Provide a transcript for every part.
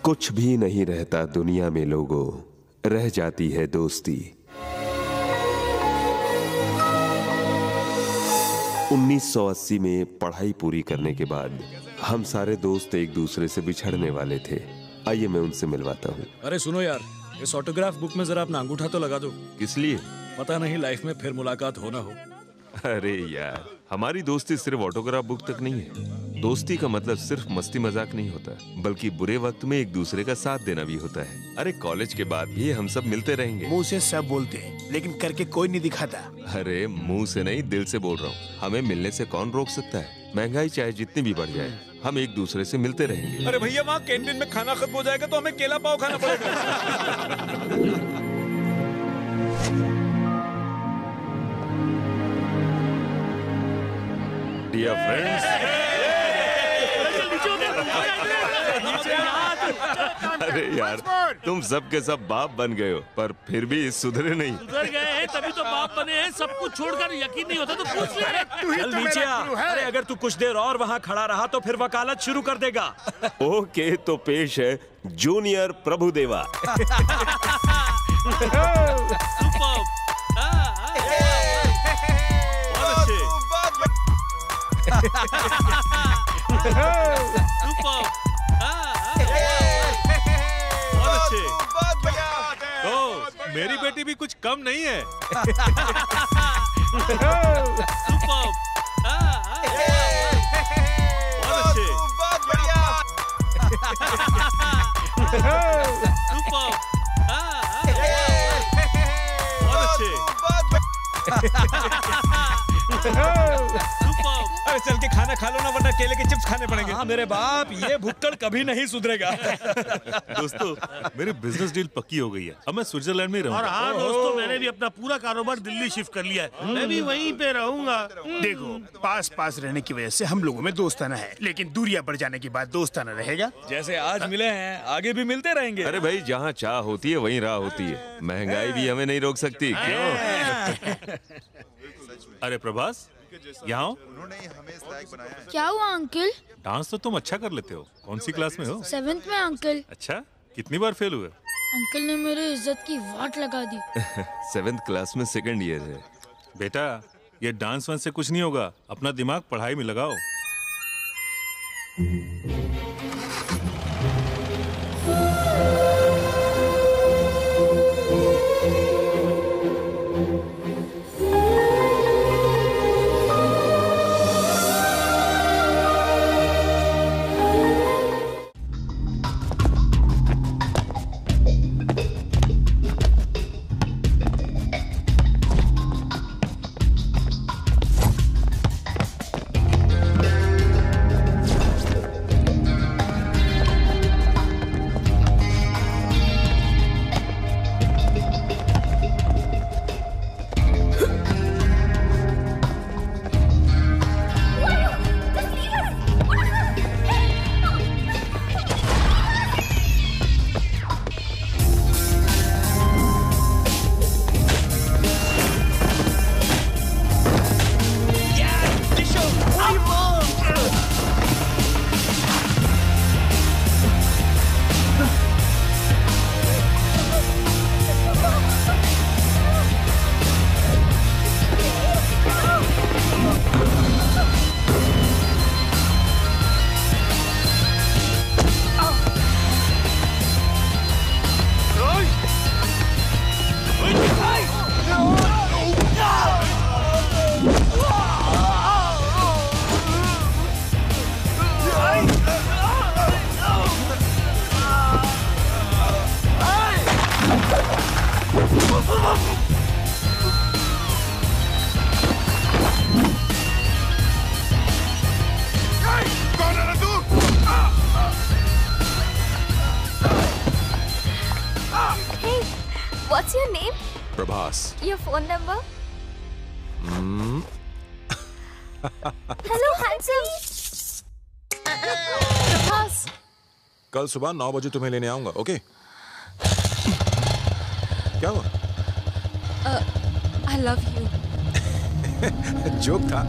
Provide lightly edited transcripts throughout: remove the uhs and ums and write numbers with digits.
कुछ भी नहीं रहता दुनिया में लोगों, रह जाती है दोस्ती। 1980 में पढ़ाई पूरी करने के बाद हम सारे दोस्त एक दूसरे से बिछड़ने वाले थे। आइए मैं उनसे मिलवाता हूँ। अरे सुनो यार, इस ऑटोग्राफ बुक में जरा अपना अंगूठा तो लगा दो। किस लिए? पता नहीं लाइफ में फिर मुलाकात हो ना हो। अरे यार, हमारी दोस्ती सिर्फ ऑटोग्राफ बुक तक नहीं है। दोस्ती का मतलब सिर्फ मस्ती मजाक नहीं होता, बल्कि बुरे वक्त में एक दूसरे का साथ देना भी होता है। अरे कॉलेज के बाद भी हम सब मिलते रहेंगे। मुंह से सब बोलते हैं, लेकिन करके कोई नहीं दिखाता। अरे मुंह से नहीं, दिल से बोल रहा हूँ। हमें मिलने से कौन रोक सकता है? महंगाई चाहे जितनी भी बढ़ जाए, हम एक दूसरे से मिलते रहेंगे। अरे भैया, वहाँ कैंटीन में खाना खत्म हो जाएगा तो हमें केला पाव खाना पड़ेगा। Dear friends, अरे यार, तुम सब के सब बाप बन गए हो, पर फिर भी सुधरे नहीं। सुधर गए हैं तभी तो बाप बने हैं। सब कुछ छोड़कर यकीन नहीं होता तो पूछ ले। चल नीचे आ। अरे अगर तू कुछ देर और वहाँ खड़ा रहा तो फिर वकालत शुरू कर देगा। ओके, तो पेश है जूनियर प्रभुदेवा। मेरी बेटी भी कुछ कम नहीं है। अरे चल के खाना खा लो ना, वरना केले के चिप्स खाने पड़ेंगे। हाँ मेरे बाप, ये भुक्कड़ कभी नहीं सुधरेगा। दोस्तों, मेरी बिजनेस डील पक्की हो गई है। अब मैं स्विट्जरलैंड में रहूंगा। और हाँ दोस्तों, मैंने भी अपना पूरा कारोबार दिल्ली शिफ्ट कर लिया है। मैं भी वहीं पे रहूंगा। देखो, पास पास रहने की वजह से हम लोगों में दोस्ताना है, लेकिन दूरियां बढ़ जाने के बाद दोस्ताना रहेगा। जैसे आज मिले हैं, आगे भी मिलते रहेंगे। अरे भाई, जहाँ चाह होती है वहीं राह होती है। महंगाई भी हमें नहीं रोक सकती, क्यों? अरे प्रभास, यहाँ आओ। क्या हुआ अंकल? डांस तो तुम अच्छा कर लेते हो। कौन सी क्लास में हो? 7th में अंकल। अच्छा, कितनी बार फेल हुए? अंकल ने मेरी इज्जत की वाट लगा दी। 7th क्लास में 2nd ईयर है। बेटा, ये डांस वांस से कुछ नहीं होगा। अपना दिमाग पढ़ाई में लगाओ। What's your name? Prabhas. Your phone number? Hello, handsome. Prabhas. कल सुबह 9 बजे तुम्हें लेने आऊंगा, ओके? क्या हुआ? I love you. जोक था।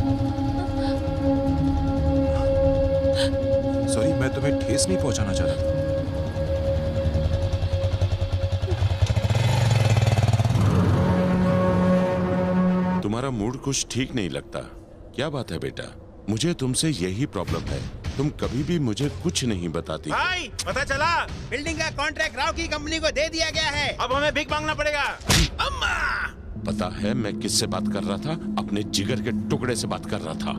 सॉरी, मैं तुम्हें ठेस नहीं पहुंचाना चाहता था। तुम्हारा मूड कुछ ठीक नहीं लगता। क्या बात है बेटा? मुझे तुमसे यही प्रॉब्लम है, तुम कभी भी मुझे कुछ नहीं बताती। भाई पता चला, बिल्डिंग का कॉन्ट्रैक्ट राव की कंपनी को दे दिया गया है। अब हमें भीख मांगना पड़ेगा। अम्मा! पता है मैं किससे बात कर रहा था? अपने जिगर के टुकड़े से बात कर रहा था।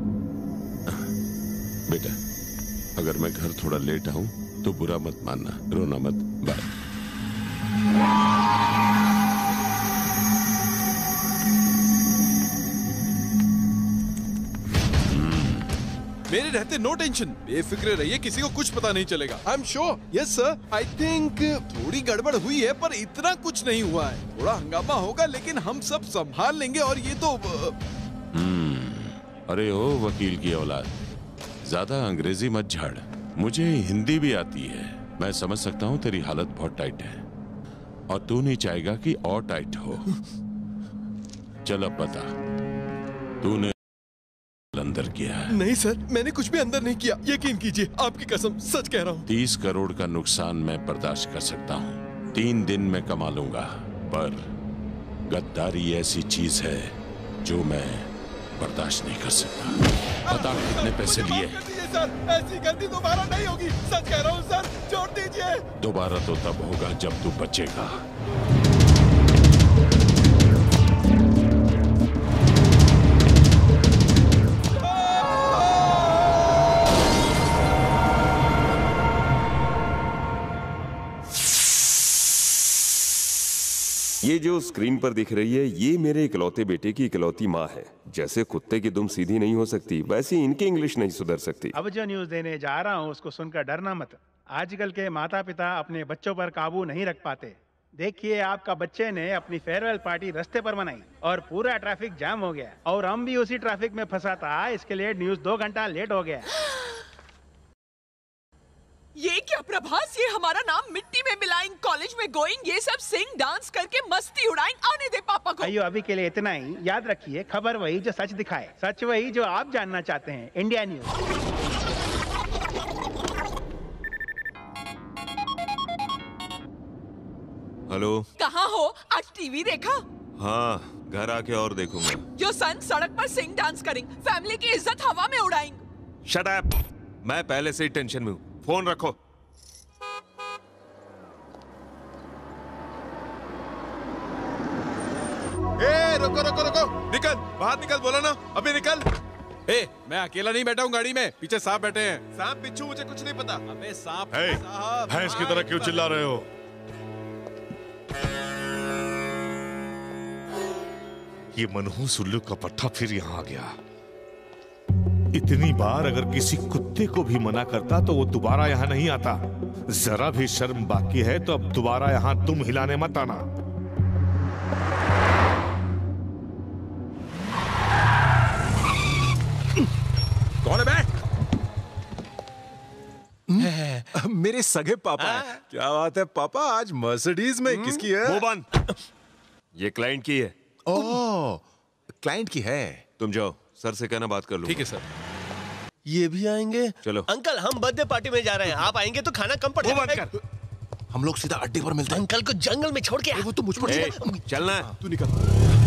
बेटा, अगर मैं घर थोड़ा लेट आऊं तो बुरा मत मानना, रोना मत। बाय। मेरे रहते नो टेंशन, बेफिक्रे रहिए, किसी को कुछ पता नहीं चलेगा। I am sure. Yes sir, I think थोड़ी गड़बड़ हुई है पर इतना कुछ नहीं हुआ है। थोड़ा हंगामा होगा लेकिन हम सब संभाल लेंगे। और ये तो अरे ओ वकील की औलाद, ज्यादा अंग्रेजी मत झाड़, मुझे हिंदी भी आती है। मैं समझ सकता हूँ तेरी हालत बहुत टाइट है और तू नहीं चाहेगा कि और टाइट हो। चल अब बता, तूने अंदर किया है? नहीं सर, मैंने कुछ भी अंदर नहीं किया, यकीन कीजिए, आपकी कसम सच कह रहा हूँ। 30 करोड़ का नुकसान मैं बर्दाश्त कर सकता हूँ, 3 दिन में कमा लूंगा, पर गद्दारी ऐसी चीज है जो मैं बर्दाश्त नहीं कर सकता। बता कितने पैसे लिए? सर, ऐसी गलती दोबारा नहीं होगी, सच कह रहा हूँ सर, छोड़ दीजिए। दोबारा तो तब होगा जब तू बचेगा। ये जो स्क्रीन पर दिख रही है, ये मेरे इकलौते बेटे की इकलौती माँ है। जैसे कुत्ते की दुम सीधी नहीं हो सकती, वैसे इनकी इंग्लिश नहीं सुधर सकती। अब जो न्यूज देने जा रहा हूँ उसको सुनकर डरना मत। आजकल के माता पिता अपने बच्चों पर काबू नहीं रख पाते। देखिए, आपका बच्चे ने अपनी फेयरवेल पार्टी रास्ते पर मनाई और पूरा ट्रैफिक जाम हो गया, और हम भी उसी ट्रैफिक में फंसा था। इसके लिए न्यूज 2 घंटा लेट हो गया। ये क्या प्रभास, ये हमारा नाम मिट्टी में मिलाएंगे, कॉलेज में गोइंग, ये सब सिंग डांस करके मस्ती उड़ाएंगे। आने दे पापा को। अयो, अभी के लिए इतना ही। याद रखिए, खबर वही जो सच दिखाए, सच वही जो आप जानना चाहते हैं। India news. हेलो, कहाँ हो? आज टीवी देखा? हाँ, घर आके और देखूंगा। जो सन सड़क पर सिंग डांस करेंगे, फैमिली की इज्जत हवा में उड़ाएंगे। Shut up! मैं पहले से ही टेंशन में हूँ, फोन रखो। ए, रुको रुको रुको, निकल बाहर निकल, बोला ना अभी निकल। ए, मैं अकेला नहीं बैठा हूँ गाड़ी में, पीछे सांप बैठे हैं। सांप बिच्छू मुझे कुछ नहीं पता। अबे सांप साहब, भैंस की तरह क्यों चिल्ला रहे हो? ये मनहूस उल्लू का पट्टा फिर यहाँ आ गया। इतनी बार अगर किसी कुत्ते को भी मना करता तो वो दोबारा यहाँ नहीं आता। जरा भी शर्म बाकी है तो अब दोबारा यहाँ तुम हिलाने मत आना। कौन है बे? मेरे सगे पापा है। क्या बात है पापा, आज मर्सिडीज में किसकी है? वो बंद। ये क्लाइंट की है। ओह, क्लाइंट की है। तुम जाओ, सर से कहना बात कर लो। ठीक है सर। ये भी आएंगे? चलो। अंकल, हम बर्थडे पार्टी में जा रहे हैं, आप आएंगे तो खाना कम पड़ेगा। वो बंद कर। हम लोग सीधा अड्डे पर मिलते हैं। अंकल को जंगल में छोड़ के। वो तो मुझ पर चलना। तू निकल।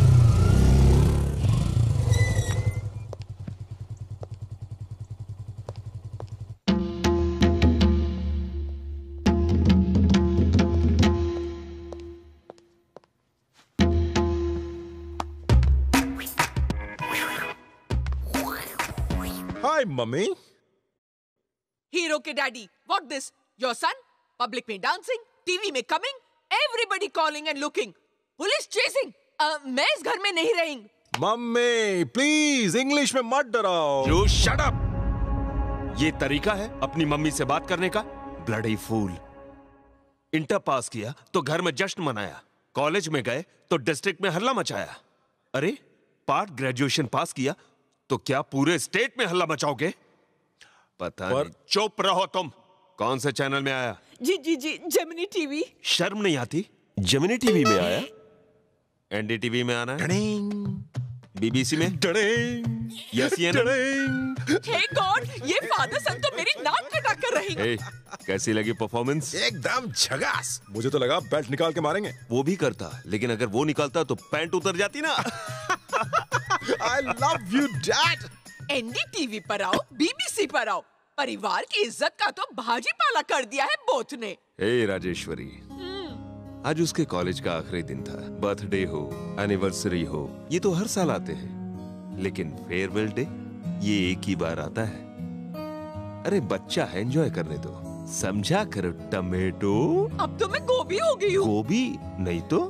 Hi mummy. हीरो के daddy, what this? Your son public में डांसिंग, टीवी में coming, everybody calling and looking, police chasing. मैं इस घर में नहीं रहेंगी। मम्मी प्लीज इंग्लिश में मत डराओ। You shut up! ये तरीका है अपनी मम्मी से बात करने का? Bloody fool. इंटर पास किया तो घर में जश्न मनाया, कॉलेज में गए तो डिस्ट्रिक्ट में हल्ला मचाया। अरे, पार्ट ग्रेजुएशन पास किया तो क्या पूरे स्टेट में हल्ला मचाओगे? पता नहीं। चुप रहो तुम। कौन से चैनल में आया? जी जी जी, जेमिनी टीवी। शर्म नहीं आती? जेमिनी टीवी में आया? एनडीटीवी में आना है? बीबीसी में या CNN? हे गॉड, ये फादर सन तो मेरी नाक कटा कर रही। कैसी लगी परफॉर्मेंस? एकदम झकास। मुझे तो लगा बेल्ट निकाल के मारेंगे। वो भी करता, लेकिन अगर वो निकालता तो पैंट उतर जाती ना। I love you, Dad. NDTV पर आओ, BBC पर आओ, परिवार की इज्जत का तो भाजी पाला कर दिया है बोथ ने। राजेश्वरी, आज उसके कॉलेज का आखिरी दिन था। बर्थडे हो, एनिवर्सरी हो, ये तो हर साल आते हैं, लेकिन फेयरवेल डे ये एक ही बार आता है। अरे बच्चा है, एंजॉय करने दो, समझा करो टमेटो। अब तो मैं गोभी हो गई हूँ। गोभी नहीं तो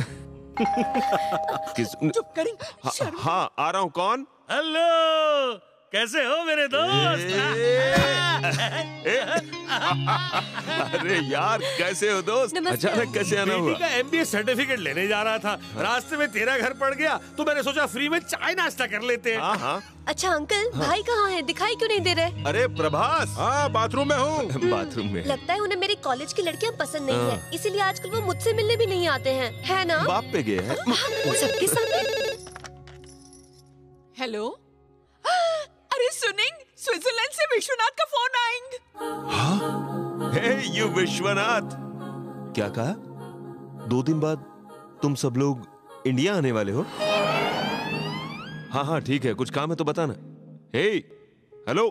चुप करें। हाँ, आ रहा हूँ। कौन? हेलो, कैसे हो मेरे दोस्त? अरे यार, कैसे हो दोस्त? अचानक कैसे आना हुआ? बेटी का MBA सर्टिफिकेट लेने जा रहा था, रास्ते में तेरा घर पड़ गया तो मैंने सोचा फ्री में चाय नाश्ता कर लेते हैं। हाँ। अच्छा अंकल, भाई कहाँ है? दिखाई क्यों नहीं दे रहे? अरे प्रभास। हाँ, बाथरूम में हूँ। बाथरूम में? लगता है उन्हें मेरी कॉलेज की लड़कियाँ पसंद नहीं है, इसीलिए आजकल वो मुझसे मिलने भी नहीं आते हैं, है ना? बाप पे गए हैं सबके सामने। हेलो, अरे सुनिंग, स्विट्जरलैंड से विश्वनाथ का फोन आएंगे। हे यू विश्वनाथ, क्या कहा? 2 दिन बाद तुम सब लोग इंडिया आने वाले हो? हाँ, ठीक है, कुछ काम है तो बताना। हे, हेलो,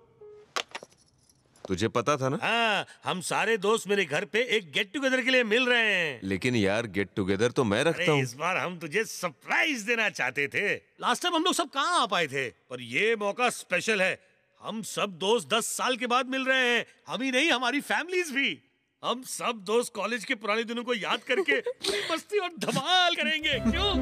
तुझे पता था ना? हाँ, हम सारे दोस्त मेरे घर पे एक गेट टुगेदर के लिए मिल रहे हैं। लेकिन यार, गेट टुगेदर तो मैं रखता हूँ। इस बार हम तुझे सरप्राइज देना चाहते थे। लास्ट टाइम हम लोग सब कहाँ आ पाए थे, पर ये मौका स्पेशल है। हम सब दोस्त 10 साल के बाद मिल रहे हैं। हम ही नहीं, हमारी फैमिलीज भी। हम सब दोस्त कॉलेज के पुराने दिनों को याद करके पूरी मस्ती और धमाल करेंगे। क्यों?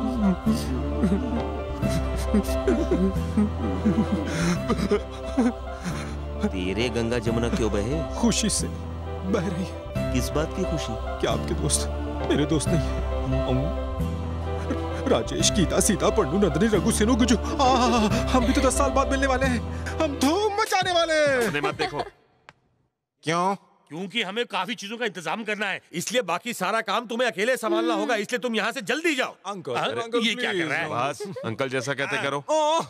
तेरे गंगा जमुना क्यों बहे? खुशी से बह रही है। किस बात की खुशी? क्या आपके दोस्त मेरे दोस्त नहीं है? राजेश, गीता, सीता, पन्नू, नंदिनी, रघु, सिनु, गुजू, हम भी तो 10 साल बाद मिलने वाले हैं। हम धूम मचाने वाले हैं। मत देखो। क्यों? क्योंकि हमें काफी चीजों का इंतजाम करना है, इसलिए बाकी सारा काम तुम्हें अकेले संभालना होगा। इसलिए तुम यहाँ से जल्दी जाओ। अंकल, ये क्या कर रहा है? बस अंकल जैसा कहते करो।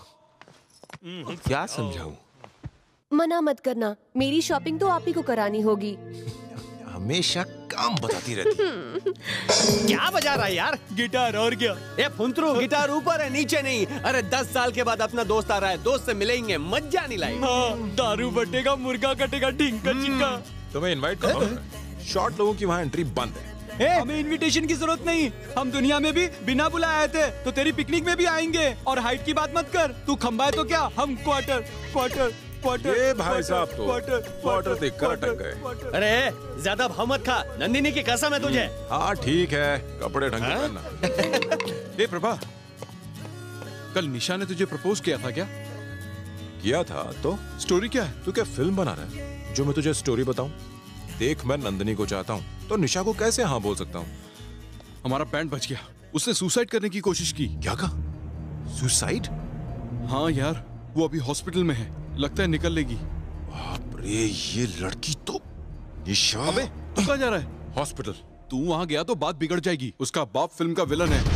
क्या समझाऊं? मना मत करना, मेरी शॉपिंग तो आप ही को करानी होगी। हमेशा काम बताती रहती। क्या बजा रहा है यार? गिटार। और क्या? ये फुंतरू, गिटार ऊपर है, नीचे नहीं। अरे 10 साल के बाद अपना दोस्त आ रहा है, दोस्त से मिलेंगे, मजा नहीं लाएंगे। हाँ, दारू बटेगा, मुर्गा कटेगा, ढिंका चिक्का। तुम्हें इनवाइट करो। शॉर्ट लोगों की वहाँ एंट्री बंद है। हमें इनविटेशन की जरूरत नहीं, हम दुनिया में भी बिना बुलाए आए थे, तो तेरी पिकनिक में भी आएंगे। और हाइट की बात मत कर, तू खंबा है तो क्या, हम क्वार्टर। ये भाई साहब तो क्वार्टर देखकर अटक गए। अरे ज्यादा भाव मत खा, नंदिनी की कसम है तुझे। हाँ ठीक है, कपड़े ढंग से पहनना। ए प्रभा, कल निशा ने तुझे प्रपोज किया था क्या? किया था तो स्टोरी क्या है? तू क्या फिल्म बना रहा है जो मैं तुझे स्टोरी बताऊं? देख, मैं नंदिनी को चाहता हूं, तो निशा को कैसे हाँ बोल सकता हूं? हमारा बैंड बच गया, उसने सुसाइड करने की कोशिश की। क्या कहा? सुसाइड? हाँ यार, वो अभी हॉस्पिटल में है, लगता है निकल लेगी। बाप रे, ये लड़की तो निशा। अबे तू कहाँ जा रहा है? हॉस्पिटल। तू वहाँ गया तो बात बिगड़ जाएगी। उसका बाप फिल्म का विलन है।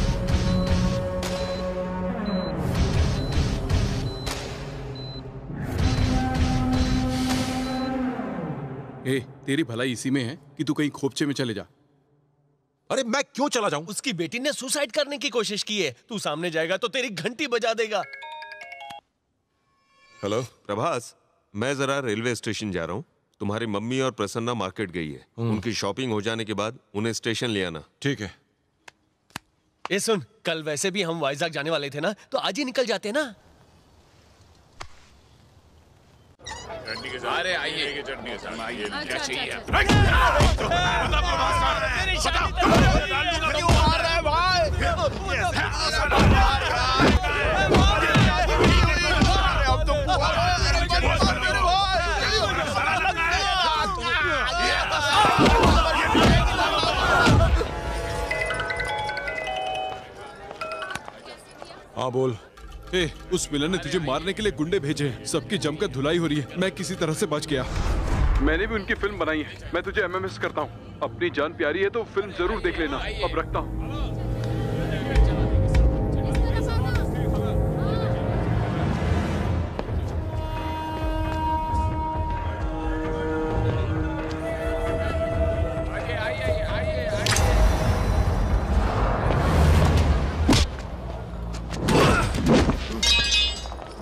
ए, तेरी भलाई इसी में है कि तू कहीं खोपचे में चले जा। अरे मैं क्यों चला जाऊं? उसकी बेटी ने सुसाइड करने की कोशिश की है, तू सामने जाएगा तो तेरी घंटी बजा देगा। हेलो प्रभास, मैं जरा रेलवे स्टेशन जा रहा हूँ। तुम्हारी मम्मी और प्रसन्ना मार्केट गई है। उनकी शॉपिंग हो जाने के बाद उन्हें स्टेशन ले आना। ठीक है। ए सुन, कल वैसे भी हम वाइजैक जाने वाले थे ना, तो आज ही निकल जाते ना। अरे आइए, चटनी के साथ आइए, क्या चाहिए? हाँ बोल। ए, उस विलन ने तुझे मारने के लिए गुंडे भेजे हैं। सबकी जमकर धुलाई हो रही है। मैं किसी तरह से बच गया। मैंने भी उनकी फिल्म बनाई है। मैं तुझे MMS करता हूँ। अपनी जान प्यारी है तो फिल्म जरूर देख लेना। अब रखता हूँ।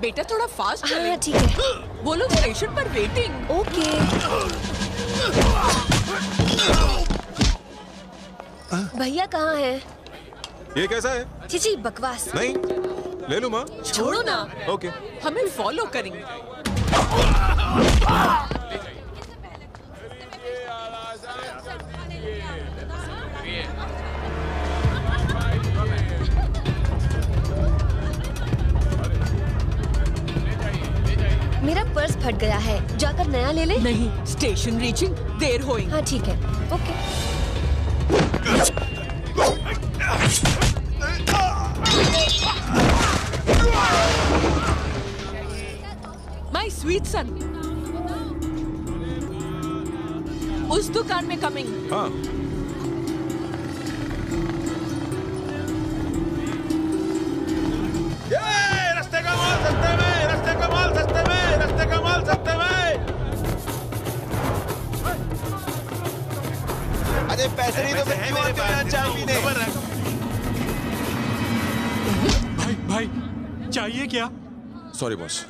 बेटा थोड़ा फास्ट चले। हाँ ठीक है। वो लोग स्टेशन पर वेटिंग। ओके। भैया कहाँ है? ये कैसा है? चीची बकवास। नहीं, ले लूं माँ। छोड़ो ना। ओके। हमें फॉलो करेंगे। मेरा पर्स फट गया है, जाकर नया ले ले। नहीं, स्टेशन रीचिंग देर होएगी। हाँ ठीक है। ओके। माय स्वीट सन, उस दुकान में कमिंग। हाँ। रस्ते का माल सस्ते में, रस्ते का माल सस्ते में, रस्ते का माल सस्ते में। अरे पैसे नहीं तो मैं क्यों आते हैं चाय पीने? भाई भाई, चाहिए क्या? Sorry boss.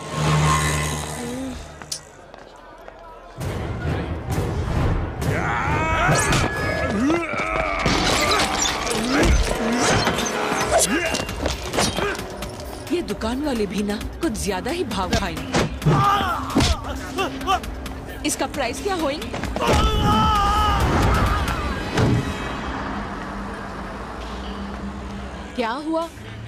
ये दुकान वाले भी ना कुछ ज्यादा ही भाव खाएंगे। इसका प्राइस क्या होएगा? क्या हुआ?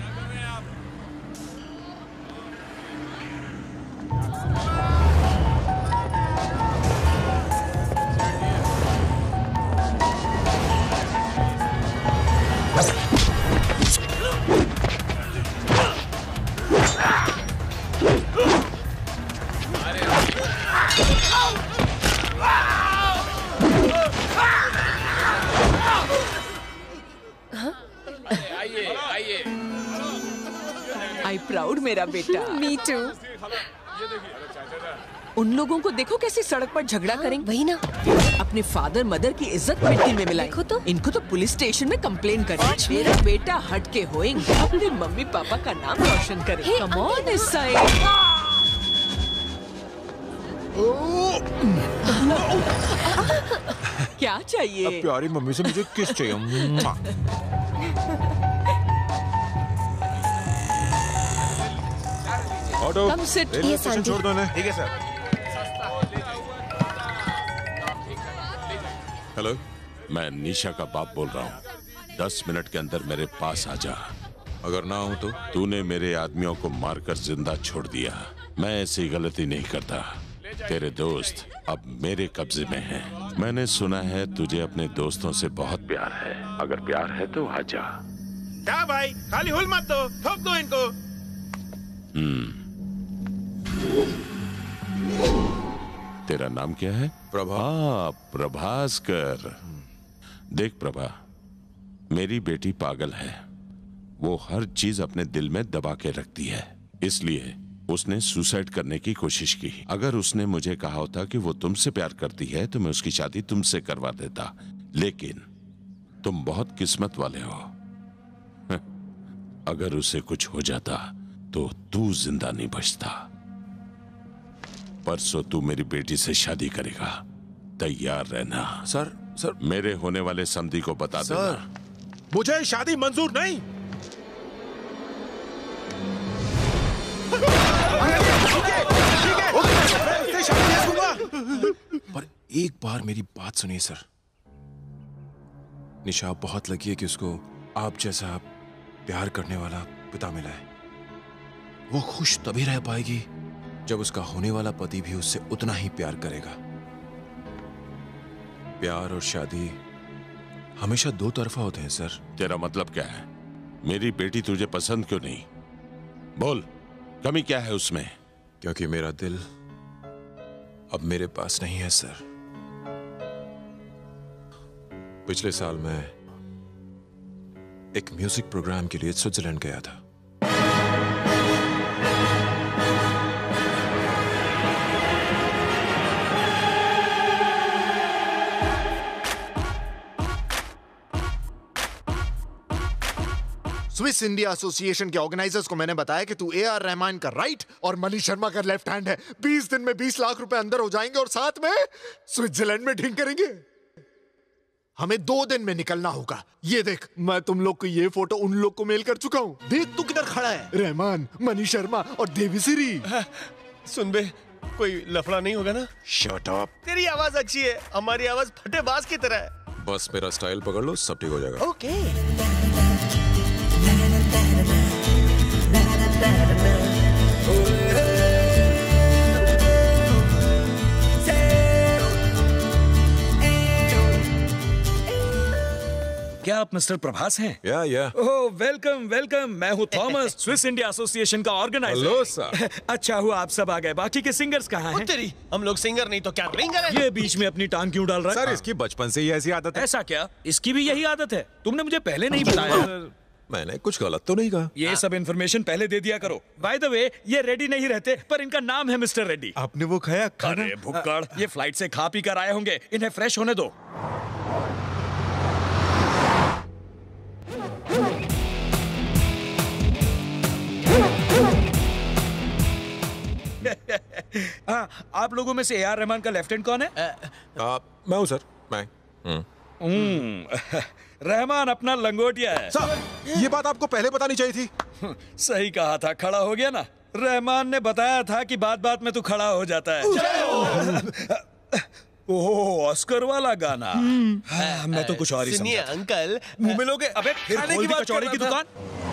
आई प्राउड मेरा बेटा। Me too. उन लोगों को देखो कैसे सड़क पर झगड़ा करेंगे। वही ना। अपने फादर मदर की इज्जत मिट्टी में मिलाई। देखो तो। इनको तो पुलिस स्टेशन में कंप्लेन करें। मेरा बेटा हटके होएंगे, अपने मम्मी पापा का नाम रोशन करे। कम ऑन इस साइड। क्या चाहिए? अब प्यारी मम्मी से मुझे किस चाहिए? Auto, come sit. Railway station छोड़ दो इन्हें। ठीक है सर। हेलो, मैं निशा का बाप बोल रहा हूँ। 10 मिनट के अंदर मेरे पास आ जा। अगर ना हो तो? तूने मेरे आदमियों को मारकर जिंदा छोड़ दिया। मैं ऐसी गलती नहीं करता। तेरे दोस्त अब मेरे कब्जे में हैं। मैंने सुना है तुझे अपने दोस्तों से बहुत प्यार है। अगर प्यार है तो आ जा। क्या भाई, खाली हुल मत दो, ठोक दो इनको। तेरा नाम क्या है? प्रभा। प्रभास्कर। देख प्रभा, मेरी बेटी पागल है। वो हर चीज अपने दिल में दबा के रखती है, इसलिए उसने सुसाइड करने की कोशिश की। अगर उसने मुझे कहा होता कि वो तुमसे प्यार करती है तो मैं उसकी शादी तुमसे करवा देता, लेकिन तुम बहुत किस्मत वाले हो। अगर उसे कुछ हो जाता तो तू जिंदा नहीं बचता। परसों तू मेरी बेटी से शादी करेगा, तैयार रहना। सर मेरे होने वाले समधी को बता देना। मुझे शादी मंजूर नहीं। पर एक बार मेरी बात सुनिए सर। निशा बहुत लगी है कि उसको आप जैसा प्यार करने वाला पिता मिला है। वो खुश तभी रह पाएगी जब उसका होने वाला पति भी उससे उतना ही प्यार करेगा। प्यार और शादी हमेशा दो तरफा होते हैं सर। तेरा मतलब क्या है? मेरी बेटी तुझे पसंद क्यों नहीं? बोल, कमी क्या है उसमें? क्योंकि मेरा दिल अब मेरे पास नहीं है सर। पिछले साल मैं एक म्यूजिक प्रोग्राम के लिए स्विट्जरलैंड गया था। स्विस इंडिया एसोसिएशन के ऑर्गेनाइजर्स को मैंने बताया कि तू AR रहमान का राइट और मनी शर्मा का लेफ्ट हैंड है। 20 दिन में 20 लाख रुपए अंदर हो जाएंगे और साथ में स्विट्जरलैंड में ढिंग करेंगे। हमें 2 दिन में निकलना होगा। ये देख, मैं तुम लोग को ये फोटो उन लोग को मेल कर चुका हूँ। देख तू किधर खड़ा है। रहमान, मनी शर्मा और देवीश्री। सुन बे, कोई लफड़ा नहीं होगा ना? Shut up. तेरी आवाज अच्छी है, हमारी आवाज फटेबाज की तरह है। बस मेरा स्टाइल पकड़ लो, सब ठीक हो जाएगा। ओके। क्या आप मिस्टर प्रभास हैं? या ओह वेलकम वेलकम। मैं हूँ थॉमस, स्विस इंडिया एसोसिएशन का ऑर्गेनाइजर। Hello sir. अच्छा हुआ आप सब आ गए। बाकी के सिंगर्स कहाँ हैं? तेरी, हम लोग सिंगर नहीं तो क्या रिंगर है? ये बीच में अपनी टांग क्यों डाल रहा है? सर इसकी बचपन से ही ऐसी आदत है। ऐसा क्या? इसकी भी यही आदत है? तुमने मुझे पहले नहीं बताया। मैंने कुछ गलत तो नहीं कहा। ये सब इन्फॉर्मेशन पहले दे दिया करो। बाय द वे, ये रेडी नहीं रहते, पर इनका नाम है मिस्टर रेड्डी। आपने वो खाया खाना? अरे भुक्कड़, ये फ्लाइट से खा पी कर आए होंगे, इन्हें फ्रेश होने दो। आप लोगों में से AR रहमान का लेफ्टिनेंट कौन है? मैं हूँ सर, मैं। रहमान अपना लंगोटिया है। सर, ये बात आपको पहले बतानी चाहिए थी। सही कहा था, खड़ा हो गया ना। रहमान ने बताया था कि बात बात में तू खड़ा हो जाता है। ओह, ऑस्कर वाला गाना। मैं तो कुछ और ही सुनिए समझा। अंकल, मुंह मिलोगे? अबे फिर खोल दी कचौड़ी की दुकान।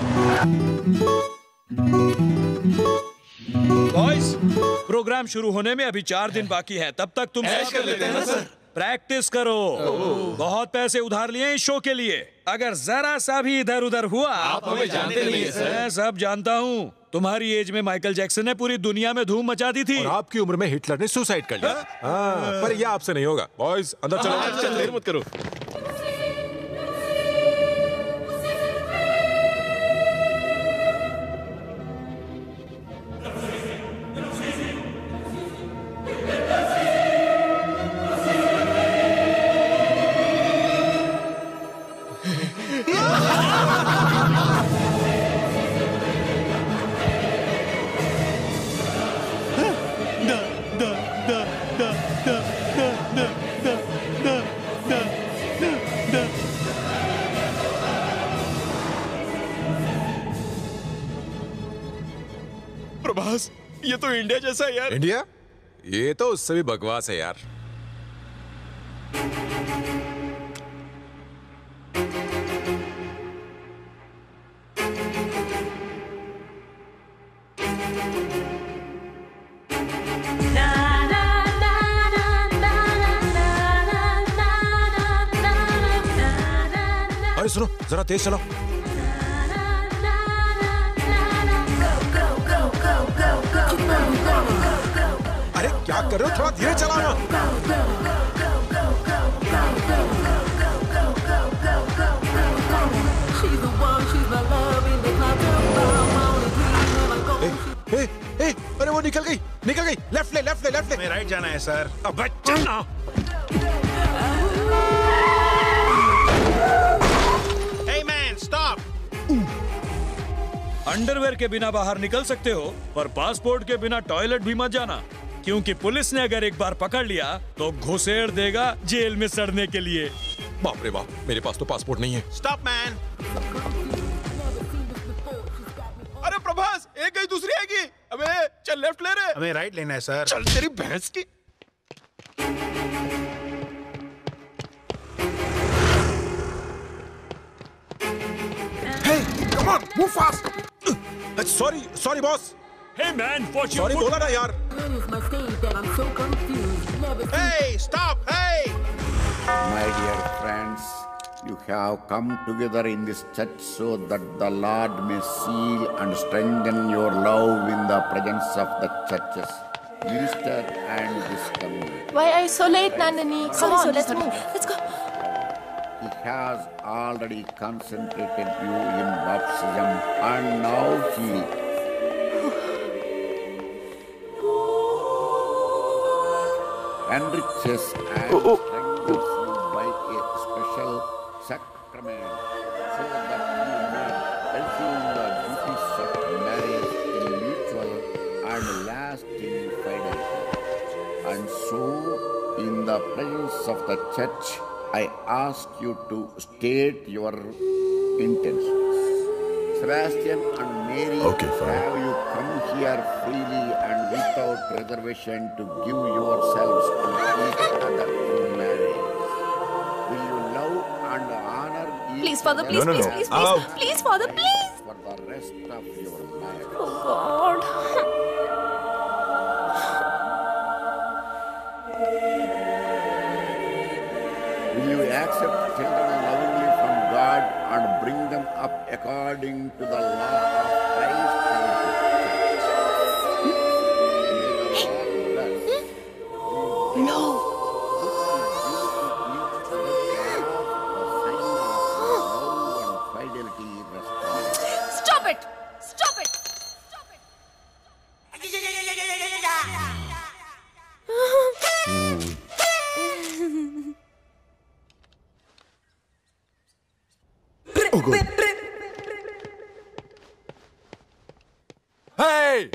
बॉयज, प्रोग्राम शुरू होने में अभी 4 दिन बाकी हैं। तब तक तुम कर लेते हैं ना सर? प्रैक्टिस करो। बहुत पैसे उधार लिए इस शो के लिए। अगर जरा सा भी इधर उधर हुआ, आप हमें जानते नहीं है सर। मैं सब जानता हूँ। तुम्हारी एज में माइकल जैक्सन ने पूरी दुनिया में धूम मचा दी थी। और आपकी उम्र में हिटलर ने सुसाइड कर लिया। पर ये आपसे नहीं होगा। बॉयज अंदर चलो। देर मत करो। प्रभास, ये तो इंडिया जैसा है यार। इंडिया? ये तो उससे भी बकवास है यार। अरे सुनो, जरा तेज चलाओ। अरे क्या कर रहे हो? थोड़ा धीरे चलाना। अरे वो निकल गई। लेफ्ट ले। मैं राइट जाना है सर। अब चलना। Hey man, stop! अंडरवेयर के बिना बाहर निकल सकते हो, पर पासपोर्ट के बिना टॉयलेट भी मत जाना, क्योंकि पुलिस ने अगर एक बार पकड़ लिया तो घुसेड़ देगा जेल में सड़ने के लिए। बाप रे बाप, मेरे पास तो पासपोर्ट नहीं है। Stop man! अरे प्रभास, एक गई दूसरी आएगी। अबे चल लेफ्ट ले रहे। हमें राइट लेना है सर। चल तेरी भैंस की। Hey, come on, move fast. Sorry boss. Hey man, watch your Sorry foot. बोला ना यार। Hey, stop! Hey! My dear friends, you have come together in this church so that the Lord may seal and strengthen your love in the presence of the churches, minister and this community. Why are you so late, Nandini? Come on, let's move. Let's go. He has already concentrated you in baptism and now he enriches and strengthens you by a special sacrament so that you may receive and lasting fidelity. And so, in the presence of the church, I ask you to state your intentions. Sebastian and Mary, have you come here freely and without reservation to give yourselves to each other in marriage? Will you love and honor each Please, Father, please, other please, please, Father, please. for the rest of your life? Oh, God. Will you accept children lovingly from God and bring them up according to the law of Christ and His church? No. Stop it! Stop it! Stop it! Oh, good. Hey!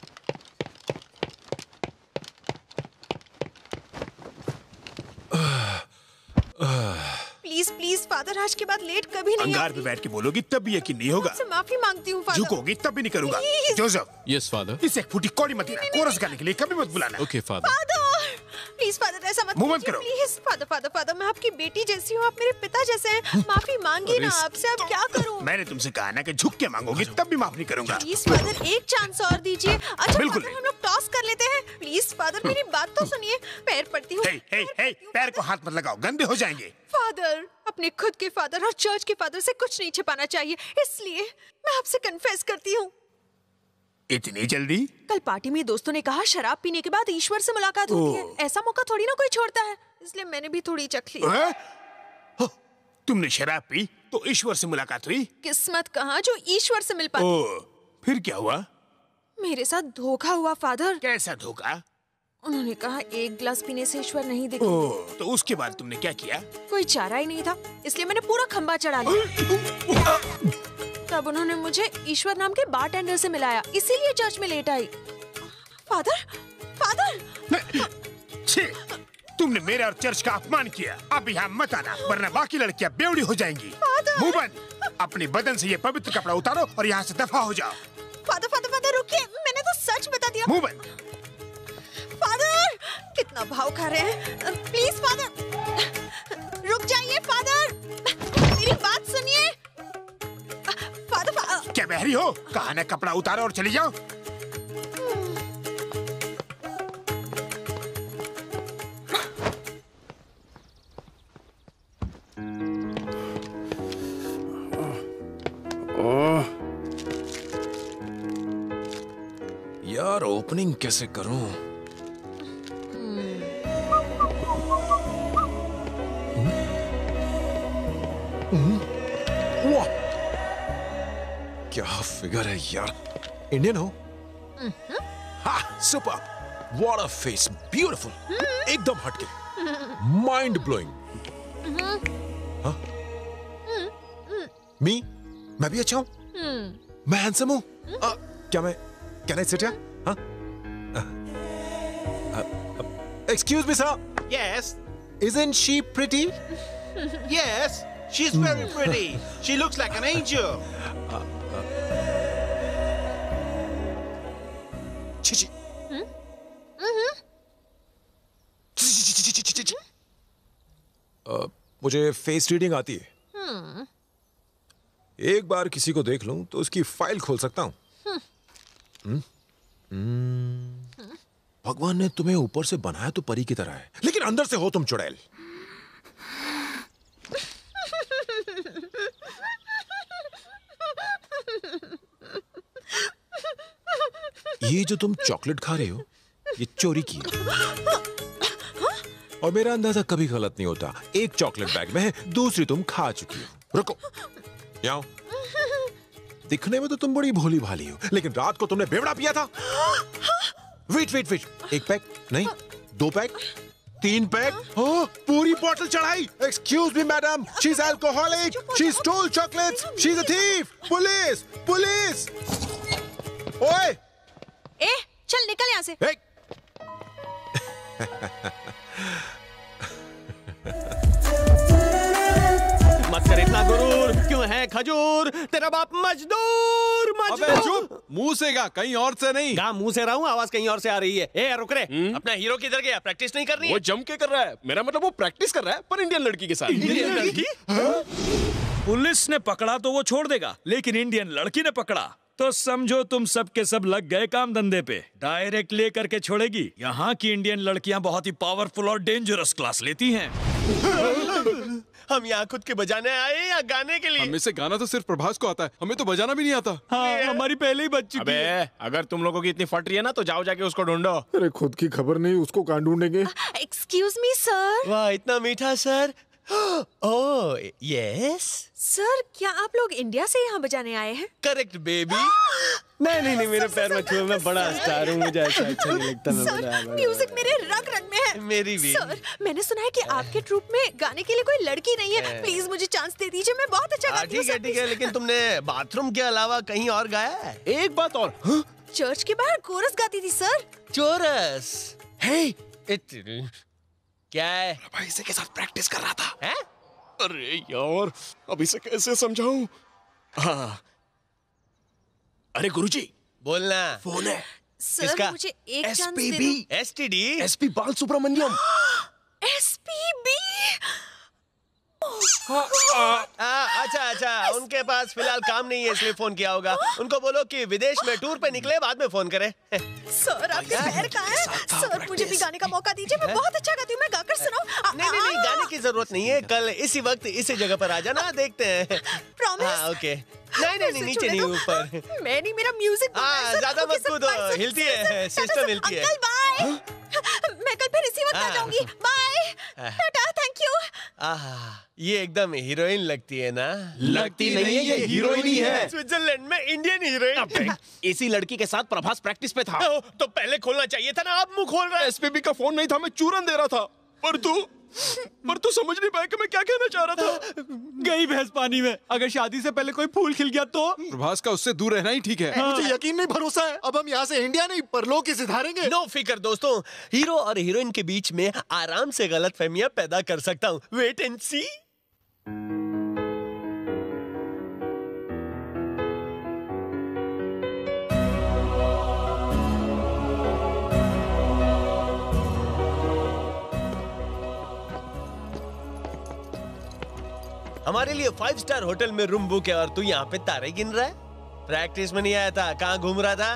Please please father, आज के बाद late कभी नहीं। अंगार पे बैठ के बोलोगी तब भी यकीन नहीं होगा। आपसे माफी मांगती हूँ फादर। झुकोगी तब भी नहीं करूंगा। जोसेफ। Yes father. इसे एक फूटी कौड़ी मत देना। कोरस गाने के लिए कभी मत बुलाना। Okay father. Father please father ऐसा मत मूव ऑन कीजिए करो। प्लीज। फादर फादर फादर, मैं आपकी बेटी जैसी हूँ, आप मेरे पिता जैसे हैं। माफी मांगी ना आपसे, अब क्या करूँ? मैंने तुमसे कहा ना कि झुक के मांगोगी तब भी माफ नहीं करूंगा। प्लीज फादर एक चांस और दीजिए। अच्छा बिल्कुल फादर, हम लोग टॉस कर लेते हैं। प्लीज फादर मेरी बात तो सुनिए, पैर पड़ती हूँ। पैर को हाथ मत लगाओ, गंदे हो जाएंगे। फादर, अपने खुद के फादर और चर्च के फादर से कुछ नहीं छिपाना चाहिए, इसलिए मैं आपसे कन्फेस करती हूँ। इतनी जल्दी? कल पार्टी में दोस्तों ने कहा शराब पीने के बाद ईश्वर से मुलाकात होती है। ऐसा मौका थोड़ी ना कोई छोड़ता है, इसलिए मैंने भी थोड़ी चख ली। तुमने शराब पी तो ईश्वर से मुलाकात हुई? किस्मत कहाँ जो ईश्वर से मिल पाती। फिर क्या हुआ? मेरे साथ धोखा हुआ फादर। कैसा धोखा? उन्होंने कहा एक गिलास पीने से ईश्वर नहीं दिखता। तो उसके बाद तुमने क्या किया? कोई चारा ही नहीं था, इसलिए मैंने पूरा खंबा चढ़ा लिया। तब उन्होंने मुझे ईश्वर नाम के बारटेंडर से मिलाया, इसीलिए चर्च में लेट आई। फादर फादर तुमने मेरे और चर्च का अपमान किया। अब यहाँ मत आना, वरना बाकी लड़कियाँ बेवड़ी हो जाएंगी। मुंह बंद। अपने बदन से ये पवित्र कपड़ा उतारो और यहाँ से दफा हो जाओ। फादर फादर फादर रुकिए, मैंने तो सच बता दिया। मुंह बंद। फादर कितना भाव खा रहे हैं। प्लीज फादर रुक जाइए। फादर मेरी बात सुनिए। फादर क्या बहरी हो? कहा ना कपड़ा उतारो और चली जाओ। यार ओपनिंग कैसे करूं? क्या फिगर है यार। इंडियन हो? हाँ, super. What a face, beautiful, एकदम हटके, माइंड ब्लोइंग। हाँ? मैं भी अच्छा हूँ? मैं हैंडसम हूँ? क्या मैं कैन आई सिट हियर? हाँ? Excuse me, sir. Yes. Isn't she pretty? Yes. She's very pretty. She looks like an angel. Chichi. मुझे फेस रीडिंग आती है। एक बार किसी को देख लूं तो उसकी फाइल खोल सकता हूं। भगवान ने तुम्हें ऊपर से बनाया तो परी की तरह है, लेकिन अंदर से हो तुम चुड़ैल। ये जो तुम चॉकलेट खा रहे हो, ये चोरी की है। और मेरा अंदाजा कभी गलत नहीं होता। एक चॉकलेट बैग में है, दूसरी तुम खा चुकी हो। रुको, यहाँ दिखने में तो तुम बड़ी भोली भाली हो, लेकिन रात को तुमने बेवड़ा पिया था। वेट वेट वेट, एक पैक नहीं, 2 पैक, 3 पैक, पूरी बोतल चढ़ाई। Excuse me madam, she is alcoholic, she stole chocolates, she is a thief. Police police. ओए ए चल निकल यहाँ से। मत कर इतना गुरूर, क्यों है खजूर, तेरा बाप मजदूर अबे चुप, मुंह से गा, कहीं और से नहीं। गा मुंह से रहा हूँ, आवाज कहीं और से आ रही है। ए रुक रे, अपना हीरो किधर गया? प्रैक्टिस नहीं करनी है? वो जम के कर रहा है। मेरा मतलब वो प्रैक्टिस कर रहा है, पर इंडियन लड़की के साथ। इंडियन लड़की? पुलिस ने पकड़ा तो वो छोड़ देगा, लेकिन इंडियन लड़की ने पकड़ा तो समझो तुम सब के सब लग गए काम धंधे पे। डायरेक्ट ले करके छोड़ेगी। यहाँ की इंडियन लड़कियाँ बहुत ही पावरफुल और डेंजरस क्लास लेती हैं। हम यहाँ खुद के बजाने आए या गाने के लिए? हमें से गाना तो सिर्फ प्रभास को आता है, हमें तो बजाना भी नहीं आता। हाँ, हमारी पहले ही बज चुकी है। अगर तुम लोगों की इतनी फट रही है ना, तो जाओ जाके उसको ढूंढो। अरे खुद की खबर नहीं, उसको कहाँ ढूंढेंगे? Excuse me sir. वाह इतना मीठा सर। ओह यस सर, क्या आप लोग इंडिया से यहाँ बजाने आए हैं? Correct baby. नहीं मेरे पैर में छुए, मैं बड़ा स्टार हूँ, मुझे ऐसा अच्छा नहीं लगता। सर, म्यूजिक मेरे रग रग में है। मेरी भी। सर, मैंने सुना है कि आपके ट्रूप में गाने के लिए कोई लड़की नहीं है। प्लीज मुझे चांस दे दीजिए, मैं बहुत अच्छा गाती हूँ। ठीक है, लेकिन तुमने बाथरूम के अलावा कहीं और गाया है? एक बात और, चर्च के बाहर कोरस गाती थी सर। चोरस? क्या है? भाई इसे के साथ प्रैक्टिस कर रहा था। है? अरे यार, अब इसे कैसे समझाऊं? हाँ। अरे गुरुजी, बोलना। फोन है। सर, किसका? मुझे एक चांस दे SPB, दो। STD? SP बाल सुब्रमण्यम। SPB? अच्छा, उनके पास फिलहाल काम नहीं है इसलिए फोन किया होगा। उनको बोलो कि विदेश में टूर पे निकले, बाद में फोन करे। सर, आपके पैर कहाँ हैं? सर, मुझे भी गाने का मौका दीजिए, मैं बहुत अच्छा गाती हूँ, मैं गाकर सुनाऊं। नहीं, गाने की जरूरत नहीं है। कल इसी वक्त इसी जगह पर आ जाना, देखते हैं। प्रॉमिस? ओके। नहीं, नीचे नहीं, ऊपर। मैं नहीं, मेरा म्यूजिक। ज्यादा मत कूदो, हिलती है, सिस्टम हिलती है। Uncle bye. मैं कल फिर इसी वक्त आ जाऊंगी। Bye, tata, thank you. ये एकदम हीरोइन लगती है ना? लगती नहीं है, ये हीरोइन ही है। स्विट्जरलैंड में इंडियन हीरोइन। इसी लड़की के साथ प्रभास प्रैक्टिस पे था। तो पहले खोलना चाहिए था ना, आप मुंह खोल रहे हैं। SPB का फोन नहीं था, मैं चूरन दे रहा था। पर तू समझ नहीं पाया कि मैं क्या कहना चाह रहा था। गई भैंस पानी में। अगर शादी से पहले कोई फूल खिल गया तो? प्रभास का उससे दूर रहना ही ठीक है। मुझे यकीन नहीं, भरोसा है। अब हम यहाँ से इंडिया नहीं, परलोक ही सिधारेंगे। नो फिकर दोस्तों, हीरो और हीरोइन के बीच में आराम से गलतफहमियां पैदा कर सकता हूँ। Wait and see. हमारे लिए 5 स्टार होटल में रूम बुक है और तू यहाँ पे तारे गिन रहा है? प्रैक्टिस में नहीं आया था, कहाँ घूम रहा था?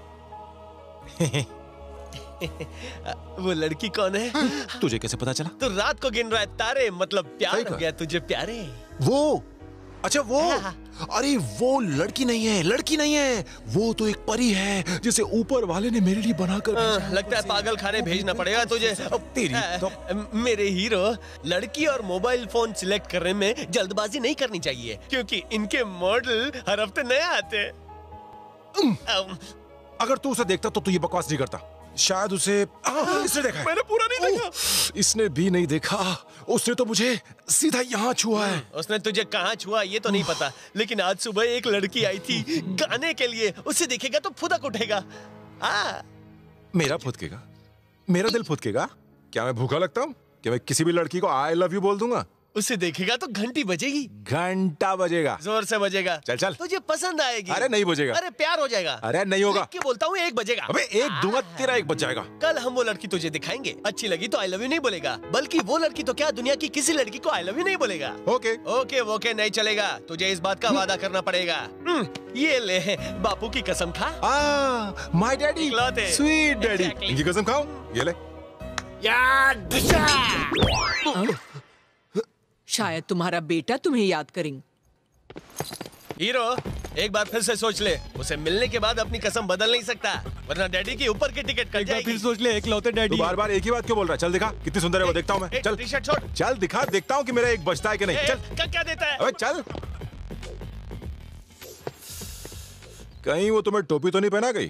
वो लड़की कौन है? तुझे कैसे पता चला? तू रात को गिन रहा है तारे, मतलब प्यार हो गया तुझे प्यारे। वो अच्छा वो अरे वो लड़की नहीं है, वो तो एक परी है जिसे ऊपर वाले ने मेरे लिए बनाकर भेजा। लगता है पागल खाने भेजना पड़ेगा तुझे। तेरी तो मेरे हीरो, लड़की और मोबाइल फोन सिलेक्ट करने में जल्दबाजी नहीं करनी चाहिए, क्योंकि इनके मॉडल हर हफ्ते नए आते हैं। अगर तू उसे देखता तो तू ये बकवास नहीं करता। शायद उसे इसने देखा है। मैंने पूरा नहीं देखा। इसने भी नहीं देखा। उसने तो मुझे सीधा यहाँ छुआ है। उसने तुझे कहाँ छुआ ये तो नहीं पता, लेकिन आज सुबह एक लड़की आई थी गाने के लिए। उसे देखेगा तो फुदक उठेगा। मेरा फुदकेगा? मेरा दिल फुदकेगा? क्या मैं भूखा लगता हूँ? क्या मैं किसी भी लड़की को आई लव यू बोल दूंगा? उसे देखेगा तो घंटी बजेगी। घंटा बजेगा, जोर से बजेगा। चल तुझे पसंद आएगी। अरे नहीं बजेगा। अरे प्यार हो जाएगा। अरे नहीं होगा। क्या बोलता हूँ, 1 बजेगा। अबे 1 दूंगा, तेरा 1 बज जाएगा। कल हम वो लड़की तुझे दिखाएंगे। अच्छी लगी तो आई लव यू नहीं बोलेगा, बल्कि वो लड़की तो क्या दुनिया की किसी लड़की को आई लव यू नहीं बोलेगा। ओके नहीं चलेगा। तुझे इस बात का वादा करना पड़ेगा। ये ले बापू की कसम खा। My daddy, sweet daddy. इनकी कसम खाओ। ये ले। शायद तुम्हारा बेटा तुम्हें याद करेंगे। हीरो, एक बार फिर से सोच ले। उसे मिलने के बाद अपनी कसम बदल नहीं सकता, वरना डैडी की ऊपर की टिकट कट जाएगी। फिर सोच ले, इकलौते डैडी। तू बार-बार एक ही बात क्यों बोल रहा है? चल दिखा कितनी सुंदर है वो, देखता हूँ मैं। चल टी-शर्ट छोड़। चल दिखा, देखता हूँ कि मेरा 1 बजता है कि नहीं। चल। क्या देता है? अबे चल। कहीं वो तुम्हें टोपी तो नहीं पहना गई?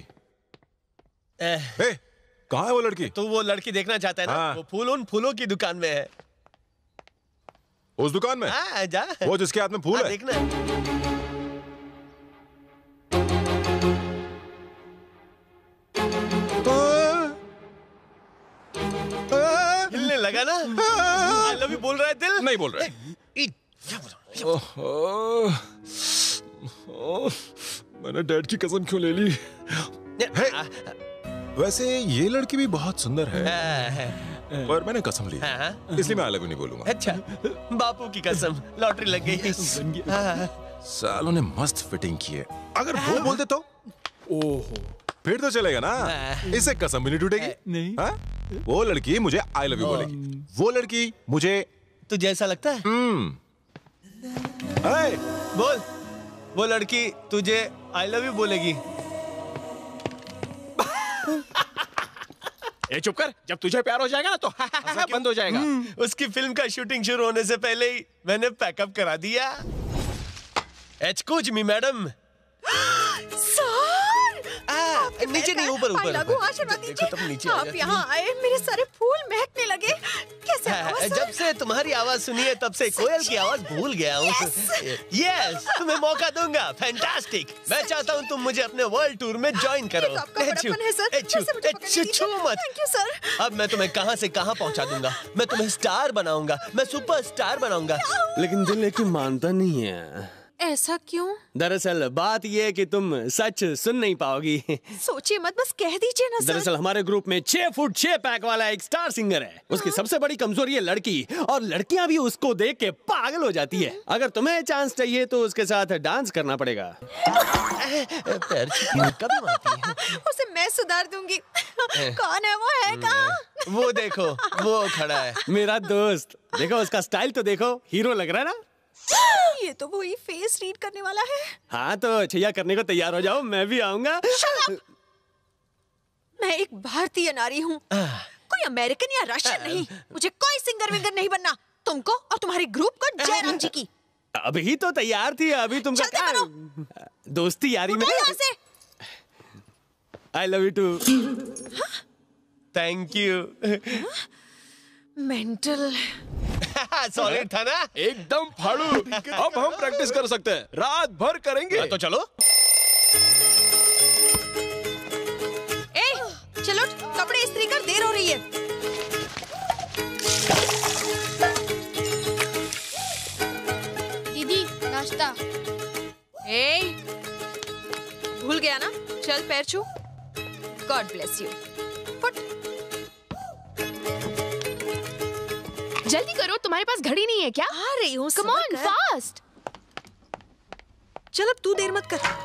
कहाँ है वो लड़की? तू वो लड़की देखना चाहता है ना? वो फूल उन फूलों की दुकान में है। उस दुकान में? जा। वो जिसके हाथ में फूल है? देखना। लगा ना? आई लव यू बोल रहा है दिल? नहीं बोल रहे। मैंने डैड की कसम क्यों ले ली? वैसे ये लड़की भी बहुत सुंदर है, पर मैंने कसम ली, इसलिए मैं आई लव यू नहीं बोलूंगा। अच्छा, बापू की कसम, लॉटरी लग गई। सालों ने मस्त फिटिंग की है। अगर वो बोल दे तो ओहो, फिर तो चलेगा ना, इससे कसम भी नहीं टूटेगी। नहीं, वो लड़की मुझे आई लव यू बोलेगी, वो लड़की मुझे। तुझे ऐसा लगता है? बोल, वो लड़की तुझे आई लव यू बोलेगी। ए चुप कर, जब तुझे प्यार हो जाएगा ना तो बंद हो जाएगा। उसकी फिल्म का शूटिंग शुरू होने से पहले ही मैंने पैकअप करा दिया। Excuse me madam. नीचे नहीं, ऊपर ऊपर। आशीर्वाद दीजिए। तुम नीचे आप यहाँ आए, मेरे सारे फूल महकने लगे। कैसे? जब से तुम्हारी आवाज सुनी है तब से कोयल की आवाज भूल गया हूँ। यस, तुम्हें मौका दूंगा। फैंटास्टिक। मैं चाहता हूँ तुम मुझे अपने वर्ल्ड टूर में ज्वाइन करो। मत। अब मैं तुम्हें कहाँ से कहाँ पहुँचा दूंगा। मैं तुम्हें स्टार बनाऊंगा, मैं सुपर स्टार बनाऊंगा। लेकिन दिल लेकिन मानता नहीं है। ऐसा क्यों? दरअसल बात ये है कि तुम सच सुन नहीं पाओगी। सोचिए मत, बस कह दीजिए ना सर। दरअसल हमारे ग्रुप में 6 फुट 6 पैक वाला एक स्टार सिंगर है। उसकी सबसे बड़ी कमजोरी है लड़की, और लड़कियां भी उसको देख के पागल हो जाती है। अगर तुम्हें चांस चाहिए तो उसके साथ डांस करना पड़ेगा। पैर कभी मारती है। उसे मैं सुधार दूंगी। कौन है वो? है कहाँ? वो देखो, वो खड़ा है, मेरा दोस्त। देखो उसका स्टाइल तो देखो, हीरो लग रहा है ना? ये तो वही फेस रीड करने वाला है। हाँ तो छैया करने को तैयार हो जाओ, मैं भी आऊंगा। मैं एक भारतीय नारी हूँ, कोई अमेरिकन या रशियन नहीं। मुझे कोई सिंगर विंगर नहीं बनना। तुमको और तुम्हारे ग्रुप को जयराम जी की। अभी तो तैयार थी, अभी तुम दोस्ती यारी में। I love you too. Thank you. Mental. Solid था ना? एकदम फाड़ू। अब हम प्रैक्टिस कर सकते हैं, रात भर करेंगे। तो चलो। चलो कपड़े इस्त्री कर, देर हो रही है। दीदी नाश्ता। भूल गया ना? चल पैर छू। God bless you. जल्दी करो, तुम्हारे पास घड़ी नहीं है क्या? आ रही हूँ। Come on fast. चल अब तू देर मत कर।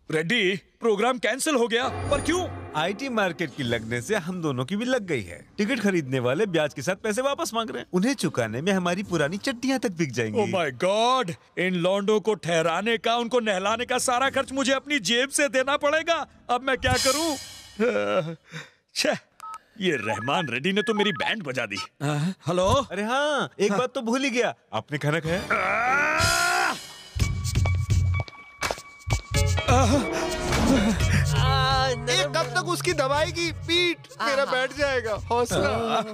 रेड्डी, प्रोग्राम कैंसिल हो गया, पर क्यों? आईटी मार्केट की लगने से हम दोनों की भी लग गई है। टिकट खरीदने वाले ब्याज के साथ पैसे वापस मांग रहे हैं। उन्हें चुकाने में हमारी पुरानी चड्डियां तक बिक जाएंगी। ओह माय गॉड, इन लौंडों को ठहराने का, उनको नहलाने का सारा खर्च मुझे अपनी जेब से देना पड़ेगा। अब मैं क्या करूं? ये रहमान रेड्डी ने तो मेरी बैंड बजा दी। हेलो? अरे हाँ, एक बात तो भूल ही गया, आपने खाना खाया? कब तक उसकी दवाई की पीठ मेरा बैठ जाएगा। हौसला।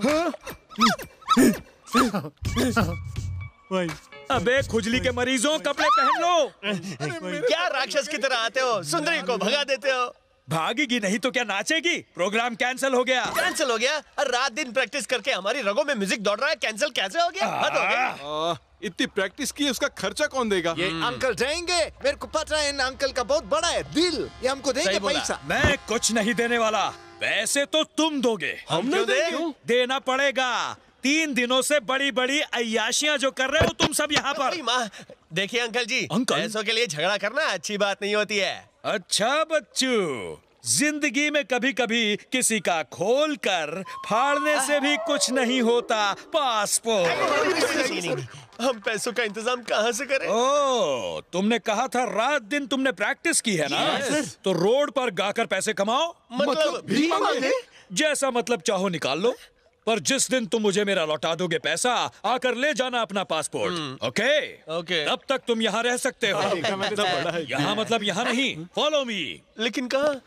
अबे खुजली के मरीजों, कपड़े पहन लो। क्या राक्षस की तरह आते हो, सुंदरी को भगा देते हो। भागेगी नहीं तो क्या नाचेगी? प्रोग्राम कैंसिल हो गया। कैंसिल हो गया? रात दिन प्रैक्टिस करके हमारी रगों में म्यूजिक दौड़ रहा है, कैंसिल कैसे हो गया? हद हो गया। इतनी प्रैक्टिस की, उसका खर्चा कौन देगा? ये अंकल देंगे। मेरे को पता है, इन अंकल का बहुत बड़ा है दिल, ये हमको देंगे पैसा। मैं कुछ नहीं देने वाला। वैसे तो तुम दोगे। हम क्यों दें? देना पड़ेगा। 3 दिनों से बड़ी बड़ी अय्याशियां जो कर रहे हो तुम सब यहाँ पर। देखिए अंकल जी, पैसों के लिए झगड़ा करना अच्छी बात नहीं होती है। अच्छा बच्चू, जिंदगी में कभी कभी किसी का खोल कर फाड़ने से भी कुछ नहीं होता। पासपोर्ट। हम पैसों का इंतजाम कहाँ से करें? ओह, तुमने कहा था रात दिन तुमने प्रैक्टिस की है ना? तो रोड पर गाकर पैसे कमाओ। मतलब भीख मांगे? जैसा मतलब चाहो निकाल लो, पर जिस दिन तुम मुझे मेरा लौटा दोगे पैसा, आकर ले जाना अपना पासपोर्ट। ओके? ओके। तब तक तुम यहाँ रह सकते हो। यहाँ मतलब यहाँ नहीं। Follow me. लेकिन कहाँ?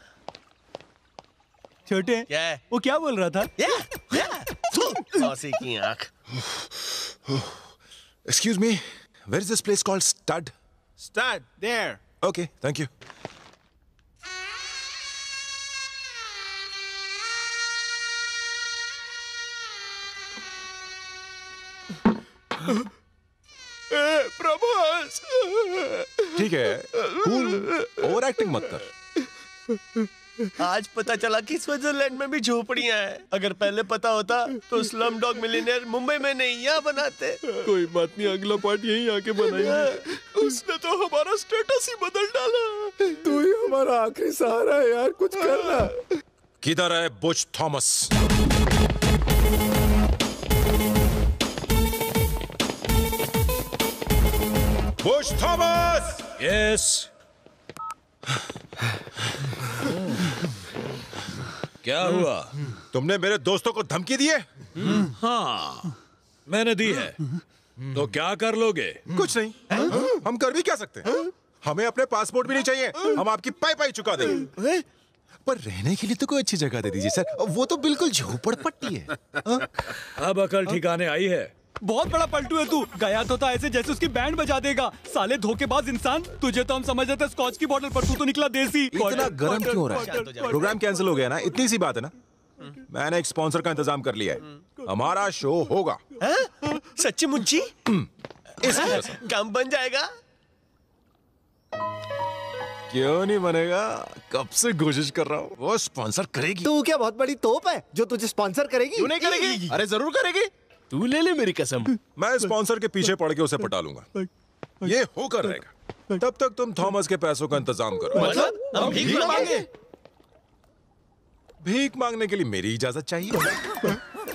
छोटे, क्या है? वो क्या बोल रहा था? मौसी की आँख। Excuse me, where is this place called Stud? Stud, there. Okay, thank you. Prabhas. ठीक है, कूल, ओवर एक्टिंग मत कर। आज पता चला कि स्विट्जरलैंड में भी झोपड़ियां हैं। अगर पहले पता होता तो स्लम डॉग मिलियनेयर मुंबई में नहीं यहाँ बनाते। कोई बात नहीं, अगला पार्ट यहीं आके बनाएंगे। उसने तो हमारा स्टेटस ही बदल डाला। तू ही हमारा आखिरी सहारा है यार, कुछ करना। किधर है Butch Thomas? Butch Thomas! Yes. क्या हुआ? तुमने मेरे दोस्तों को धमकी दी है? हाँ, मैंने दी है। तो क्या कर लोगे? कुछ नहीं। हम कर भी क्या सकते हैं? हमें अपने पासपोर्ट भी नहीं चाहिए। हम आपकी पाई चुका देंगे। पर रहने के लिए तो कोई अच्छी जगह दे दीजिए सर। वो तो बिल्कुल झोपड़पट्टी है। अब अकल ठिकाने आई है। बहुत बड़ा पलटू है तू। गया तो था ऐसे जैसे उसकी बैंड बजा देगा। साले धोखेबाज इंसान, तुझे तो हम समझ रहे थे स्कॉच की बोतल, पर तू तो निकला देसी। इतना गर्म क्यों हो रहा है? प्रोग्राम कैंसिल हो गया ना, इतनी सी बात है ना। मैंने एक स्पॉन्सर का इंतजाम कर लिया है। हमारा शो होगा। सच्ची मुच्ची? काम बन जाएगा? क्यों नहीं बनेगा? कब से कोशिश कर रहा हूँ। वो स्पॉन्सर करेगी। तू क्या बहुत बड़ी तोप है जो तुझे स्पॉन्सर करेगी? क्यों नहीं करेगी? अरे जरूर करेगी। तू ले ले मेरी कसम। मैं स्पॉन्सर के पीछे पड़ के उसे पटा लूंगा। ये होकर रहेगा। तब तक तुम थॉमस के पैसों का इंतजाम करो। मतलब हम भीख मांगे? भीख मांगने के लिए मेरी इजाजत चाहिए।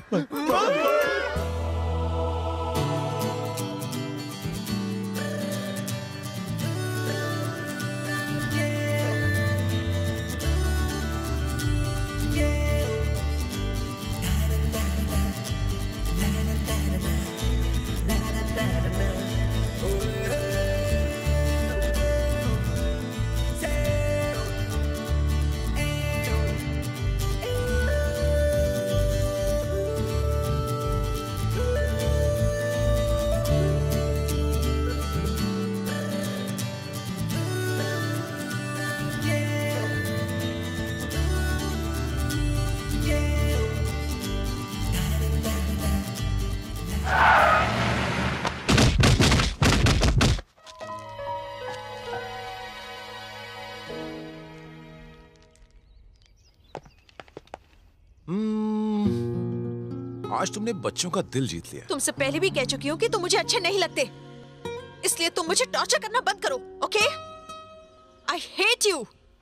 आज तुमने बच्चों का दिल जीत लिया। तुमसे पहले भी कह चुकी हूँ कि तुम मुझे अच्छे नहीं लगते, इसलिए तुम मुझे टॉर्चर करना बंद करो, okay? I hate you.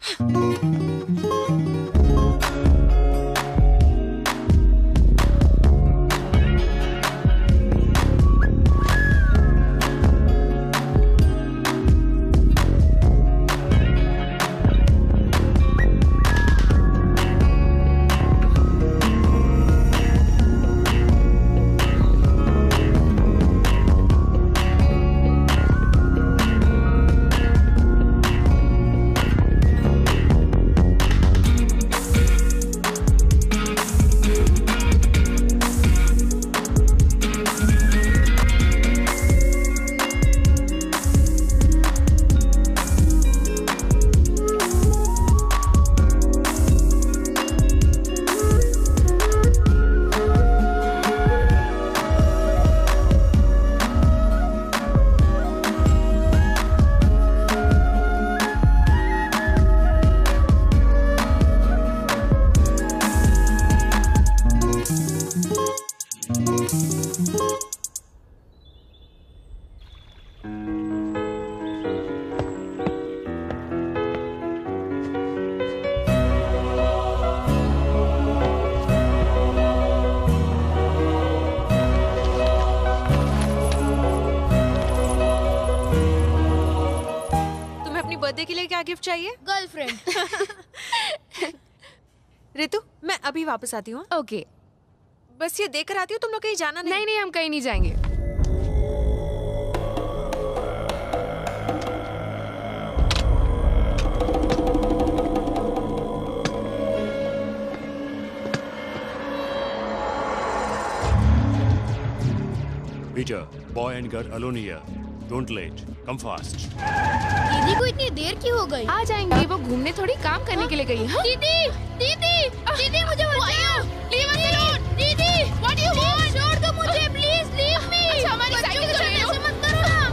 Birthday के लिए क्या गिफ्ट चाहिए? गर्लफ्रेंड। रितु, मैं अभी वापस आती हूँ। ओके। बस ये देकर आती हूँ, तुम लोग कहीं जाना नहीं। नहीं नहीं, हम कहीं नहीं जाएंगे। Peter, boy and girl alone here. Don't late. Come fast. दीदी को इतनी देर क्यों हो गई? आ जाएंगे, वो घूमने थोड़ी काम करने के लिए गई है। दीदी, दीदी, दीदी मुझे बचाओ। Leave us alone. दीदी, what do you want? छोड़ दो मुझे, please leave me. अच्छा, हमारी साइकिल तो ले लो। ऐसे मत करो ना।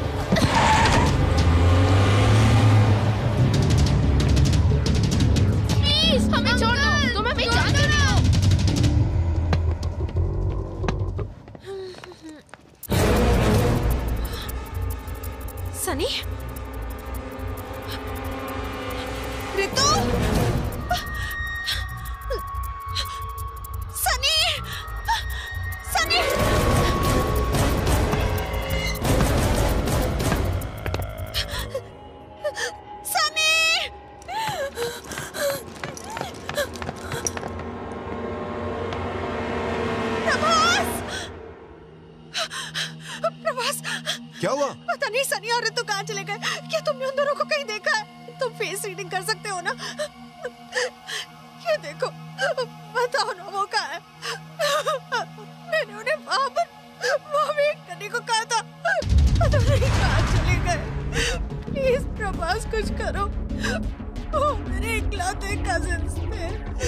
Please, हमें छोड़ दो। तुम हमें जानते हो। सनी, रितु, सनी, सनी, सनी, प्रभास, प्रभास, क्या हुआ? पता नहीं सनी और रितु कहाँ चले गए। क्या तुमने उन दोनों को कहीं देखा है? तुम फेस रीडिंग कर सकते हो ना? ये देखो, बताओ ना वो कहाँ है? मैंने उन्हें वहाँ वेट करने को कहा था। पता नहीं कहाँ चले गए। प्लीज प्रभास, कुछ करो। वो मेरे इकलौते कजिन्स थे।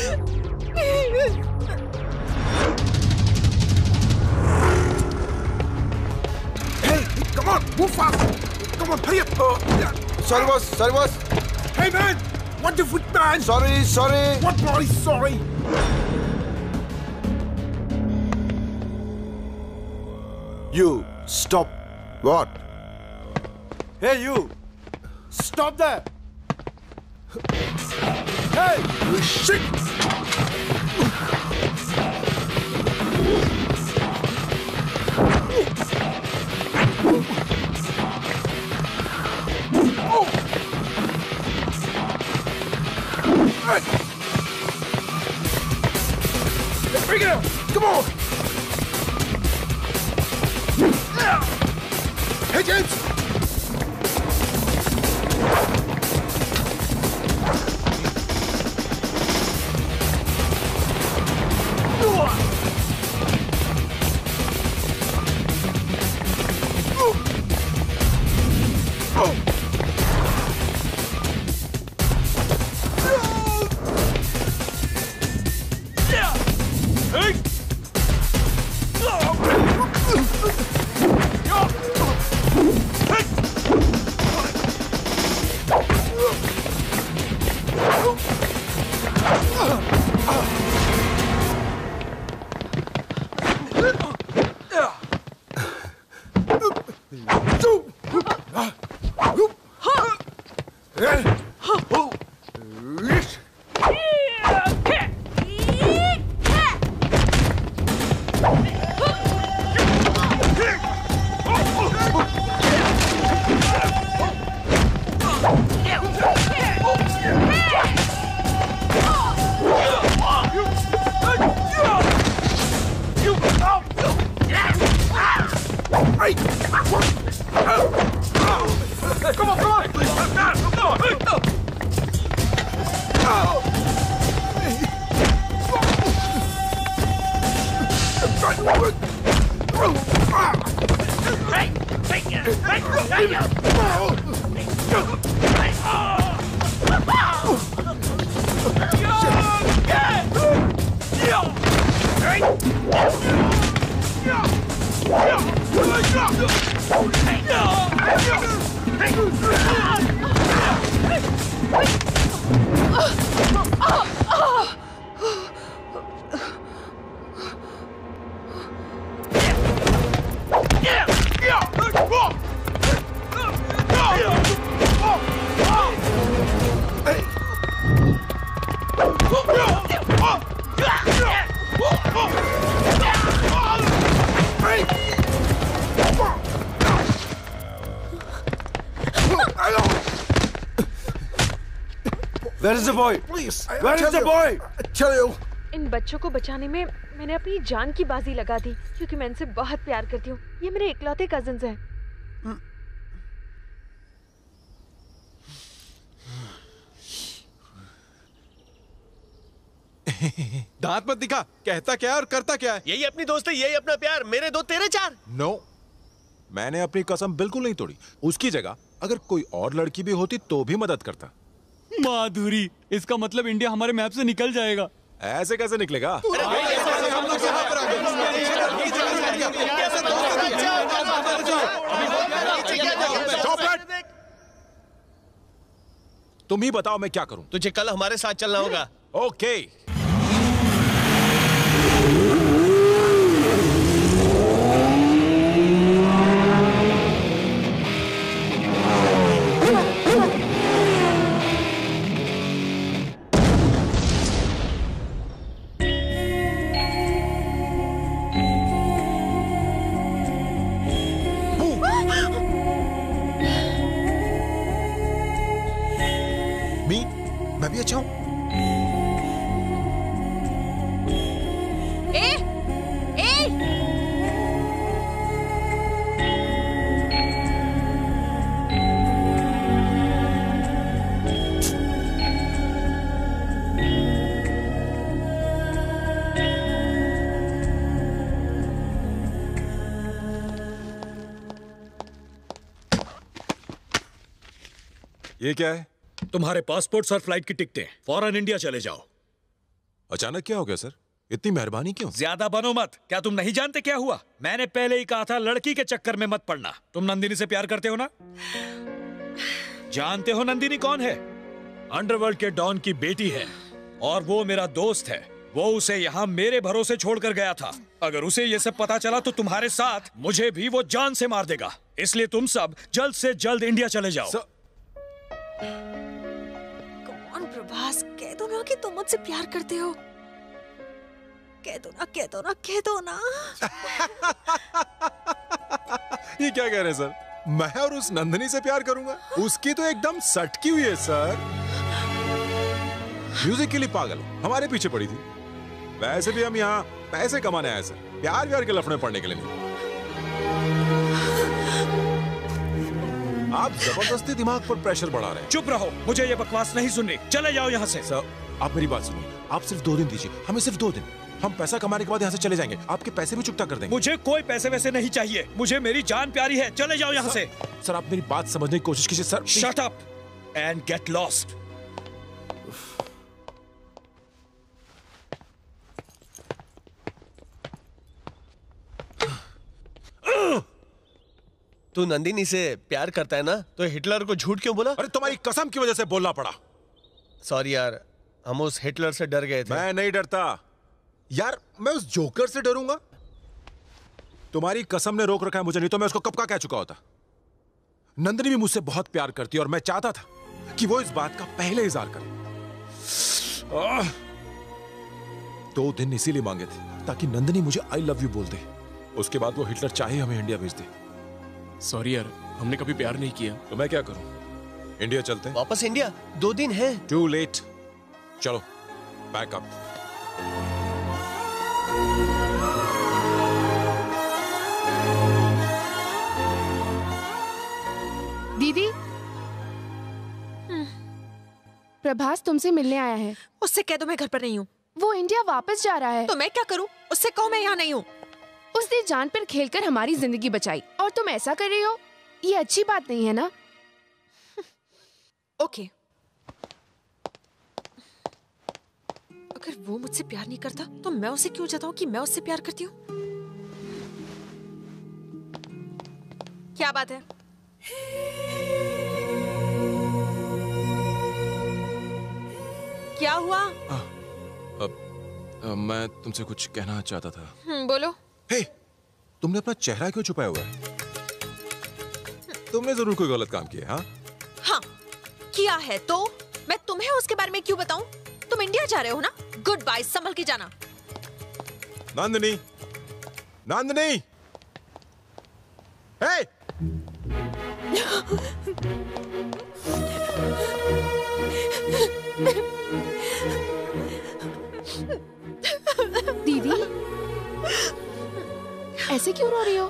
Hey, come on, move fast. Come on, hurry up. Sorry, boss. Sorry, boss. Hey, man. What the foot, man? Sorry, sorry. What boy? Sorry. You stop. What? Hey, you. Stop there. Hey, shit. Let's bring it up! Come on! Hey, James! Where is the boy? Please. Where is the boy? Tell you. इन बच्चों को बचाने में मैंने अपनी जान की बाजी लगा दी क्योंकि मैं इनसे बहुत प्यार करती हूँ। ये मेरे इकलौते कजिन्स हैं। दांत मत दिखा, कहता क्या है और करता क्या है। यही अपनी दोस्त है, यही अपना प्यार। मेरे दो तेरे चार। नो, मैंने अपनी कसम बिल्कुल नहीं तोड़ी। उसकी जगह अगर कोई और लड़की भी होती तो भी मदद करता। माधुरी, इसका मतलब इंडिया हमारे मैप से निकल जाएगा। ऐसे कैसे निकलेगा? तुम ही बताओ मैं क्या करूं? तुझे कल हमारे साथ चलना होगा। ओके। मैं भी अच्छा हूं। ये क्या है? तुम्हारे पासपोर्ट्स और फ्लाइट की टिकटें। फौरन इंडिया चले जाओ। अचानक क्या हो गया सर? इतनी मेहरबानी क्यों? ज्यादा बनो मत। क्या तुम नहीं जानते क्या हुआ? मैंने पहले ही कहा था लड़की के चक्कर में मत पड़ना। तुम नंदिनी से प्यार करते हो ना? जानते हो नंदिनी कौन है? अंडरवर्ल्ड के डॉन की बेटी है और वो मेरा दोस्त है। वो उसे यहाँ मेरे भरोसे छोड़कर गया था। अगर उसे ये सब पता चला तो तुम्हारे साथ मुझे भी वो जान से मार देगा। इसलिए तुम सब जल्द से जल्द इंडिया चले जाओ। प्रभास, कह दो ना कि तुम मुझसे प्यार करते हो। कह दो ना, कह दो ना, कह दो ना। ये क्या कह रहे हैं सर? मैं और उस नंदिनी से प्यार करूंगा? उसकी तो एकदम सटकी हुई है सर। म्यूजिक के लिए पागल हमारे पीछे पड़ी थी। वैसे भी हम यहाँ पैसे कमाने आए सर, प्यार व्यार के लफड़े पड़ने के लिए नहीं। आप जबरदस्ती दिमाग पर प्रेशर बढ़ा रहे हैं। चुप रहो, मुझे ये बकवास नहीं सुननी। चले जाओ यहाँ से। सर, आप मेरी बात सुनिए। आप सिर्फ 2 दिन दीजिए, हमें सिर्फ 2 दिन। हम पैसा कमाने के बाद यहाँ से चले जाएंगे। आपके पैसे भी चुकता कर देंगे। मुझे कोई पैसे वैसे नहीं चाहिए। मुझे मेरी जान प्यारी है। चले जाओ यहाँ से। सर, आप मेरी बात समझने की कोशिश कीजिए sir. Shut up and get lost. तू नंदिनी से प्यार करता है ना, तो हिटलर को झूठ क्यों बोला? अरे तुम्हारी कसम की वजह से बोलना पड़ा। सॉरी यार, हम उस हिटलर से डर गए थे। मैं नहीं डरता यार, मैं उस जोकर से डरूंगा? तुम्हारी कसम ने रोक रखा है मुझे, नहीं तो मैं उसको कब का कह चुका होता। नंदिनी भी मुझसे बहुत प्यार करती है और मैं चाहता था कि वो इस बात का पहले इजहार करे। 2 दिन इसीलिए मांगे थे ताकि नंदिनी मुझे आई लव यू बोल दे। उसके बाद वो हिटलर चाहे हमें इंडिया भेज दे। सॉरी यार, हमने कभी प्यार नहीं किया। तो मैं क्या करूं? इंडिया चलते हैं? वापस इंडिया? 2 दिन है। Too late. चलो बैक अप। दीदी, प्रभास तुमसे मिलने आया है। उससे कह दो मैं घर पर नहीं हूँ। वो इंडिया वापस जा रहा है। तो मैं क्या करूँ? उससे कहो मैं यहाँ नहीं हूँ। उसने जान पर खेलकर हमारी जिंदगी बचाई और तुम ऐसा कर रही हो? ये अच्छी बात नहीं है ना? ओके, अगर वो मुझसे प्यार नहीं करता तो मैं उसे क्यों जताऊं कि मैं उससे प्यार करती हूँ? क्या बात है? क्या हुआ? मैं तुमसे कुछ कहना चाहता था। बोलो। हे, तुमने अपना चेहरा क्यों छुपाया हुआ है? तुमने जरूर कोई गलत काम किया, हाँ? हाँ, किया है तो मैं तुम्हें उसके बारे में क्यों बताऊं? तुम इंडिया जा रहे हो ना? गुड बाय, संभल के जाना। नंदिनी, नंदिनी, हे! दीदी, ऐसे क्यों रो रही हो?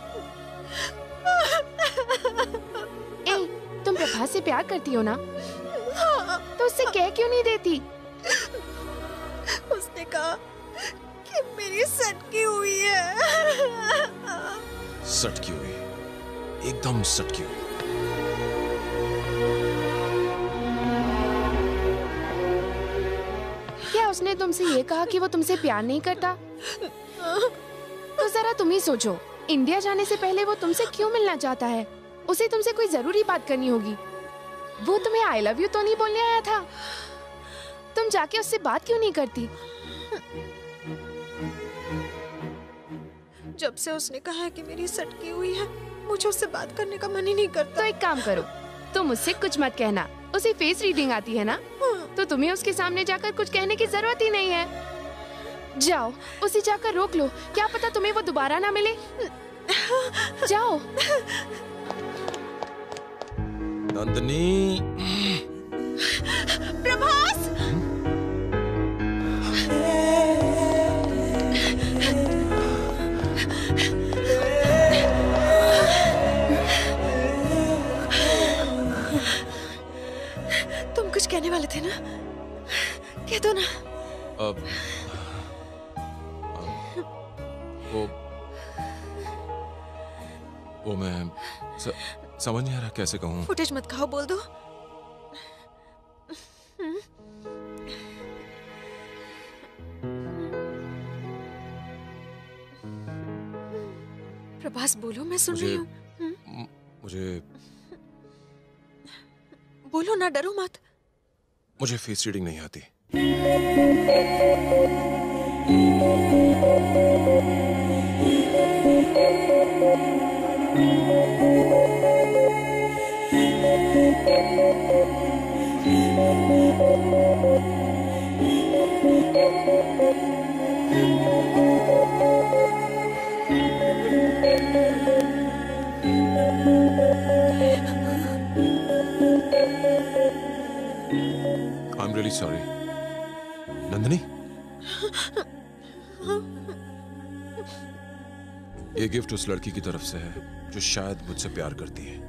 ए, तुम प्रभास से प्यार करती हो ना? तो उससे कह क्यों नहीं देती? उसने कहा कि मेरी सटकी हुई है। सटकी हुई, एकदम सटकी हुई। क्या उसने तुमसे ये कहा कि वो तुमसे प्यार नहीं करता? तो जरा तुम ही सोचो, इंडिया जाने से पहले वो तुमसे क्यों मिलना चाहता है? उसे तुमसे कोई जरूरी बात करनी होगी। वो तुम्हें आई लव यू तो नहीं बोलने आया था? तुम जाके उससे बात क्यों नहीं करती? जब से उसने कहा कि मेरी सटकी हुई है, मुझे उससे बात करने का मन ही नहीं करता। तो एक काम करो, तुम उससे कुछ मत कहना। उसे फेस रीडिंग आती है ना, तो तुम्हें उसके सामने जाकर कुछ कहने की जरूरत ही नहीं है। जाओ, उसे जाकर रोक लो, क्या पता तुम्हें वो दोबारा ना मिले। जाओ। नंदिनी। प्रभास! तुम कुछ कहने वाले थे ना? कह दो ना। वो मैं समझ नहीं आ रहा कैसे कहूँ। फुटेज मत खाओ, बोल दो। प्रभास बोलो, मैं सुन रही हूँ। मुझे बोलो ना, डरो मत। मुझे फेस रीडिंग नहीं आती। I'm really sorry. नंदिनी, ये गिफ्ट उस लड़की की तरफ से है जो शायद मुझसे प्यार करती है।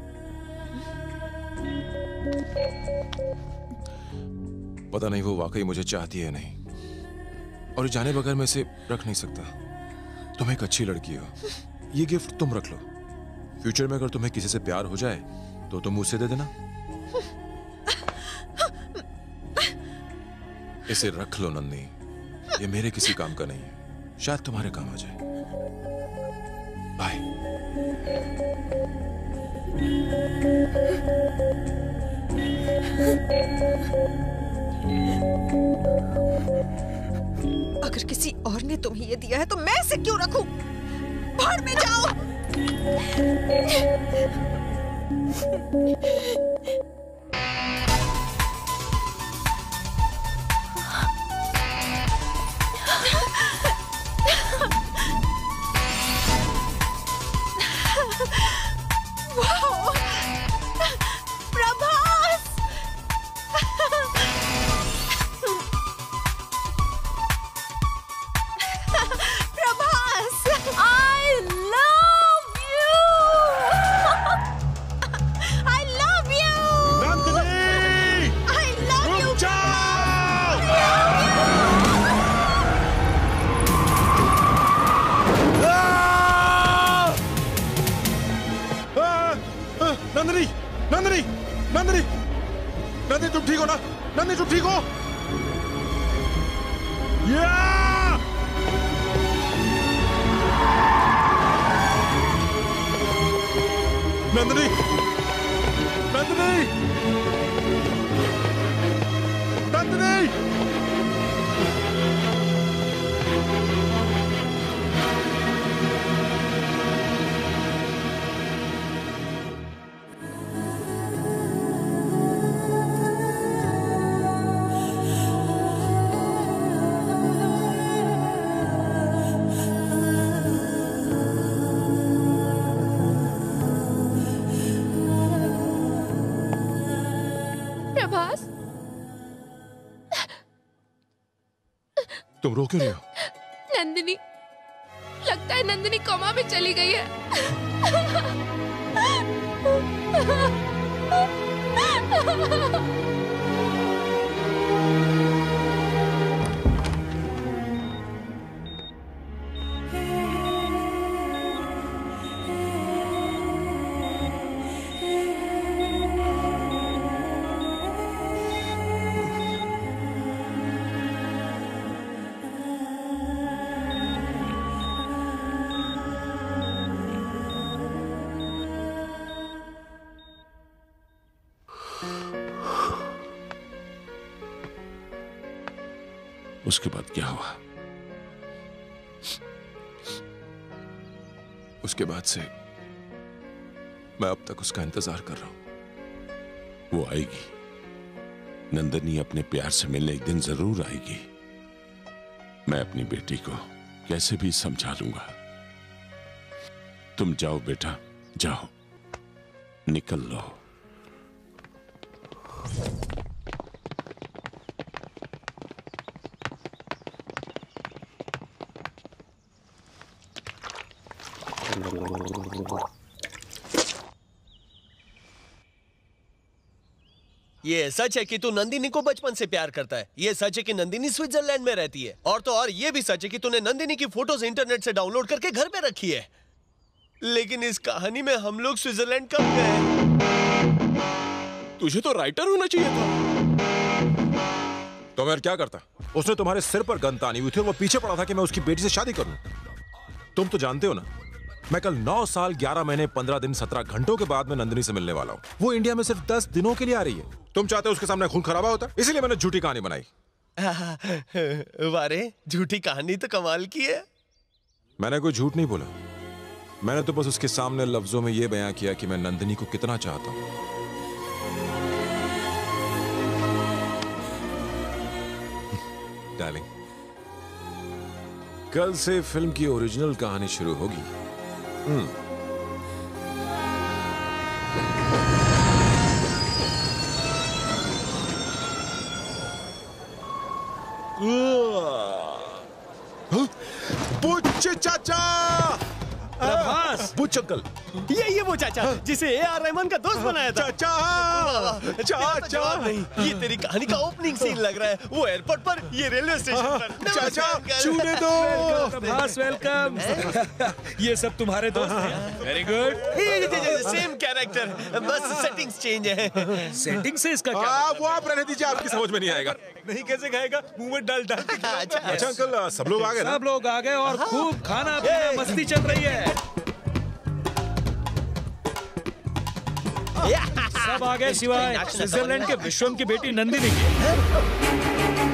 पता नहीं वो वाकई मुझे चाहती है नहीं, और जाने बगैर मैं इसे रख नहीं सकता। तुम एक अच्छी लड़की हो, ये गिफ्ट तुम रख लो। फ्यूचर में अगर तुम्हें किसी से प्यार हो जाए तो तुम मुझसे दे देना। इसे रख लो नंदिनी, ये मेरे किसी काम का नहीं है, शायद तुम्हारे काम आ जाए। बाय। अगर किसी और ने तुम्हें ये दिया है तो मैं इसे क्यों रखूं? भाड़ में जाओ। तुम रो क्यों रही हो? नंदिनी, लगता है नंदिनी कोमा में चली गई है। उसके बाद क्या हुआ? उसके बाद से मैं अब तक उसका इंतजार कर रहा हूं। वो आएगी, नंदिनी अपने प्यार से मिलने एक दिन जरूर आएगी। मैं अपनी बेटी को कैसे भी समझा लूंगा। तुम जाओ बेटा, जाओ, निकल लो। ये सच है कि तू नंदिनी को बचपन से प्यार करता है। ये सच है कि नंदिनी स्विट्जरलैंड में रहती है। और तो और ये भी सच है कि तूने नंदिनी की फोटोज इंटरनेट से डाउनलोड करके घर पे रखी है। लेकिन इस कहानी में हम लोग स्विट्जरलैंड कब गए? तुझे तो राइटर होना चाहिए था। तो मैं क्या करता? उसने तुम्हारे सिर पर गन तानी हुई थी और वो पीछे पड़ा था कि मैं उसकी बेटी से शादी करूं। तुम तो जानते हो ना, मैं कल 9 साल 11 महीने 15 दिन 17 घंटों के बाद में नंदिनी से मिलने वाला हूं। वो इंडिया में सिर्फ 10 दिनों के लिए आ रही है। तुम चाहते हो उसके सामने खून खराबा होता, इसलिए मैंने झूठी कहानी बनाई। वारे, झूठी कहानी तो कमाल की है। मैंने कोई झूठ नहीं बोला। मैंने तो बस उसके सामने लफ्जों में यह बयां किया कि मैं नंदिनी को कितना चाहता हूं। डार्लिंग, कल से फिल्म की ओरिजिनल कहानी शुरू होगी। बुच्च चाचा, प्रभास, बुच्च अंकल, ये वो चाचा जिसे ए.आर. रहमान का दोस्त बनाया था। चाचा, चाचा, नहीं, ये तेरी कहानी का ओपनिंग सीन लग रहा है। वो एयरपोर्ट पर, ये रेलवे स्टेशन पर। चाचा, छूने दो। प्रभास, वेलकम। ये सब तुम्हारे दोस्त हैं? Very good. सेम कैरेक्टर, बस सेटिंग्स चेंज है। सेटिंग से इसका क्या? वो आप रहने दीजिए, आपकी समझ में नहीं आएगा। नहीं कैसे खाएगा? मुंह में डाल डाल। अच्छा अंकल, सब लोग आ गए? सब लोग आ गए और खूब खाना पीना मस्ती चल रही है। सब आ गए सिवाय स्विट्जरलैंड के विश्वम की बेटी नंदिनी के।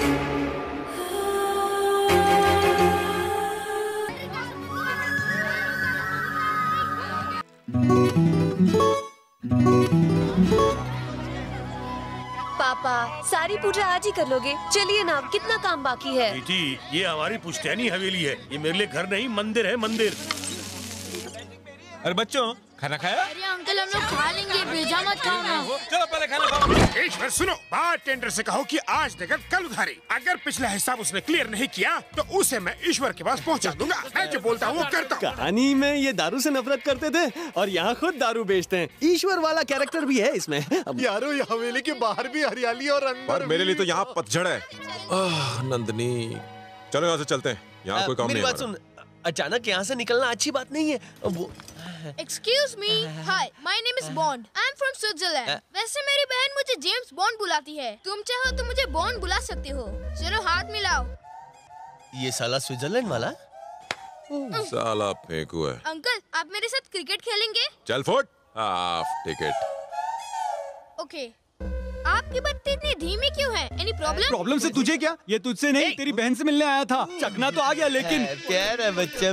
पापा, सारी पूजा आज ही कर लोगे? चलिए ना, कितना काम बाकी है। बेटी, ये हमारी पुश्तैनी हवेली है। ये मेरे लिए घर नहीं, मंदिर है, मंदिर। अरे बच्चों, खाना खाया? अरे अंकल, हम लोग खा लेंगे, भेजा मत खाओ ना। चलो पहले खाना खाओ। ईश्वर सुनो, बारटेंडर से कहो कि आज देकर कल उधारी। अगर पिछला हिसाब उसने क्लियर नहीं किया तो उसे मैं ईश्वर के पास पहुंचा दूंगा। मैं जो बोलता हूँ वो करता हूँ। कहानी में ये दारू से नफरत करते थे और यहाँ खुद दारू बेचते हैं। ईश्वर वाला कैरेक्टर भी है इसमें। यारो, ये हवेली के बाहर भी हरियाली और अंदर मेरे लिए तो यहाँ पतझड़ है। नंदिनी, चलो यहाँ से चलते हैं। यहाँ कोई काम नहीं। मेरी बात सुन, अचानक यहाँ से निकलना अच्छी बात नहीं है। वो Excuse me, hi, my name is Bond. I'm from Switzerland. वैसे मेरी बहन मुझे जेम्स बॉन्ड बुलाती है। तुम चाहो तो मुझे बॉन्ड बुला सकते हो। चलो हाथ मिलाओ। ये साला स्विट्जरलैंड वाला? साला फेंकू है। अंकल, आप मेरे साथ क्रिकेट खेलेंगे? चल फुट, हाफ टिकट। ओके। आपकी बत्ती इतनी धीमी क्यों है? Any problem? प्रॉब्लम से तुझे क्या? ये तुझसे नहीं, तेरी बहन से मिलने आया था। चकना तो आ गया, लेकिन प्यार है बच्चा।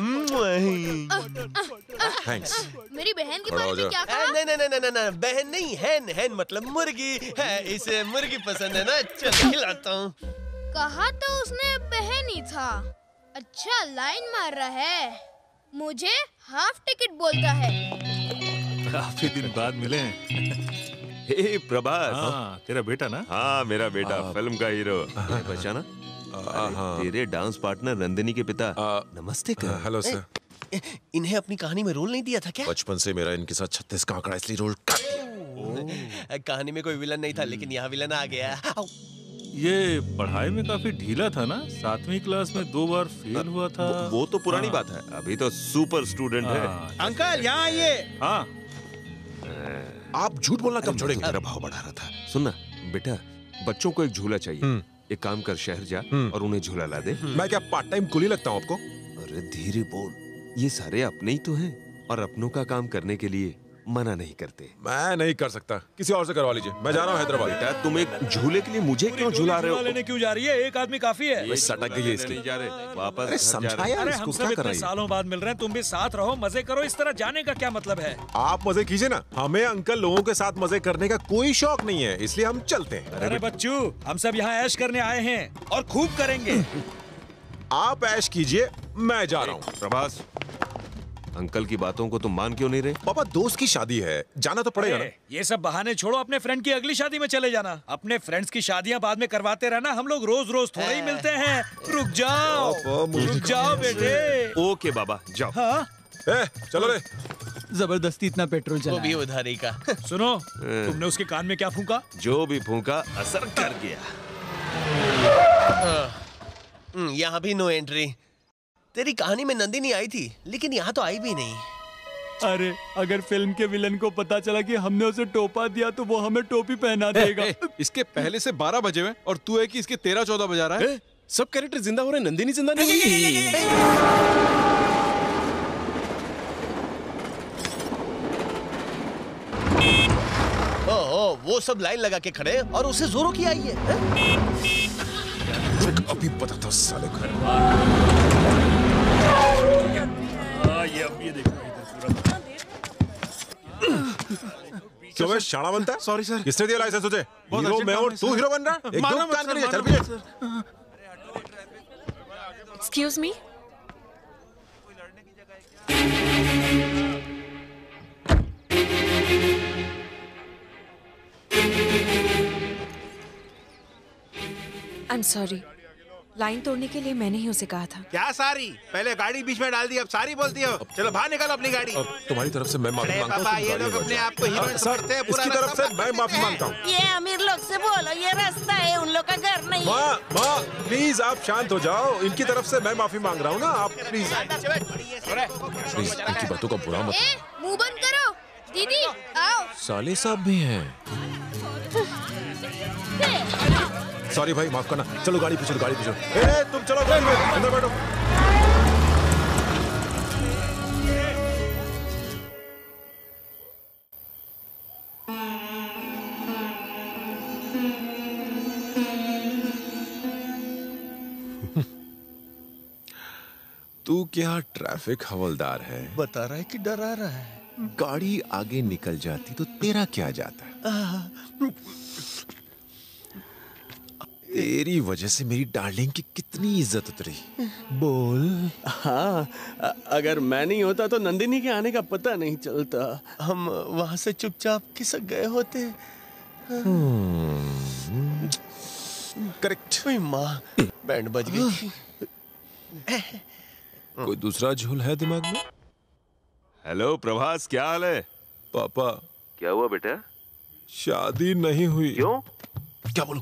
थैंक्स। मेरी बहन के बारे में क्या कहा? नहीं, बहन नहीं, हैन मतलब मुर्गी है। इसे मुर्गी पसंद है ना, चल खिलाता हूँ। कहा तो उसने बहन ही था। अच्छा लाइन मार रहा है। मुझे हाफ टिकट बोलता है। काफी दिन बाद मिले। हे प्रभास। हाँ, तेरा बेटा ना? हाँ, मेरा बेटा, फिल्म का हीरो। पहचाना? तेरे डांस पार्टनर नंदिनी के पिता नमस्ते कर। Hello sir. इन्हें अपनी कहानी में रोल नहीं दिया था क्या? बचपन से मेरा इनके साथ 36 का आंकड़ा, इसलिए रोल कर दिया। कहानी में कोई विलन नहीं था, लेकिन यहाँ विलन आ गया। ये पढ़ाई में काफी ढीला था ना, 7वीं क्लास में 2 बार फेल हुआ था। वो तो पुरानी बात है, अभी तो सुपर स्टूडेंट है। अंकल यहाँ आइए। हाँ आप झूठ बोलना कब छोड़ेंगे? मेरा भाव बढ़ा रहा था। सुनना बेटा, बच्चों को एक झूला चाहिए। एक काम कर, शहर जा और उन्हें झूला ला दे। मैं क्या पार्ट टाइम कुली लगता हूँ आपको? अरे धीरे बोल, ये सारे अपने ही तो हैं और अपनों का काम करने के लिए मना नहीं करते। मैं नहीं कर सकता, किसी और से करवा लीजिए। मैं जा रहा हूँ हैदराबाद। बेटा तुम एक झूले के लिए मुझे क्यों झूला रहे हो? लेने क्यों जा रही है? एक आदमी काफी है। ये सटक गई है इसकी। वापस समझाया अरे इसको, हम क्या सब कर इतने रही है? सालों बाद मिल रहे हैं, तुम भी साथ रहो, मजे करो। इस तरह जाने का क्या मतलब है? आप मजे कीजिए ना, हमें अंकल लोगों के साथ मजे करने का कोई शौक नहीं है, इसलिए हम चलते हैं। अरे बच्चू, हम सब यहाँ ऐश करने आए हैं और खूब करेंगे। आप ऐश कीजिए, मैं जा रहा हूँ। प्रभास, अंकल की बातों को तुम मान क्यों नहीं रहे? पापा दोस्त की शादी है, जाना तो पड़ेगा ना। ये सब बहाने छोड़ो, अपने फ्रेंड की अगली शादी में चले जाना। अपने फ्रेंड्स की शादियां बाद में करवाते रहना, हम लोग रोज रोज थोड़ा ही मिलते हैं। रुक जाओ, रुक जाओ बेटे। ओके बाबा, जाओ। हाँ? चलो रे। जबरदस्ती इतना पेट्रोल चला। वो भी उधारी का। सुनो, तुमने उसके कान में क्या फूंका? जो भी फूंका असर कर गया। यहाँ भी नो एंट्री। तेरी कहानी में नंदिनी आई थी, लेकिन यहाँ तो आई भी नहीं। अरे अगर फिल्म के विलन को पता चला कि हमने उसे टोपा दिया तो वो हमें टोपी पहना देगा। इसके पहले से 12 बजे हुए और तू है कि इसके 13-14 बजा रहा है। सब कैरेक्टर जिंदा हो रहे, नंदिनी जिंदा नहीं हुई। ओ, वो सब लाइन लगा के खड़े और उसे जोरों की आई है। अभी पता था साले को। ये देखो क्यों मैं शाना बनता है? Sorry sir. किसने दिया लाइसेंस तुझे? हीरो मैं और तू हीरो बन रहा है? एक दो कान करिए, चल पीछे। Excuse me. I am sorry, line तोड़ने के लिए मैंने ही उसे कहा था। क्या सारी? पहले गाड़ी बीच में डाल दी, अब सारी बोलती हो। चलो बाहर निकालो अपनी गाड़ी। तुम्हारी तरफ से मैं माफी मांगता हूँ। पापा ये लोग अपने आप को हीरो समझते हैं। इसकी तरफ से मैं माफी मांगता हूँ। ये अमीर लोग से बोलो, ये रास्ता है, उन लोग का घर नहीं है। माँ प्लीज आप शांत हो जाओ। इनकी तरफ से मैं माफी मांग रहा हूँ ना, आप प्लीज इनकी बातों का बुरा मत। मुंह बंद करो। दीदी आओ। साले साहब भी हैं। सॉरी भाई, माफ करना। चलो गाड़ी पीछे, गाड़ी पीछे। तुम चलो अंदर बैठो। तू क्या ट्रैफिक हवलदार है? बता रहा है कि डरा रहा है। गाड़ी आगे निकल जाती तो तेरा क्या जाता? तेरी वजह से मेरी डार्लिंग की कितनी इज्जत उतरी। बोल। हाँ, अगर मैं नहीं होता तो नंदिनी के आने का पता नहीं चलता। हम वहां से चुपचाप खिसक गए होते। करेक्ट। माँ, बैंड बज गई थी। कोई दूसरा झोल है दिमाग में? हेलो प्रभास, क्या हाल है? पापा। क्या हुआ बेटा? शादी नहीं हुई। क्यों? क्या बोलूं?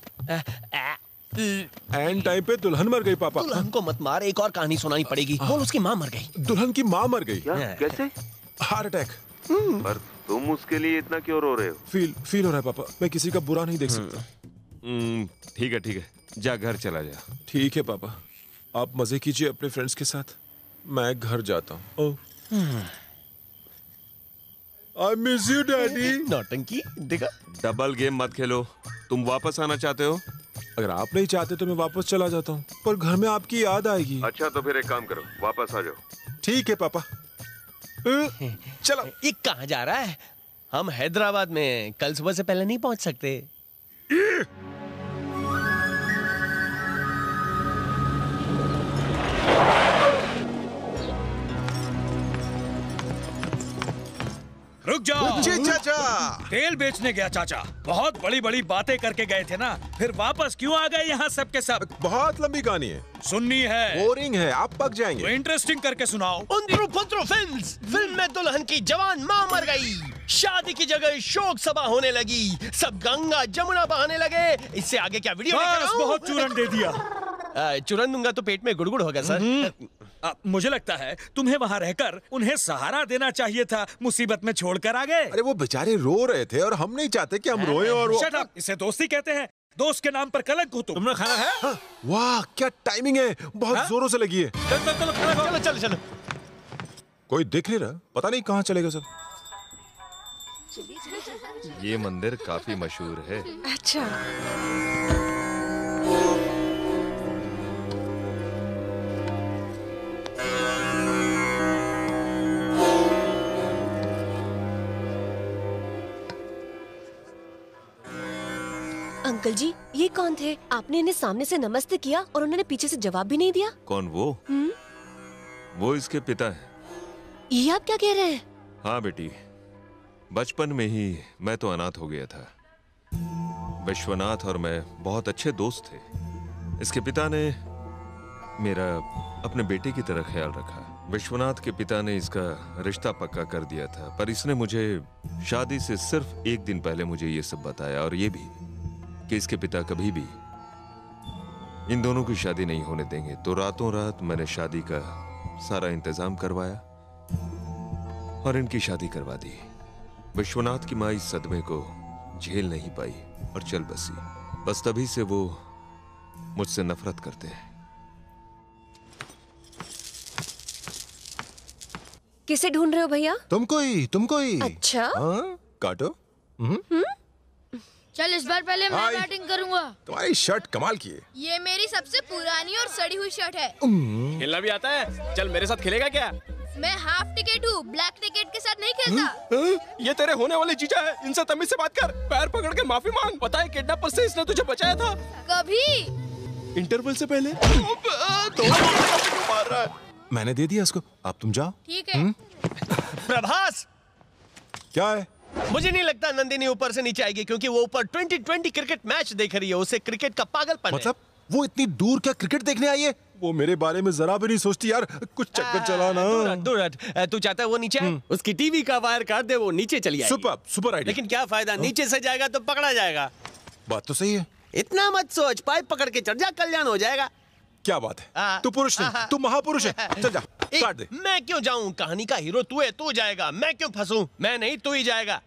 एंड टाइम पे दुल्हन मर गई पापा। दुल्हन को मत मार, एक और कहानी सुनानी पड़ेगी। बोल, उसकी माँ मर गई। दुल्हन की माँ मर गई। कैसे? Heart attack. पर तुम उसके लिए इतना क्यों रो रहे हो? फील हो रहा है पापा, मैं किसी का बुरा नहीं देख सकता। ठीक है, जा घर चला जा। ठीक है पापा, आप मजे कीजिए अपने फ्रेंड्स के साथ, मैं घर जाता हूँ। I miss you, Daddy. नौटंकी देखा। डबल गेम मत खेलो। तुम वापस आना चाहते हो? अगर आप नहीं चाहते तो मैं वापस चला जाता हूँ, पर घर में आपकी याद आएगी। अच्छा तो फिर एक काम करो, वापस आ जाओ। ठीक है पापा। चलो। ये कहाँ जा रहा है? हम हैदराबाद में कल सुबह से पहले नहीं पहुंच सकते। रुक जाओ। जी चाचा। तेल बेचने गया चाचा, बहुत बड़ी बड़ी बातें करके गए थे ना, फिर वापस क्यों आ गए यहाँ सब के सब? बहुत लंबी कहानी है। सुननी है? बोरिंग है, आप पक जाएंगे। तो इंटरेस्टिंग करके सुनाओ। फिल्म में दुल्हन की जवान माँ मर गई, शादी की जगह शोक सभा होने लगी, सब गंगा जमुना बहाने लगे। इससे आगे क्या वीडियो लेकर आऊं? बहुत चूरन दे दिया। चूरन दूंगा तो पेट में गुड़गुड़ होगा सर। मुझे लगता है तुम्हें वहाँ रहकर उन्हें सहारा देना चाहिए था, मुसीबत में छोड़कर आ गए। अरे वो बेचारे रो रहे थे और हम नहीं चाहते कि हम रोएं और वो... शट अप, इसे दोस्ती कहते हैं। दोस्त के नाम पर कलंक हो तुमने खाना है? हाँ, वाह क्या टाइमिंग है, बहुत जोरों से लगी है। चलो चलो। कोई दिख नहीं रहा, पता नहीं कहाँ चलेगा सब। ये मंदिर काफी मशहूर है। अच्छा। अंकल जी, ये कौन थे? आपने इन्हें सामने से नमस्ते किया और उन्होंने पीछे से जवाब भी नहीं दिया। कौन वो? वो इसके पिता है। ये आप क्या कह रहे हैं? हाँ बेटी, बचपन में ही मैं तो अनाथ हो गया था। विश्वनाथ और मैं बहुत अच्छे दोस्त थे। इसके पिता ने मेरा अपने बेटे की तरह ख्याल रखा। विश्वनाथ के पिता ने इसका रिश्ता पक्का कर दिया था, पर इसने मुझे शादी से सिर्फ एक दिन पहले मुझे ये सब बताया, और ये भी कि इसके पिता कभी भी इन दोनों की शादी नहीं होने देंगे। तो रातों रात मैंने शादी का सारा इंतजाम करवाया और इनकी शादी करवा दी। विश्वनाथ की माँ इस सदमे को झेल नहीं पाई और चल बसी। बस तभी से वो मुझसे नफरत करते हैं। किसे ढूंढ रहे हो भैया? तुमको ही। अच्छा। हाँ, काटो। चल इस बार पहले मैं बैटिंग करूंगा। तुम्हारी शर्ट कमाल की है। ये मेरी सबसे पुरानी और सड़ी हुई शर्ट है। खेलना भी आता है? चल मेरे साथ खेलेगा क्या? मैं हाफ टिकट हूँ, ब्लैक टिकट के साथ नहीं खेलता। ये तेरे होने वाले जीजा है, इनसे तमीज से बात कर। पैर पकड़ के माफी मांग। पता है किडनैपर से इसने तुझे बचाया था। कभी? इंटरवल से पहले। मार रहा है। मैंने दे दिया उसको, अब तुम जाओ। ठीक है। प्रभास, क्या है? मुझे नहीं लगता नंदिनी ऊपर से नीचे आएगी, क्योंकि वो ऊपर 2020 क्रिकेट मैच देख रही है। उसे क्रिकेट का पागलपन है। मतलब वो इतनी दूर क्या क्रिकेट देखने आई है? वो मेरे बारे में जरा भी नहीं सोचती यार। कुछ चक्कर चला ना। दूर हट। तू चाहता है वो नीचे आए? उसकी टीवी का वायर काट दे, वो नीचे चली आएगी। Super idea. लेकिन क्या फायदा, नीचे से जाएगा तो पकड़ा जाएगा। बात तो सही है। इतना मत सोच, पाइप पकड़ के चढ़ जा, कल्याण हो जाएगा। क्या बात है, तू पुरुष नहीं, तू महापुरुष है। चल जा, काट दे। मैं क्यों जाऊं? कहानी का हीरो तू है, तू जाएगा। मैं क्यों फंसूं? मैं नहीं, तू ही जाएगा।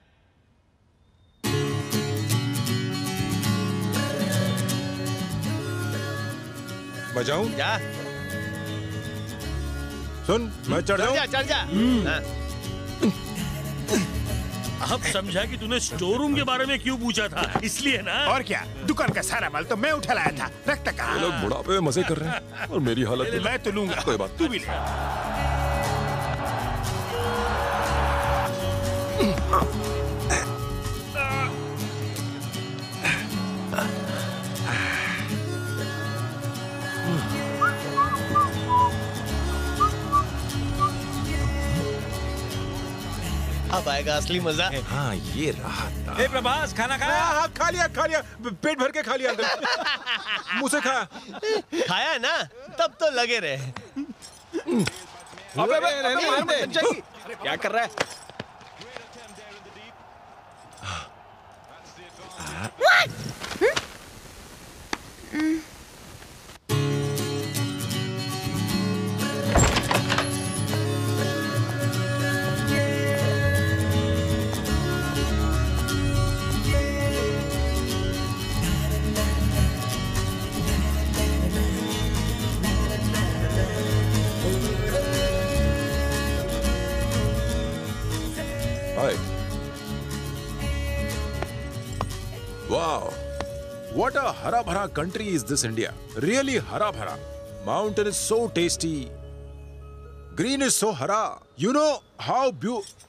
बजाऊं? जा। सुन, मैं चढ़ जाऊं? चढ़ जा। अब समझा कि तूने स्टोर रूम के बारे में क्यों पूछा था, इसलिए ना। और क्या, दुकान का सारा माल तो मैं उठा लाया था। रखता कहाँ? ये लोग बुढ़ापे में मजे कर रहे हैं और मेरी हालत। मैं तो लूंगा। कोई बात, तू भी ले। अब आएगा असली मजा। हाँ, ये रहा। ए प्रभास, खाना खाया? हाँ, खा लिया, पेट भर के खा लिया। मुंह से खाया। खाया ना, तब तो लगे रहे। क्या कर रहा है? Wow, what a hara bhara country is this India. Really hara bhara. Mountain is so tasty. Green is so hara. You know how beautiful.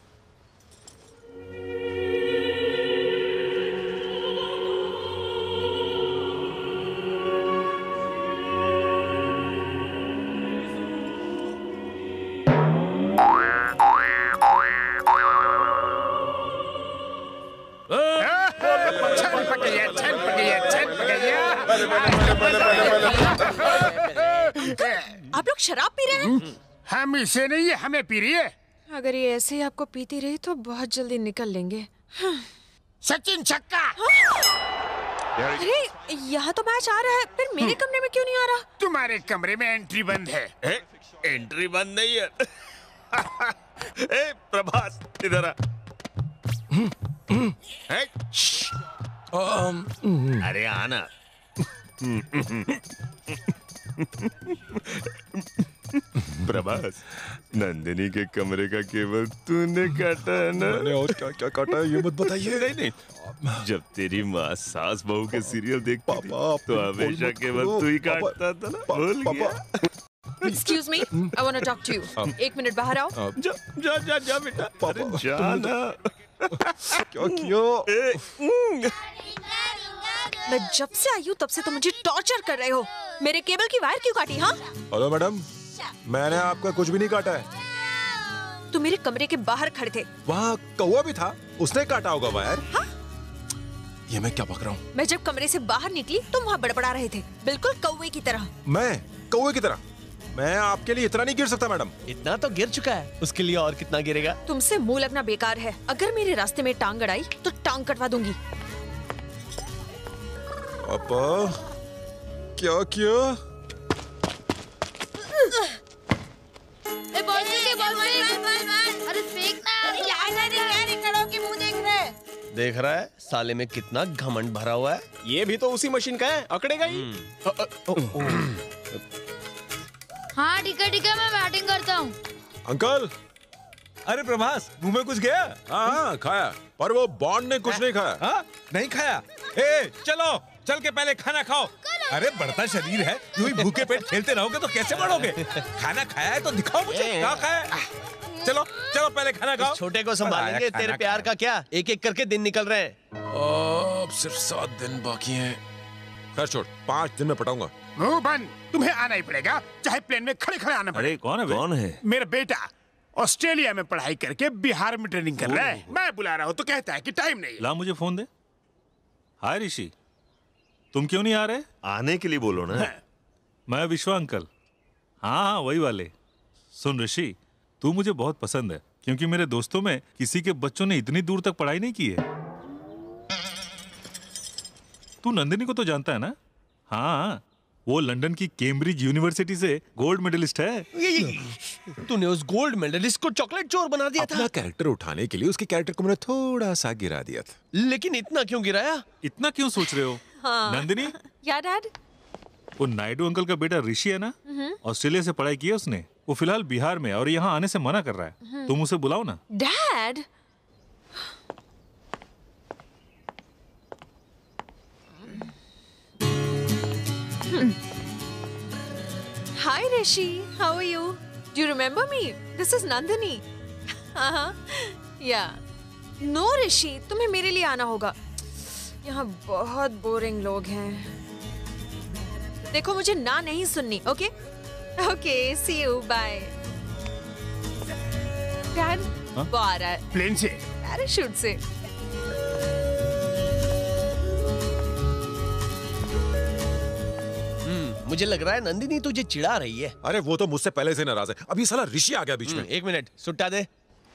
आप लोग शराब पी रहे हैं? हम इसे नहीं, ये हमें पी रही है। अगर ये ऐसे ही आपको पीती रही तो बहुत जल्दी निकल लेंगे। सचिन छक्का। अरे यहाँ तो मैच आ रहा है, फिर मेरे कमरे में क्यों नहीं आ रहा? तुम्हारे कमरे में एंट्री बंद है। एंट्री बंद नहीं है। ए प्रभास इधर आ। अरे आना। प्रभास, नंदिनी के कमरे का केबल तूने काटा है ना? मैंने और क्या क्या काटा है ये मत बताइए। नहीं, जब तेरी माँ सास बहू के सीरियल देखती थी तो हमेशा केबल तू ही काटता था ना, भूल गया? Excuse me, I want to talk to you. 1 minute बाहर आओ। जा जा जा जा बेटा, अरे जा ना। क्या किया? मैं जब से आई हूँ तब से तो मुझे टॉर्चर कर रहे हो। मेरे केबल की वायर क्यों काटी? हाँ, हेलो मैडम, मैंने आपका कुछ भी नहीं काटा है। तुम मेरे कमरे के बाहर खड़े थे। वहाँ कौवा भी था, उसने काटा होगा वायर। हाँ? ये मैं क्या बक रहा हूँ? मैं जब कमरे से बाहर निकली तुम वहाँ बड़बड़ा रहे थे, बिल्कुल कौवे की तरह। मैं कौवे की तरह? मैं आपके लिए इतना नहीं गिर सकता मैडम। इतना तो गिर चुका है, उसके लिए और कितना गिरेगा? तुमसे मुंह लगना बेकार है। अगर मेरे रास्ते में टांग अड़ाई तो टांग कटवा दूंगी। पापा, क्या किया? अरे फेंक ना। मुंह देख रहे। देख रहा है साले में कितना घमंड भरा हुआ है। ये भी तो उसी मशीन का है, अकड़ेगा ही। हाँ ठीक है, मैं बैटिंग करता हूँ। अंकल। अरे प्रभास, मुंह में कुछ गया? हाँ खाया, पर वो बॉन्ड ने कुछ नहीं खाया। हाँ? नहीं खाया? ए, चलो चल के पहले खाना खाओ। अरे बढ़ता शरीर है, यूं ही भूखे पेट खेलते रहोगे तो कैसे बढ़ोगे? खाना खाया है तो दिखाओ मुझे, क्या खाया है? चलो चलो पहले खाना खाओ। छोटे को संभालेंगे, तेरे प्यार का क्या? एक एक करके दिन निकल रहे हैं। अब सिर्फ 7 दिन बाकी हैं। खैर छोड़, 5 दिन में पटाऊंगा। मुंह बंद, तुम्हें आना ही पड़ेगा, चाहे प्लेन में खड़े खड़े आना पड़े। अरे कौन है? मेरा बेटा ऑस्ट्रेलिया में पढ़ाई करके बिहार में ट्रेनिंग कर रहा है। मैं बुला रहा हूँ तो कहता है कि टाइम नहीं। ला मुझे फोन दे। हाय ऋषि, तुम क्यों नहीं आ रहे? आने के लिए बोलो ना। मैं विश्वा अंकल। हाँ वही वाले। सुन ऋषि, तू मुझे बहुत पसंद है क्योंकि मेरे दोस्तों में किसी के बच्चों ने इतनी दूर तक पढ़ाई नहीं की है। तू नंदिनी को तो जानता है ना? हाँ, वो लंदन की कैम्ब्रिज यूनिवर्सिटी से गोल्ड मेडलिस्ट है। तूने उस गोल्ड मेडलिस्ट को चॉकलेट चोर बना दिया था। अपना कैरेक्टर उठाने के लिए उसके कैरेक्टर को मैंने थोड़ा सा गिरा दिया था। लेकिन इतना क्यों गिराया? इतना क्यों सोच रहे हो? हाँ। नंदिनी, या डैड? वो नायडू अंकल का बेटा ऋषि है ना, ऑस्ट्रेलिया से पढ़ाई की है उसने। वो फिलहाल बिहार में और यहाँ आने से मना कर रहा है। तुम उसे बुलाओ ना। Dad? Hi Rishi, how are you? Do you remember me? This is Nandini. Yeah. No Rishi, तुम्हें मेरे लिए आना होगा। यहाँ बहुत बोरिंग लोग हैं। देखो मुझे ना नहीं सुननी, okay? Okay, see you, bye. Dad, वो आ रहा है। प्लेन से? पैराशूट से। मुझे लग रहा है नंदिनी तुझे चिढ़ा रही है। अरे वो तो मुझसे पहले से नाराज है। अभी साला ऋषि आ गया बीच में। 1 मिनट, सुट्टा दे।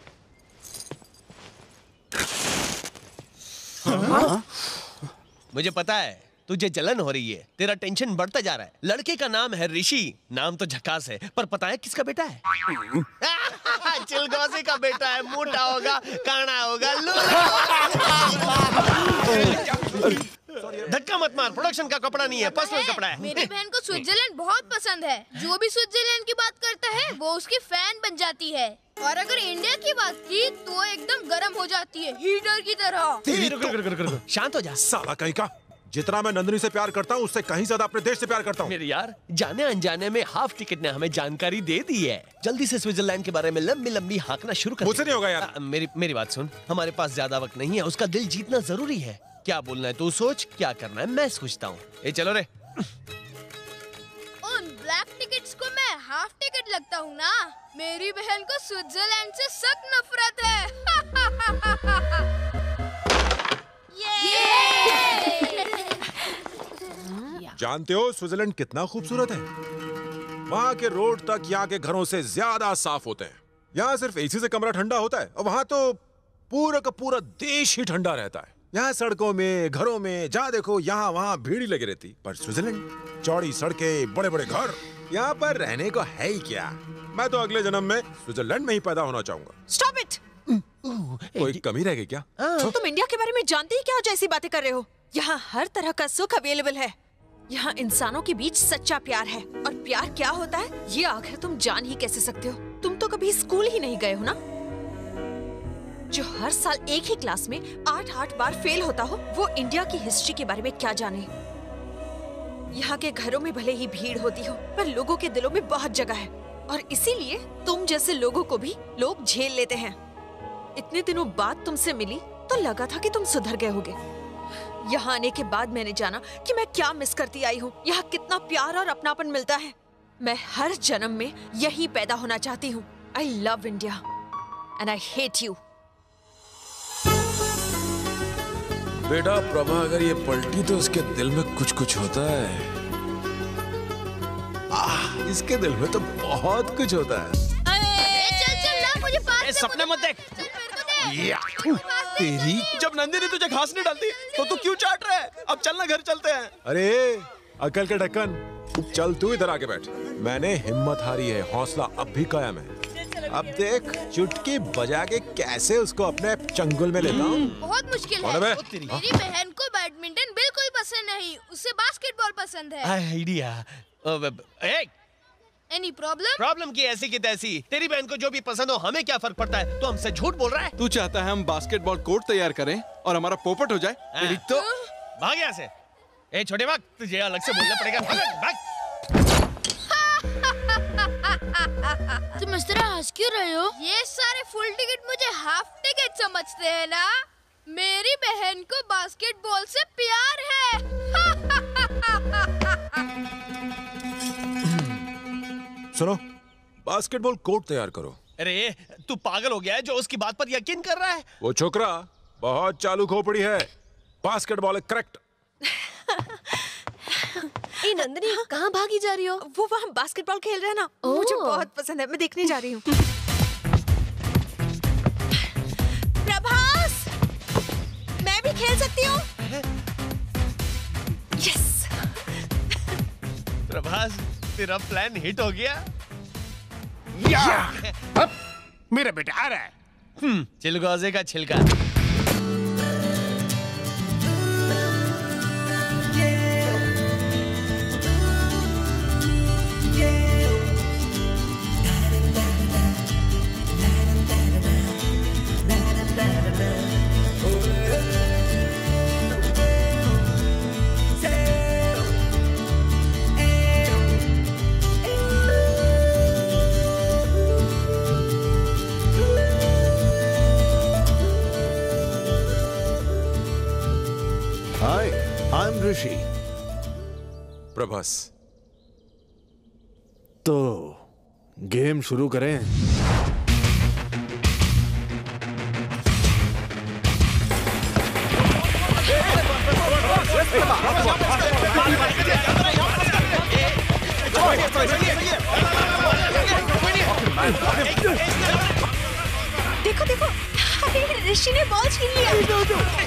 मुझे पता है तुझे जलन हो रही है, तेरा टेंशन बढ़ता जा रहा है। लड़के का नाम है ऋषि, नाम तो झकास है, पर पता है किसका बेटा है? चिलगोजी का बेटा है। मोटा होगा, काना होगा, धक्का मत मार, प्रोडक्शन का कपड़ा नहीं है, पर्सनल कपड़ा है। मेरी बहन को स्विट्जरलैंड बहुत पसंद है। जो भी स्विट्जरलैंड की बात करता है वो उसकी फैन बन जाती है। और अगर इंडिया की बात की तो एकदम गर्म हो जाती है, हीटर की तरह। शांत हो जा साला कहीं का। जितना मैं नंदिनी से प्यार करता हूँ उससे कहीं ज्यादा अपने देश से प्यार करता हूँ। मेरे यार, जाने अनजाने में हाफ टिकट ने हमें जानकारी दे दी है। जल्दी से स्विट्जरलैंड के बारे में लंबी लंबी हाँकना शुरू कर। मुझसे नहीं होगा यार। मेरी बात सुन, हमारे पास ज्यादा वक्त नहीं है, उसका दिल जीतना जरूरी है। क्या बोलना है तू सोच, क्या करना है मैं सोचता हूँ। ए चलो रे। उन ब्लैक टिकट्स को मैं हाफ टिकट लगता हूँ ना। मेरी बहन को स्विट्जरलैंड से सख्त नफरत है। जानते हो स्विट्जरलैंड कितना खूबसूरत है? वहाँ के रोड तक यहाँ के घरों से ज्यादा साफ होते हैं। यहाँ सिर्फ एसी से कमरा ठंडा होता है और वहाँ तो पूरा का पूरा देश ही ठंडा रहता है। यहाँ सड़कों में, घरों में जहाँ देखो यहाँ वहाँ भीड़ ही लगी रहती। पर स्विट्जरलैंड, चौड़ी सड़कें, बड़े बड़े घर, यहाँ पर रहने को है ही क्या। मैं तो अगले जन्म में स्विट्जरलैंड में ही पैदा होना चाहूंगा। Stop it. कोई कमी रह गई क्या? तुम इंडिया के बारे में जानते ही क्या जैसी बातें कर रहे हो? यहाँ हर तरह का सुख अवेलेबल है। यहाँ इंसानों के बीच सच्चा प्यार है। और प्यार क्या होता है ये आखिर तुम जान ही कैसे सकते हो? तुम तो कभी स्कूल ही नहीं गए हो ना। जो हर साल एक ही क्लास में 8-8 बार फेल होता हो, वो इंडिया की हिस्ट्री के बारे में क्या जाने। यहाँ के घरों में भले ही भीड़ होती हो, पर लोगों के दिलों में बहुत जगह है। और इसीलिए तुम जैसे लोगों को भी लोग झेल लेते हैं। इतने दिनों बाद तुमसे मिली तो लगा था कि तुम सुधर गए होगे। यहाँ आने के बाद मैंने जाना कि मैं क्या मिस करती आई हूँ। यहाँ कितना प्यार और अपनापन मिलता है। मैं हर जन्म में यही पैदा होना चाहती हूँ। I love India and I hate you. बेटा प्रभा अगर ये पलटी तो उसके दिल में कुछ कुछ होता है। इसके दिल में तो बहुत कुछ होता है। चल ना, मुझे पास सपने मत देख। तेरी जब नंदिनी तुझे घास नहीं डालती तो तू क्यों चाट रहा है? अब चलना, घर चलते हैं। अरे अकल के ढक्कन, चल तू इधर आके बैठ। मैंने हिम्मत हारी है, हौसला अब भी कायम है। अब देख चुटकी बजा के कैसे उसको अपने चंगुल में लेता हूँ। बहुत मुश्किल है। मेरी बहन को बैडमिंटन बिल्कुल पसंद नहीं, उसे बास्केटबॉल पसंद है। आइडिया। Any problem? प्रॉब्लम की ऐसी की तैसी। तेरी बहन को जो भी पसंद हो हमें क्या फर्क पड़ता है? तू हमसे झूठ बोल रहा है। तू चाहता है हम बास्केटबॉल कोर्ट तैयार करें और हमारा पोपट हो जाए? तेरी तो भाग यहाँ से। ए छोटे भाग, तुझे अलग से बोलना पड़ेगा। भाग। तुम इस तरह हंस क्यों रहे हो? ये सारे फुल टिकट मुझे हाफ टिकट समझते हैं ना? मेरी बहन को बास्केटबॉल से प्यार है। सुनो, बास्केटबॉल कोर्ट तैयार करो। अरे तू पागल हो गया है जो उसकी बात पर यकीन कर रहा है? वो छोकरा बहुत चालू खोपड़ी है। बास्केटबॉल है करेक्ट। ए नंदिनी, कहाँ भागी जा रही हो? वो वहाँ बास्केटबॉल खेल रहे हैं ना, मुझे बहुत पसंद है, मैं देखने जा रही हूँ। प्रभास, मैं भी खेल सकती हूँ? यस। प्रभास, तेरा प्लान हिट हो गया। मेरा बेटा आ रहा है। चिलगोजे का छिलका। ऋषि। प्रभास, तो गेम शुरू करें? देखो देखो, ऋषि ने बॉल छीन लिया।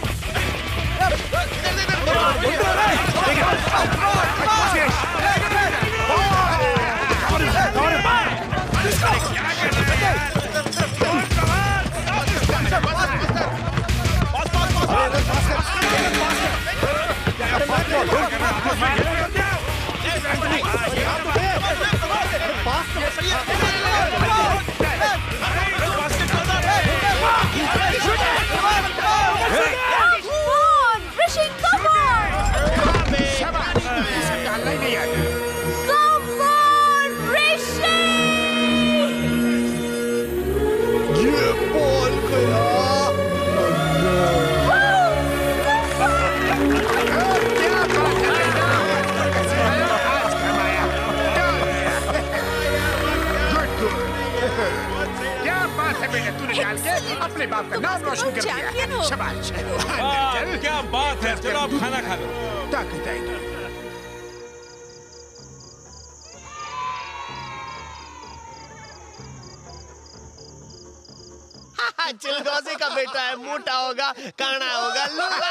अपने बाप का नाम रोशन कर दिया। शाबाश। क्या बात है। चलो आप खाना खा लो। ताकत आएगी। चिलगोजी का बेटा है, मोटा होगा, काना होगा, लूला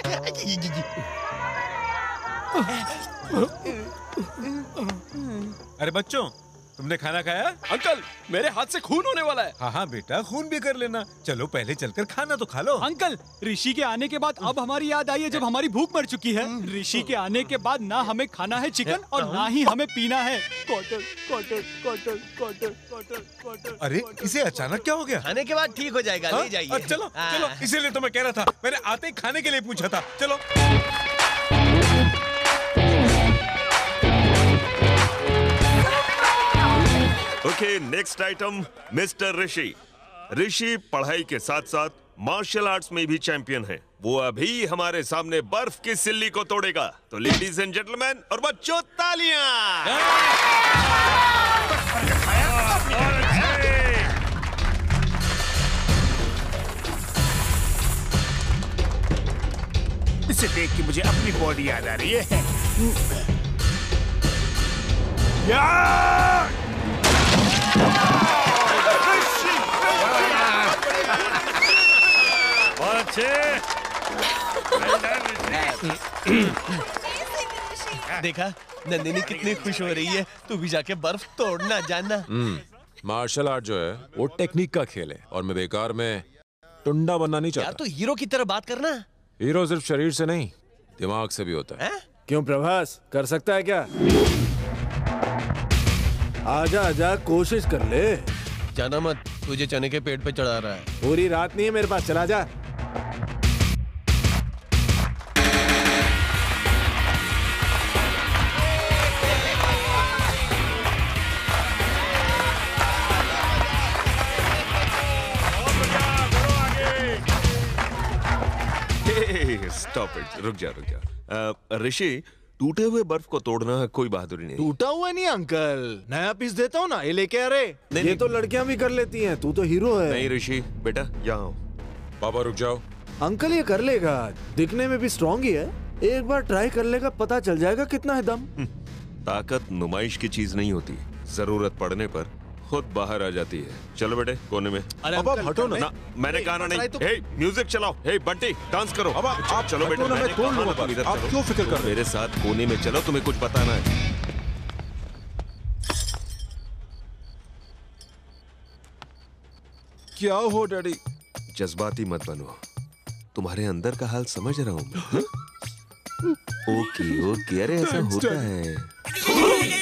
होगा। अरे बच्चों, तुमने खाना खाया? अंकल, मेरे हाथ से खून होने वाला है। हाँ हाँ बेटा, खून भी कर लेना। चलो पहले चलकर खाना तो खा लो। अंकल, ऋषि के आने के बाद अब हमारी याद आई है जब हमारी भूख मर चुकी है। ऋषि के आने के बाद ना हमें खाना है चिकन और ना ही हमें पीना है quarter quarter quarter quarter quarter quarter. अरे इसे अचानक क्या हो गया? खाने के बाद ठीक हो जाएगा, ले जाइए। चलो चलो, इसीलिए तो मैं कह रहा था, मैंने आते ही खाने के लिए पूछा था। चलो। Okay, next item, mister Rishi. Rishi पढ़ाई के साथ साथ मार्शल आर्ट्स में भी चैंपियन है। वो अभी हमारे सामने बर्फ की सिल्ली को तोड़ेगा। तो लेडीज एंड जेंटलमैन और बच्चों, तालियां। इसे देख के मुझे अपनी बॉडी याद आ रही है। देखा नंदिनी कितनी खुश हो रही है। तू भी जाके बर्फ तोड़ना जानना। मार्शल आर्ट जो है वो टेक्निक का खेल है और मैं बेकार में टुंडा बनना नहीं चाहता। यार तू हीरो की तरह बात करना। हीरो सिर्फ शरीर से नहीं, दिमाग से भी होता है। क्यों प्रभास, कर सकता है क्या? आजा आजा, कोशिश कर ले। जाना मत, तुझे चने के पेट पे चढ़ा रहा है। पूरी रात नहीं है मेरे पास, चला जा। स्टॉप इट, रुक जा। ऋषि, टूटे हुए बर्फ को तोड़ना कोई बहादुरी नहीं। टूटा हुआ नहीं अंकल, नया पीस देता हूँ ना, ये लेके आ रहे। ये तो लड़कियां भी कर लेती हैं, तू तो हीरो है। नहीं ऋषि बेटा, यहाँ आओ। पापा रुक जाओ। अंकल ये कर लेगा, दिखने में भी स्ट्रॉन्ग ही है। एक बार ट्राई कर लेगा, पता चल जाएगा कितना है दम। ताकत नुमाइश की चीज नहीं होती, जरूरत पड़ने पर खुद बाहर आ जाती है। चलो बेटे, कोने में। अब हटो ना। मैंने कहा ना नहीं। हे, म्यूजिक चलाओ। हे बंटी, डांस करो। अब आप चलो बेटे, मैं तोड़ लूंगा। आप क्यों फिक्र कर रहे हैं? मेरे साथ कोने में चलो, तुम्हें कुछ बताना है। क्या हो डैडी? जज्बाती मत बनो, तुम्हारे अंदर का हाल समझ रहा हूँ मैं। ओके ओके, अरे ऐसा होता है।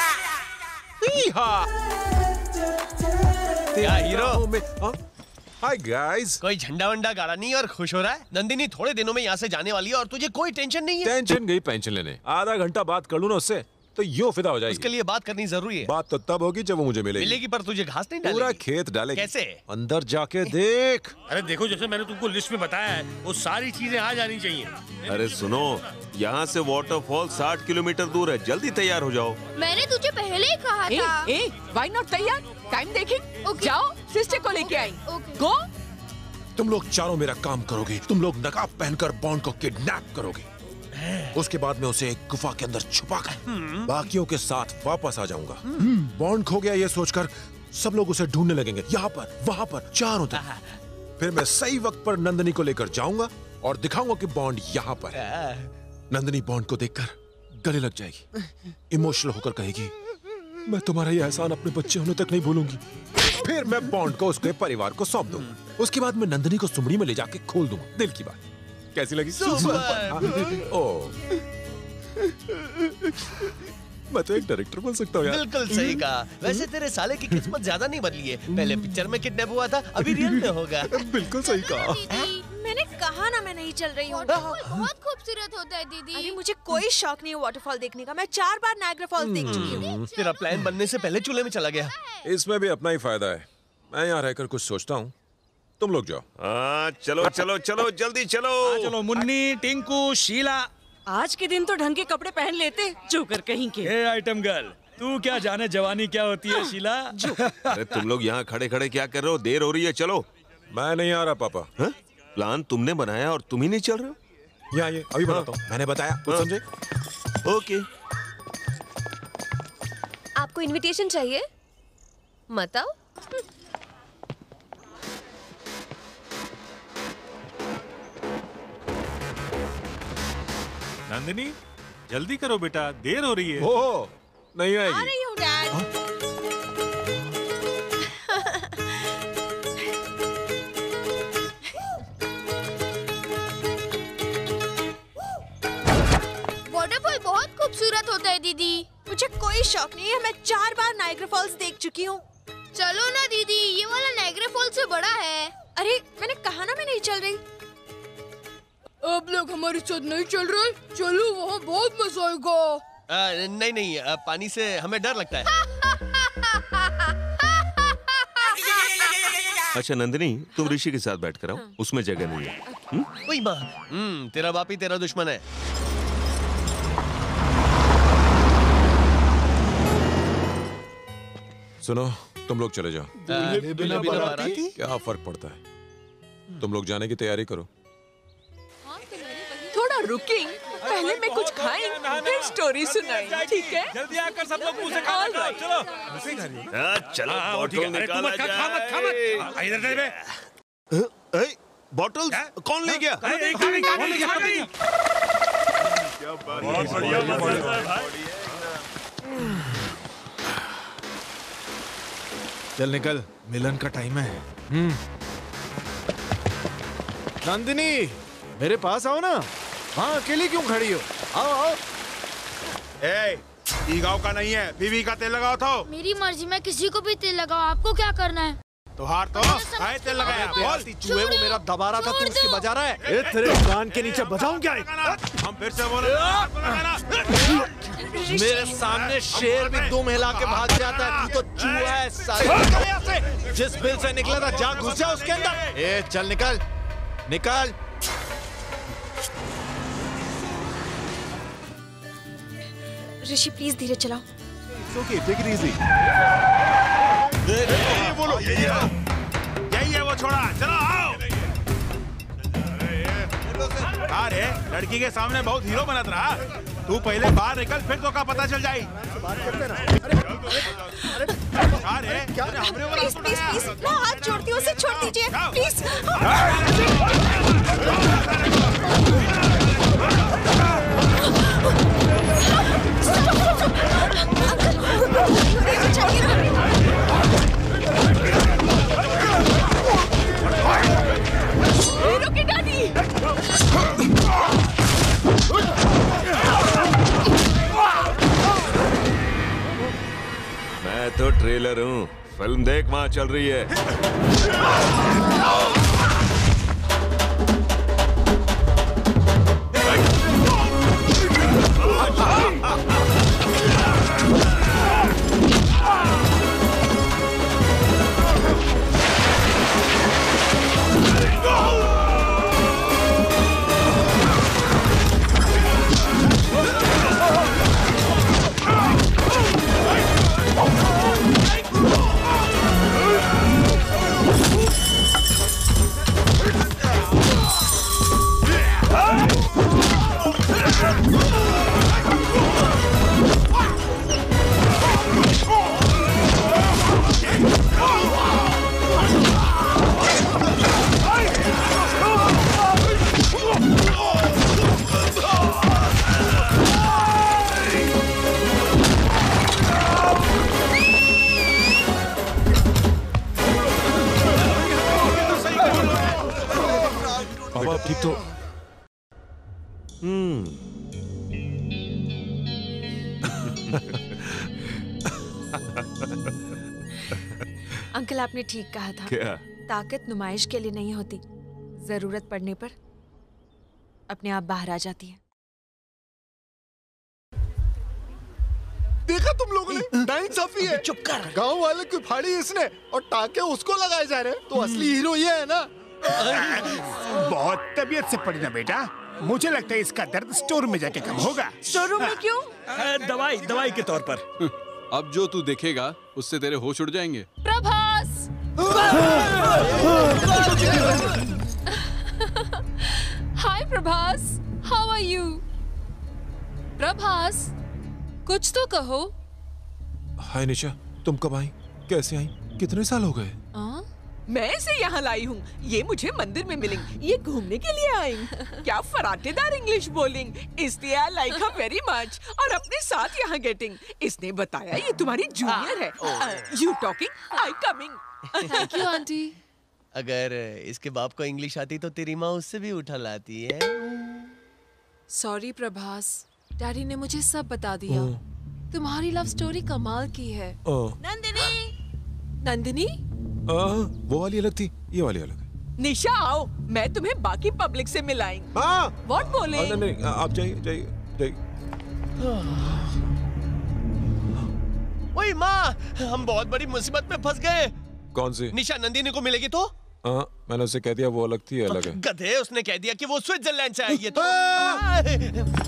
क्या हीरो? Hi guys. कोई झंडा वंडा गाड़ा नहीं और खुश हो रहा है? नंदिनी थोड़े दिनों में यहाँ से जाने वाली है और तुझे कोई टेंशन नहीं है? टेंशन गई पेंशन लेने। आधा घंटा बात कर लूँ ना उससे तो यूं फिदा हो जाएगी। उसके लिए बात करनी जरूरी है। बात तो तब होगी जब वो मुझे मिलेगी। मिलेगी पर तुझे घास नहीं डालेगी। पूरा खेत डालेगी। कैसे? अंदर जाके देख। अरे देखो, जैसे मैंने तुमको लिस्ट में बताया है वो सारी चीजें आ जानी चाहिए। अरे सुनो, यहाँ से वाटरफॉल 60 किलोमीटर दूर है, जल्दी तैयार हो जाओ। मैंने तुझे पहले ही कहा था। व्हाई नॉट तैयार? टाइम देखें। जाओ, सिस्टर को लेके आई। गो। तुम लोग चारों मेरा काम करोगे। तुम लोग नकाब पहनकर बॉन्ड को किडनैप करोगे। उसके बाद मैं उसे एक गुफा के अंदर छुपा कर बाकियों के साथ वापस आ जाऊंगा। बॉन्ड खो गया ये सोचकर सब लोग उसे ढूंढने लगेंगे, यहाँ पर वहां पर चारों तरफ। फिर मैं सही वक्त पर नंदिनी को लेकर जाऊंगा और दिखाऊंगा कि बॉन्ड यहाँ पर है। नंदिनी बॉन्ड को देखकर गले लग जाएगी, इमोशनल होकर कहेगी, मैं तुम्हारा ये एहसान अपने बच्चे होने तक नहीं भूलूंगी। फिर मैं बॉन्ड को उसके परिवार को सौंप दूंगा। उसके बाद मैं नंदिनी को सुमड़ी में ले जाके खोल दूंगा। दिल की बात कैसी लगी? मैं तो एक डायरेक्टर बन सकता हूँ यार। बिल्कुल सही कहा। वैसे तेरे साले की किस्मत ज्यादा नहीं बदली है। पहले पिक्चर में किडनैप हुआ था, अभी रियल में होगा। बिल्कुल सही कहा। मैंने कहा ना मैं नहीं चल रही हूँ। बहुत खूबसूरत होता है दीदी। अरे मुझे कोई शौक नहीं है वाटरफॉल देखने का। मैं 4 बार नायग्रा फॉल्स देख चुकी हूँ। तेरा प्लान बनने से पहले चूल्हे में चला गया। इसमें भी अपना ही फायदा है। मैं यहाँ रहकर कुछ सोचता हूँ, तुम लोग जाओ। चलो चलो चलो, जल्दी चलो। चलो मुन्नी, टिंकू, शीला। आज के दिन तो ढंग के कपड़े पहन लेते, जोकर कहीं के। ए आइटम गर्ल, तू क्या जाने जवानी क्या होती है शीला? अरे तुम लोग यहाँ खड़े खड़े क्या कर रहे हो? देर हो रही है, चलो। मैं नहीं आ रहा पापा। प्लान तुमने बनाया और तुम ही नहीं चल रहे हो? यहाँ ये अभी बताता हूँ। मैंने बताया, कुछ समझे? ओके। आपको इनविटेशन चाहिए? मत आओ। नंदिनी जल्दी करो बेटा, देर हो रही है। ओ, नहीं आएगी। आ रही हूँ डैड। वाटरफॉल बहुत खूबसूरत होता है दीदी। मुझे कोई शौक नहीं है, मैं 4 बार नायग्रा फॉल्स देख चुकी हूँ। चलो ना दीदी, ये वाला नायग्रा फॉल्स से बड़ा है। अरे मैंने कहा ना मैं नहीं चल रही। अब लोग हमारे साथ नहीं चल रहे, चलो वहाँ बहुत मजा आएगा। नहीं नहीं, पानी से हमें डर लगता है। अच्छा नंदिनी, तुम ऋषि के साथ बैठ कर आओ, उसमें जगह नहीं है। वही माँ, तेरा बाप ही तेरा दुश्मन है। सुनो, तुम लोग चले जाओ। बिना बाराती? क्या फर्क पड़ता है? तुम लोग जाने की तैयारी करो। थोड़ा रुकें, पहले मैं कुछ खाएं, फिर स्टोरी सुनाएं, ठीक है? जल्दी आकर सब लोग मुंह से खाना खाओ, चलो। चलो बॉटल निकाला जाए। इधर दे बे। बॉटल कौन ले गया? चल निकल, मिलन का टाइम है। नंदिनी मेरे पास आओ ना। हाँ, अकेली क्यों खड़ी हो? आओ आओ। ई गाँव का नहीं है, बीवी का तेल लगाओ तो। मेरी मर्जी, मैं किसी को भी तेल लगाओ, आपको क्या करना है? तुहार तो आए तेल लगाया। बोल चूहे, वो मेरा दबा रहा था, तू उसकी बजा रहा है। ए तेरे कान के नीचे बजाऊं क्या? हम फिर से बोले। मेरे सामने शेर भी दुम हिला के भाग जाता है, तू तो चूहा है साले। जिस बिल से निकला था जा घुस जा उसके अंदर। ए चल निकल निकल। ऋषि प्लीज धीरे चलाओ। Okay, take it easy. बोलो यही है वो, छोड़ा चलो आओ। अरे लड़की के सामने बहुत हीरो बनत रहा। तू पहले बाहर निकल, फिर तो का पता चल जाई। अरे प्लीज प्लीज प्लीज, मैं हाथ जोड़ती हूँ, उसे छोड़ दीजिए प्लीज। रुकिए दादी। मैं तो ट्रेलर हूँ, फिल्म देख वहाँ चल रही है। बाबा ठीक तो। अंकल आपने ठीक कहा था। क्या? ताकत नुमाइश के लिए नहीं होती, जरूरत पड़ने पर अपने आप बाहर आ जाती है। देखा तुम लोगों ने, नाइंसाफी है। चुप कर। गांव वाले की फाड़ी इसने और टाके उसको लगाए जा रहे हैं, तो असली हीरो ये है ना। बहुत तबीयत से पड़ी ना बेटा, मुझे लगता है इसका दर्द स्टोर में जाके कम होगा। स्टोर रूम में क्यों? दवाई के तौर पर। अब जो तू देखेगा उससे तेरे होश उड़ जाएंगे। Prabhas. Hi Prabhas, how are you? Prabhas कुछ तो कहो। हाय निशा, तुम कब आई, कैसे आई, कितने साल हो गए? मैं इसे यहाँ लाई हूँ। ये मुझे मंदिर में मिलेंगी। ये घूमने के लिए आएंगी। क्या फराटेदार इंग्लिश बोलिंग, इसलिए I like her very much. और अपने साथ यहाँ गेटिंग। इसने बताया ये तुम्हारी जूनियर है। You talking, I coming. Thank you aunty. अगर इसके बाप को इंग्लिश आती तो तेरी माँ उससे भी उठा लाती है। सॉरी प्रभास, डैडी ने मुझे सब बता दिया। तुम्हारी लव स्टोरी कमाल की है। नंदिनी। नंदिनी? वो वाली अलग थी, ये वाली अलग। निशा आओ, मैं तुम्हें बाकी पब्लिक से मिलाएंगी। व्हाट बोले? नहीं, आप जाइए जाइए जाइए। ओए माँ, हम बहुत बड़ी मुसीबत में फंस गए। कौन सी? निशा नंदिनी को मिलेगी तो? हाँ, मैंने उससे कह दिया वो अलग थी, अलग है। गधे, उसने कह दिया कि वो स्विट्जरलैंड से आई है तो।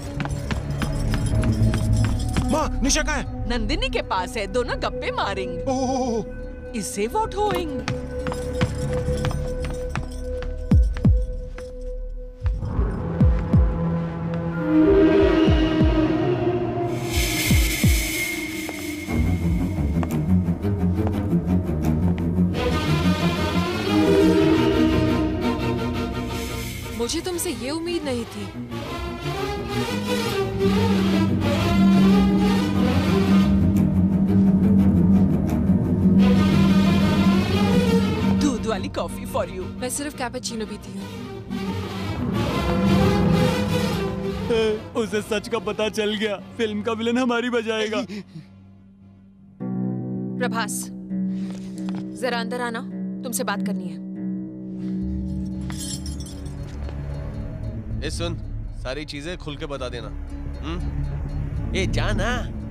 माँ, निशा कहाँ है? नंदिनी के पास है, दोनों गप्पे मारेंगे। इससे वोट होएंगे। मुझे तुमसे ये उम्मीद नहीं थी। दूध वाली कॉफी फॉर यू। मैं सिर्फ कैपेचिनो पीती हूँ। उसे सच का पता चल गया, फिल्म का विलन हमारी बजाएगा। प्रभास, जरा अंदर आना, तुमसे बात करनी है। ए सुन, सारी चीजें खुल के बता देना। ए जाना।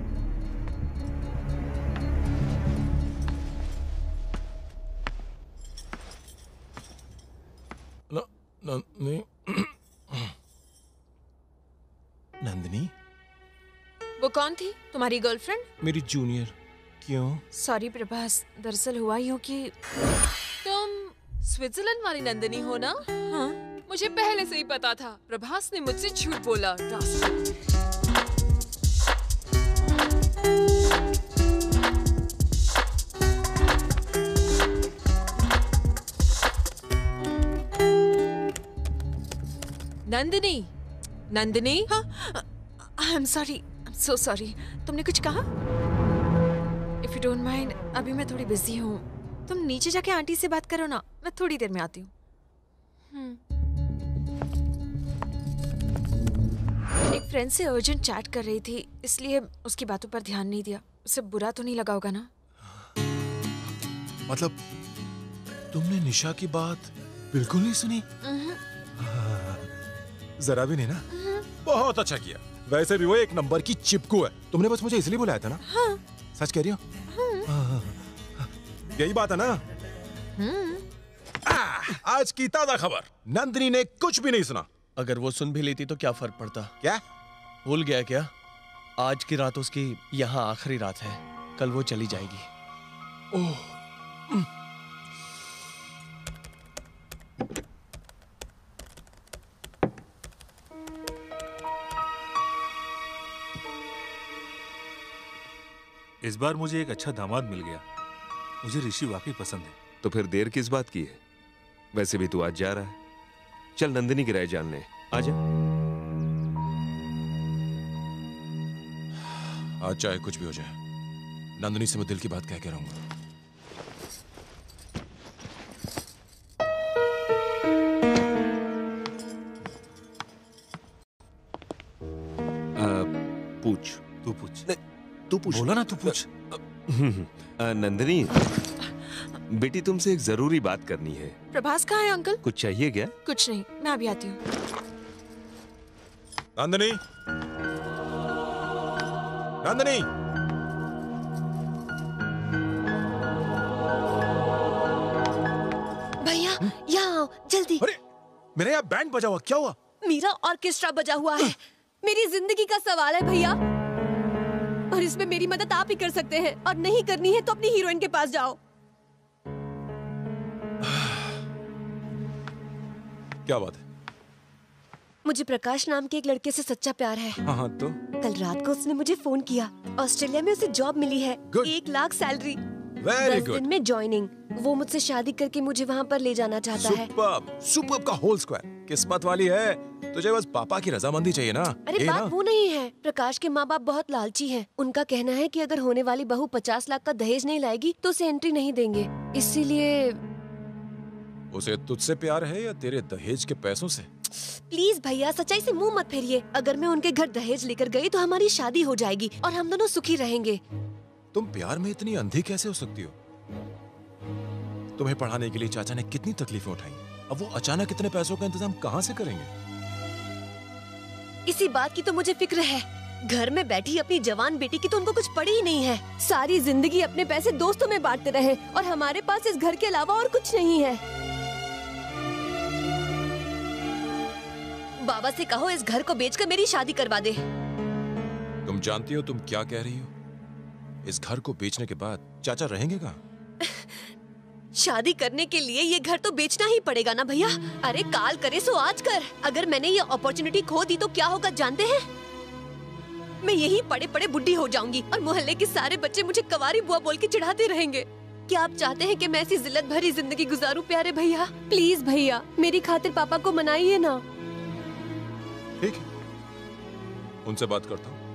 नंदिनी? वो कौन थी? तुम्हारी गर्लफ्रेंड? मेरी जूनियर। क्यों? सॉरी प्रभास, दरअसल हुआ यूं कि तुम स्विट्जरलैंड वाली नंदिनी हो ना? हाँ, मुझे पहले से ही पता था। प्रभास ने मुझसे झूठ बोला। Nandini, Nandini? I am sorry, I am so sorry. तुमने कुछ कहा? इफ यू डोंट माइंड, अभी मैं थोड़ी बिजी हूँ। तुम नीचे जाके आंटी से बात करो ना, मैं थोड़ी देर में आती हूँ। एक फ्रेंड से अर्जेंट चैट कर रही थी, इसलिए उसकी बातों पर ध्यान नहीं दिया। उसे बुरा तो नहीं लगा होगा ना? मतलब तुमने निशा की बात बिल्कुल नहीं सुनी? जरा भी नहीं ना? बहुत अच्छा किया। वैसे भी वो एक नंबर की चिपकू है। तुमने बस मुझे इसलिए बुलाया था ना? हाँ। सच कह रही हो? यही बात है ना? आज की ताजा खबर, नंदिनी ने कुछ भी नहीं सुना। अगर वो सुन भी लेती तो क्या फर्क पड़ता? क्या भूल गया क्या? आज की रात उसकी यहाँ आखिरी रात है। कल वो चली जाएगी। ओह, इस बार मुझे एक अच्छा दामाद मिल गया। मुझे ऋषि वाकई पसंद है। तो फिर देर किस बात की है? वैसे भी तू आज जा रहा है। चल नंदिनी की राय जान ले। आजा। आज चाहे कुछ भी हो जाए, नंदिनी से मैं दिल की बात कह के रहूंगा। पूछ। तू पूछ। तू पूछ। बोला ना, तू पूछ। नंदिनी, बेटी तुमसे एक जरूरी बात करनी है। प्रभास कहाँ है अंकल? कुछ चाहिए क्या? कुछ नहीं, मैं अभी आती हूँ। नंदिनी, नंदिनी, भैया यहाँ आओ जल्दी। अरे मेरे यहाँ बैंड बजा हुआ, क्या हुआ? मेरा ऑर्केस्ट्रा बजा हुआ है। मेरी जिंदगी का सवाल है भैया, और इसमें मेरी मदद आप ही कर सकते हैं। और नहीं करनी है तो अपनी हीरोइन के पास जाओ। क्या बात है? मुझे प्रकाश नाम के एक लड़के से सच्चा प्यार है। हाँ तो? कल रात को उसने मुझे फोन किया। ऑस्ट्रेलिया में उसे जॉब मिली है। 1 लाख सैलरी। Very 10 good. दिन में ज्वाइनिंग। वो मुझसे शादी करके मुझे वहाँ पर ले जाना चाहता है। सुपर्ब, सुपर्ब का होल स्क्वायर। किस्मत वाली है, तुझे बस पापा की रजामंदी चाहिए ना। अरे बात वो नहीं है, प्रकाश के माँ बाप बहुत लालची हैं। उनका कहना है कि अगर होने वाली बहू 50 लाख का दहेज नहीं लाएगी तो उसे एंट्री नहीं देंगे। इसीलिए उसे तुझसे प्यार है या तेरे दहेज के पैसों से? प्लीज भैया, सच्चाई से मुंह मत फेरिए। अगर मैं उनके घर दहेज लेकर गई तो हमारी शादी हो जाएगी और हम दोनों सुखी रहेंगे। तुम प्यार में इतनी अंधी कैसे हो सकती हो? तुम्हें पढ़ाने के लिए चाचा ने कितनी तकलीफें उठाई, अब वो अचानक इतने पैसों का इंतजाम कहाँ से करेंगे? इसी बात की तो मुझे फिक्र है। घर में बैठी अपनी जवान बेटी की तो उनको कुछ पड़ी ही नहीं है। सारी जिंदगी अपने पैसे दोस्तों में बांटते रहे और हमारे पास इस घर के अलावा और कुछ नहीं है। बाबा से कहो इस घर को बेचकर मेरी शादी करवा दे। तुम जानती हो तुम क्या कह रही हो? इस घर को बेचने के बाद चाचा रहेंगे कहाँ? शादी करने के लिए ये घर तो बेचना ही पड़ेगा ना भैया। अरे काल करे सो आज कर। अगर मैंने ये अपॉर्चुनिटी खो दी तो क्या होगा जानते हैं? मैं यही पड़े पड़े बुढ़ी हो जाऊंगी और मोहल्ले के सारे बच्चे मुझे कवारी बुआ बोल के चिढ़ाते रहेंगे। क्या आप चाहते हैं कि मैं ऐसी जिल्लत भरी जिंदगी गुजारूं प्यारे भैया? प्लीज भैया, मेरी खातिर पापा को मनाइए ना। ठीक है, उनसे बात करता हूँ।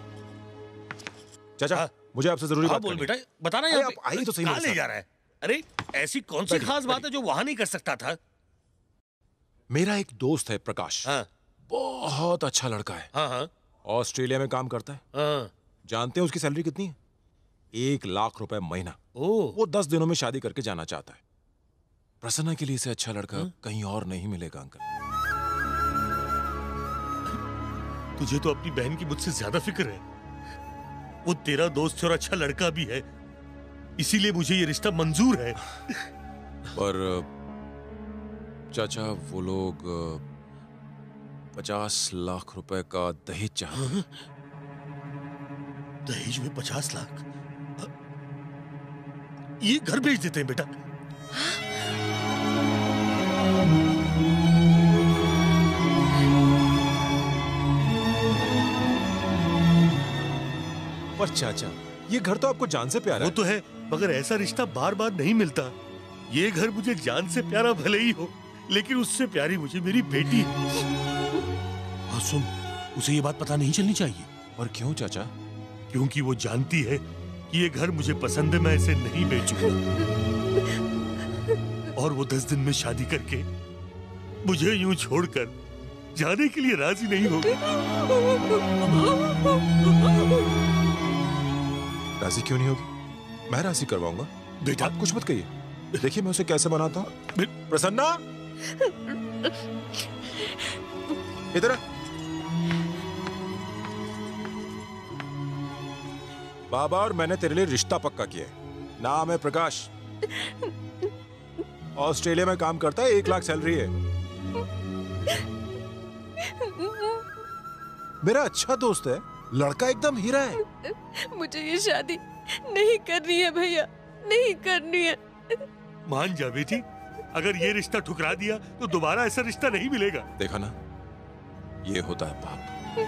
चाचा, मुझे आपसे जरूरी बात बोल करनी है। बेटा, बताना अरे यार। आप आइए तो सही कहाँ मेरे ले साथ। जा रहा है? अरे ऐसी कौन सी खास बात है जो वहां नहीं कर सकता था? मेरा एक दोस्त है प्रकाश। बहुत अच्छा लड़का है। ऑस्ट्रेलिया में काम करता है। जानते हैं उसकी सैलरी कितनी है? 1 लाख रुपए महीना। वो 10 दिनों में शादी करके जाना चाहता है। प्रसन्ना के लिए से अच्छा लड़का कहीं और नहीं मिलेगा अंकल। तुझे तो अपनी बहन की मुझसे ज्यादा फिक्र है। वो तेरा दोस्त और अच्छा लड़का भी है, इसीलिए मुझे ये रिश्ता मंजूर है। पर चाचा, वो लोग 50 लाख रुपए का दहेज चाहते हैं। दहेज में 50 लाख? ये घर बेच देते हैं बेटा। पर चाचा, ये घर तो आपको जान से प्यारा वो तो है, मगर ऐसा रिश्ता बार बार नहीं मिलता। ये घर मुझे जान से प्यारा भले ही हो, लेकिन उससे प्यारी मुझे मेरी बेटी है। और सुन, उसे ये बात पता नहीं चलनी चाहिए। और क्यों चाचा? क्योंकि वो जानती है कि ये घर मुझे पसंद है, मैं इसे नहीं बेचूंगा। और वो 10 दिन में शादी करके मुझे यूं छोड़कर जाने के लिए राजी नहीं होगी। राजी क्यों नहीं होगी? मैं राजी करवाऊंगा। बेटा, आप कुछ मत कहिए। देखिए मैं उसे कैसे बनाता हूँ। प्रसन्ना, इधर आ। बाबा और मैंने तेरे लिए रिश्ता पक्का किया है। नाम है प्रकाश। ऑस्ट्रेलिया में काम करता है, 1 लाख सैलरी है। मेरा अच्छा दोस्त है, लड़का एकदम हीरा है। मुझे ये शादी नहीं करनी है भैया, नहीं करनी है। मान जा बेटी, अगर ये रिश्ता ठुकरा दिया तो दोबारा ऐसा रिश्ता नहीं मिलेगा। देखा ना, ये होता है पाप।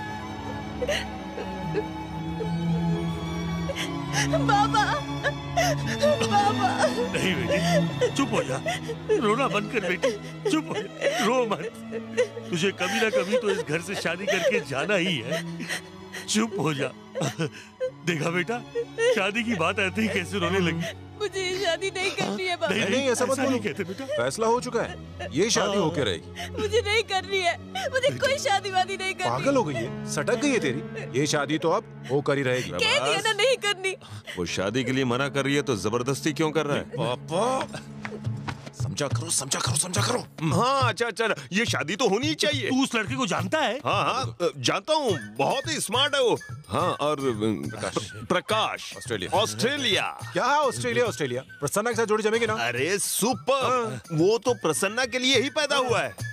बाबा, बाबा। नहीं बेटी, चुप हो जा। रोना बंद कर बेटी, चुप हो जा, रो मत। तुझे कभी ना कभी तो इस घर से शादी करके जाना ही है। चुप हो जा। देखा बेटा, शादी की बात आते ही कैसे रोने लगी। मुझे ये शादी नहीं करनी है बाबा। नहीं, ऐसा मत बोलो। कहते बेटा, फैसला हो चुका है, ये शादी होके रहेगी। मुझे नहीं करनी है, मुझे कोई शादी वादी नहीं करनी। पागल हो गई है, सटक गई है तेरी। ये शादी तो अब होकर ही रहेगी। कह दिया ना नहीं करनी। वो शादी के लिए मना कर रही है तो जबरदस्ती क्यों कर रहा है? पापा, समझा करो, समझा करो, समझा करो। हाँ, अच्छा अच्छा, ये शादी तो होनी ही चाहिए। तू उस लड़के को जानता है? हाँ हाँ, जानता हूँ, बहुत ही स्मार्ट है वो। हाँ, और प्रकाश ऑस्ट्रेलिया। क्या ऑस्ट्रेलिया? ऑस्ट्रेलिया प्रसन्ना के साथ जोड़ी जमेगी ना? अरे सुपर, वो तो प्रसन्ना के लिए ही पैदा हुआ है।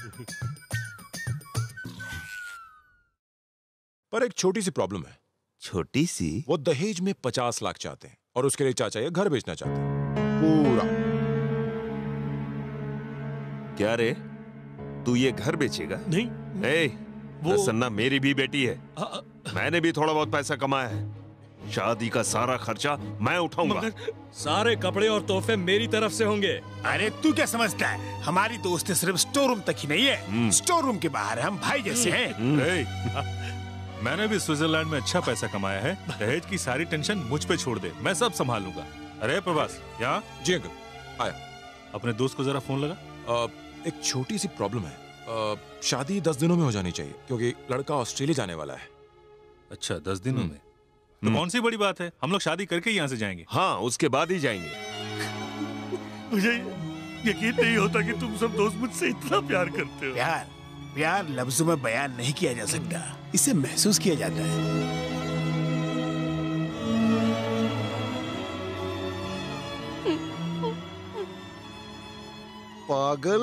पर एक छोटी सी प्रॉब्लम है। छोटी सी? वो दहेज में 50 लाख चाहते हैं और उसके लिए चाचा ये घर बेचना चाहते हैं पूरा। क्या रे, तू ये घर बेचेगा? नहीं, प्रसन्ना मेरी भी बेटी है। मैंने भी थोड़ा बहुत पैसा कमाया है। शादी का सारा खर्चा मैं उठाऊंगा। सारे कपड़े और तोहफे मेरी तरफ से होंगे। अरे तू क्या समझता है, हमारी दोस्ती सिर्फ स्टोर रूम तक ही नहीं है, स्टोर रूम के बाहर हम भाई जैसे हैं। मैंने भी स्विट्जरलैंड में अच्छा पैसा कमाया है। दहेज की सारी टेंशन मुझ पे छोड़ दे, मैं सब संभाल लूंगा। अरे प्रभास, यहाँ? जी अंकल, आया। अपने दोस्त को जरा फोन लगा। एक छोटी सी प्रॉब्लम है। शादी 10 दिनों में हो जानी चाहिए क्योंकि लड़का ऑस्ट्रेलिया जाने वाला है। अच्छा, 10 दिनों में? तो कौन सी बड़ी बात है, हम लोग शादी करके यहाँ से जाएंगे। हाँ, उसके बाद ही जाएंगे। मुझे यकीन नहीं होता कि तुम सब दोस्त मुझसे इतना प्यार करते हो। प्यार लफ्जों में बयान नहीं किया जा सकता, इसे महसूस किया जाता है। पागल।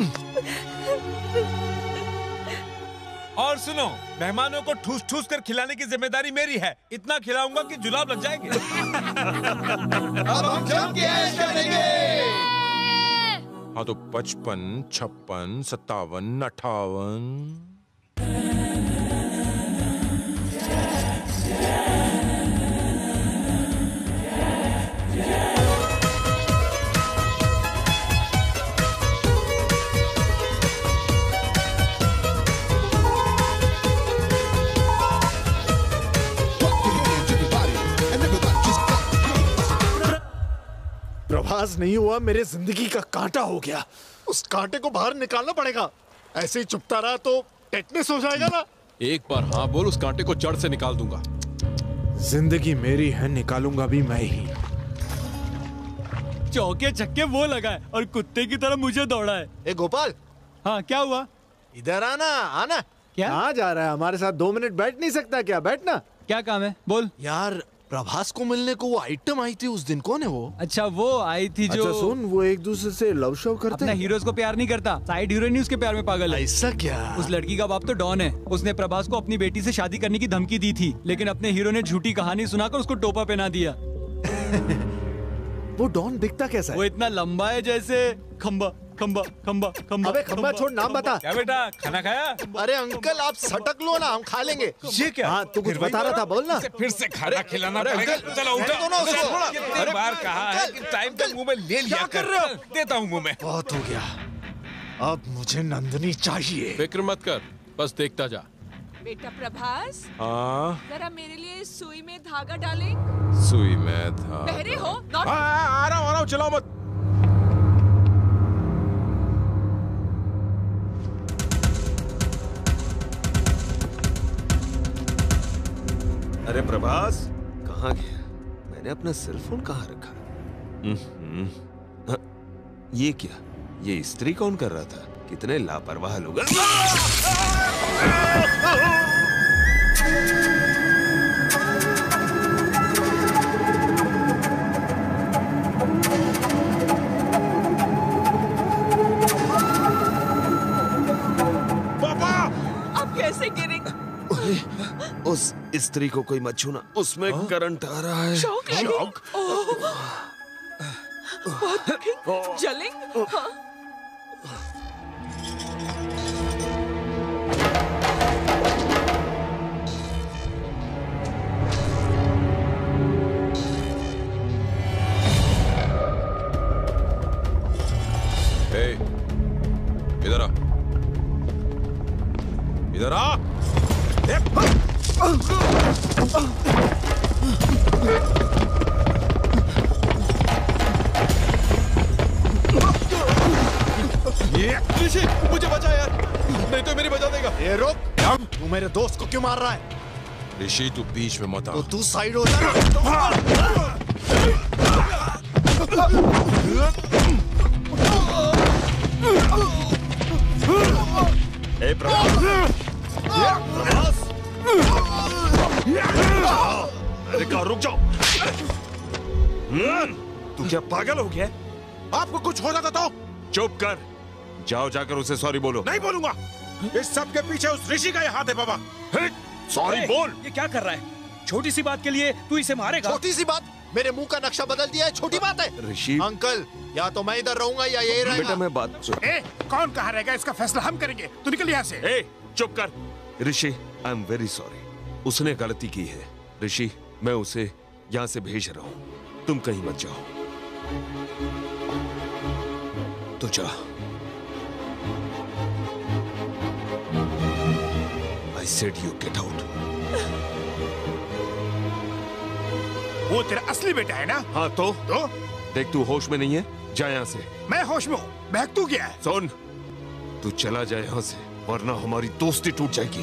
और सुनो, मेहमानों को ठूस ठूस कर खिलाने की जिम्मेदारी मेरी है। इतना खिलाऊंगा कि जुलाब लग जाएंगे। अब हम जम के ऐश करेंगे। हाँ तो 55, 56, 57, 58। प्रभास नहीं हुआ, मेरे जिंदगी का कांटा हो गया। उस कांटे को बाहर निकालना पड़ेगा। ऐसे ही चुपता रहा तो टेटनेस हो जाएगा ना। एक बार हाँ बोल, उस कांटे को जड़ से निकाल दूंगा। जिंदगी मेरी है, निकालूंगा भी मैं ही। चौके छक्के वो लगा है और कुत्ते की तरह मुझे दौड़ा है। ए गोपाल। हाँ, क्या हुआ? इधर आना। आना। क्या? कहाँ जा रहा है? हमारे साथ 2 मिनट बैठ नहीं सकता क्या? बैठना। क्या काम है? बोल। यार, प्रभास को मिलने को वो आइटम आई थी उस दिन, कौन है वो? अच्छा, वो आई थी जो। अच्छा सुन, वो एक दूसरे से लव शो करते अपना हीरोज को प्यार नहीं करता, साइड हीरोइन ही उसके प्यार में पागल है। ऐसा क्या? उस लड़की का बाप तो डॉन है। उसने प्रभास को अपनी बेटी से शादी करने की धमकी दी थी, लेकिन अपने हीरो ने झूठी कहानी सुनाकर उसको टोपा पहना दिया। वो डॉन दिखता कैसा है? वो इतना लंबा है जैसे खंबा खंबा खंबा खंबा। अबे खंबा छोड़, नाम बता। क्या बेटा, खाना खाया? अरे अंकल, आप सटक लो ना, हम खा लेंगे। ये क्या? हाँ, तू कुछ बता रहा था, बोल ना। फिर से खाना खिलाना पड़ेगा। चलो उठो। कितनी बार कहा है कि टाइम पे मुंह में ले लिया कर। देता हूँ मुंह में। बहुत हो गया, अब मुझे नंदनी चाहिए। फिक्र मत कर, बस देखता जा। बेटा प्रभास, जरा मेरे लिए सुई में धागा डालें। सुई में था। बहरे हो? आ रहा हूँ, चलाओ मत। अरे प्रभास, कहाँ गया? मैंने अपना सेल फोन कहाँ रखा? ये क्या? ये इस्त्री कौन कर रहा था? कितने लापरवाह लोग। पापा! अब कैसे गिरेंगे? उस स्त्री को कोई मत छूना, उसमें करंट आ रहा है। शौक? बहुत दुखें, जलेंगे। हाँ। इधर आ, इधर आ। ऋषि, मुझे बचा यार, नहीं तो मेरी बचा देगा। ये रुक, तू मेरे दोस्त को क्यों मार रहा है? ऋषि, तू बीच में मत आ। तो तू साइड हो जा। ए प्रभास! अरे कहा, रुक जाओ। तू क्या पागल हो गया? आपको कुछ हो जाता तो? चुप कर, जाओ जाकर उसे सॉरी बोलो। नहीं बोलूंगा। इस सब के पीछे उस ऋषि का ही हाथ है बाबा। सॉरी बोल। ये क्या कर रहा है? छोटी सी बात के लिए तू इसे मारेगा? छोटी सी बात? मेरे मुंह का नक्शा बदल दिया है, छोटी बात है? ऋषि अंकल, या तो मैं इधर रहूंगा या यही रहेगा। बेटा मैं बात सुन। कौन कहाँ रहेगा, इसका फैसला हम करेंगे। तू निकल यहाँ से। चुप कर। Rishi, I am very sorry. उसने गलती की है। ऋषि, मैं उसे यहां से भेज रहा हूं, तुम कहीं मत जाओ। तो जा। I said you get out. वो तेरा असली बेटा है ना? हाँ तो देख, तू होश में नहीं है, जा यहाँ से। मैं होश में हूँ, बहक तू क्या है? सुन, तू चला जाए यहाँ से, वरना हमारी दोस्ती टूट जाएगी।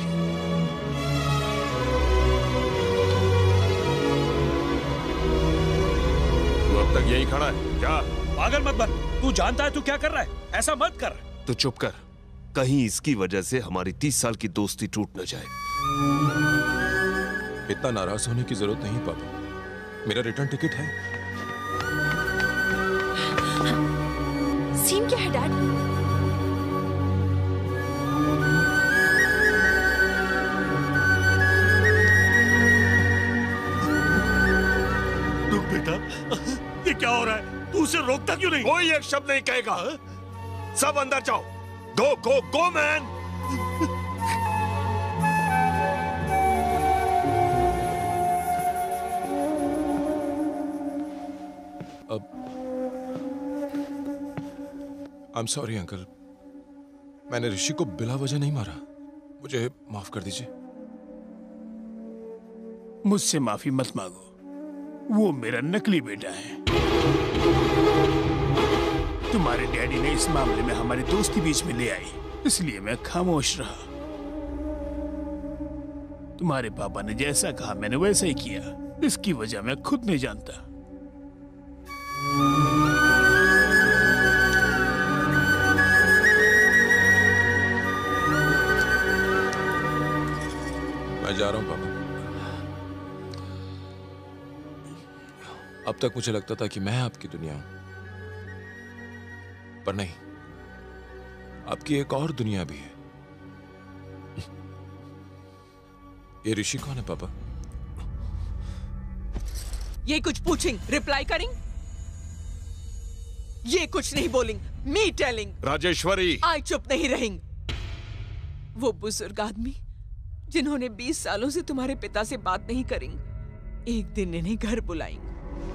तू अब तक यहीं खड़ा है क्या? पागल मत बन, तू जानता है तू क्या कर रहा है, ऐसा मत कर। तू चुप कर, कहीं इसकी वजह से हमारी 30 साल की दोस्ती टूट न जाए। इतना नाराज होने की जरूरत नहीं पापा, मेरा रिटर्न टिकट है। सीन क्या है डैड? रुक बेटा, ये क्या हो रहा है? तू उसे रोकता क्यों नहीं? कोई एक शब्द नहीं कहेगा, सब अंदर जाओ। Go go go man. I'm sorry uncle, मैंने ऋषि को बिला वजह नहीं मारा, मुझे माफ कर दीजिए। मुझसे माफी मत मांगो, वो मेरा नकली बेटा है। तुम्हारे डैडी ने इस मामले में हमारी दोस्ती बीच में ले आई, इसलिए मैं खामोश रहा। तुम्हारे पापा ने जैसा कहा मैंने वैसा ही किया, इसकी वजह मैं खुद नहीं जानता। मैं जा रहा हूं पापा। अब तक मुझे लगता था कि मैं आपकी दुनिया हूं, पर नहीं, आपकी एक और दुनिया भी है। ये ऋषि कौन है पापा? ये कुछ पूछेंग, रिप्लाई करेंग? ये कुछ नहीं बोलेंग, मी टेलिंग। राजेश्वरी, आई चुप नहीं रहेंग। वो बुजुर्ग आदमी जिन्होंने 20 सालों से तुम्हारे पिता से बात नहीं करेंगे, एक दिन इन्हें घर बुलाएंगे।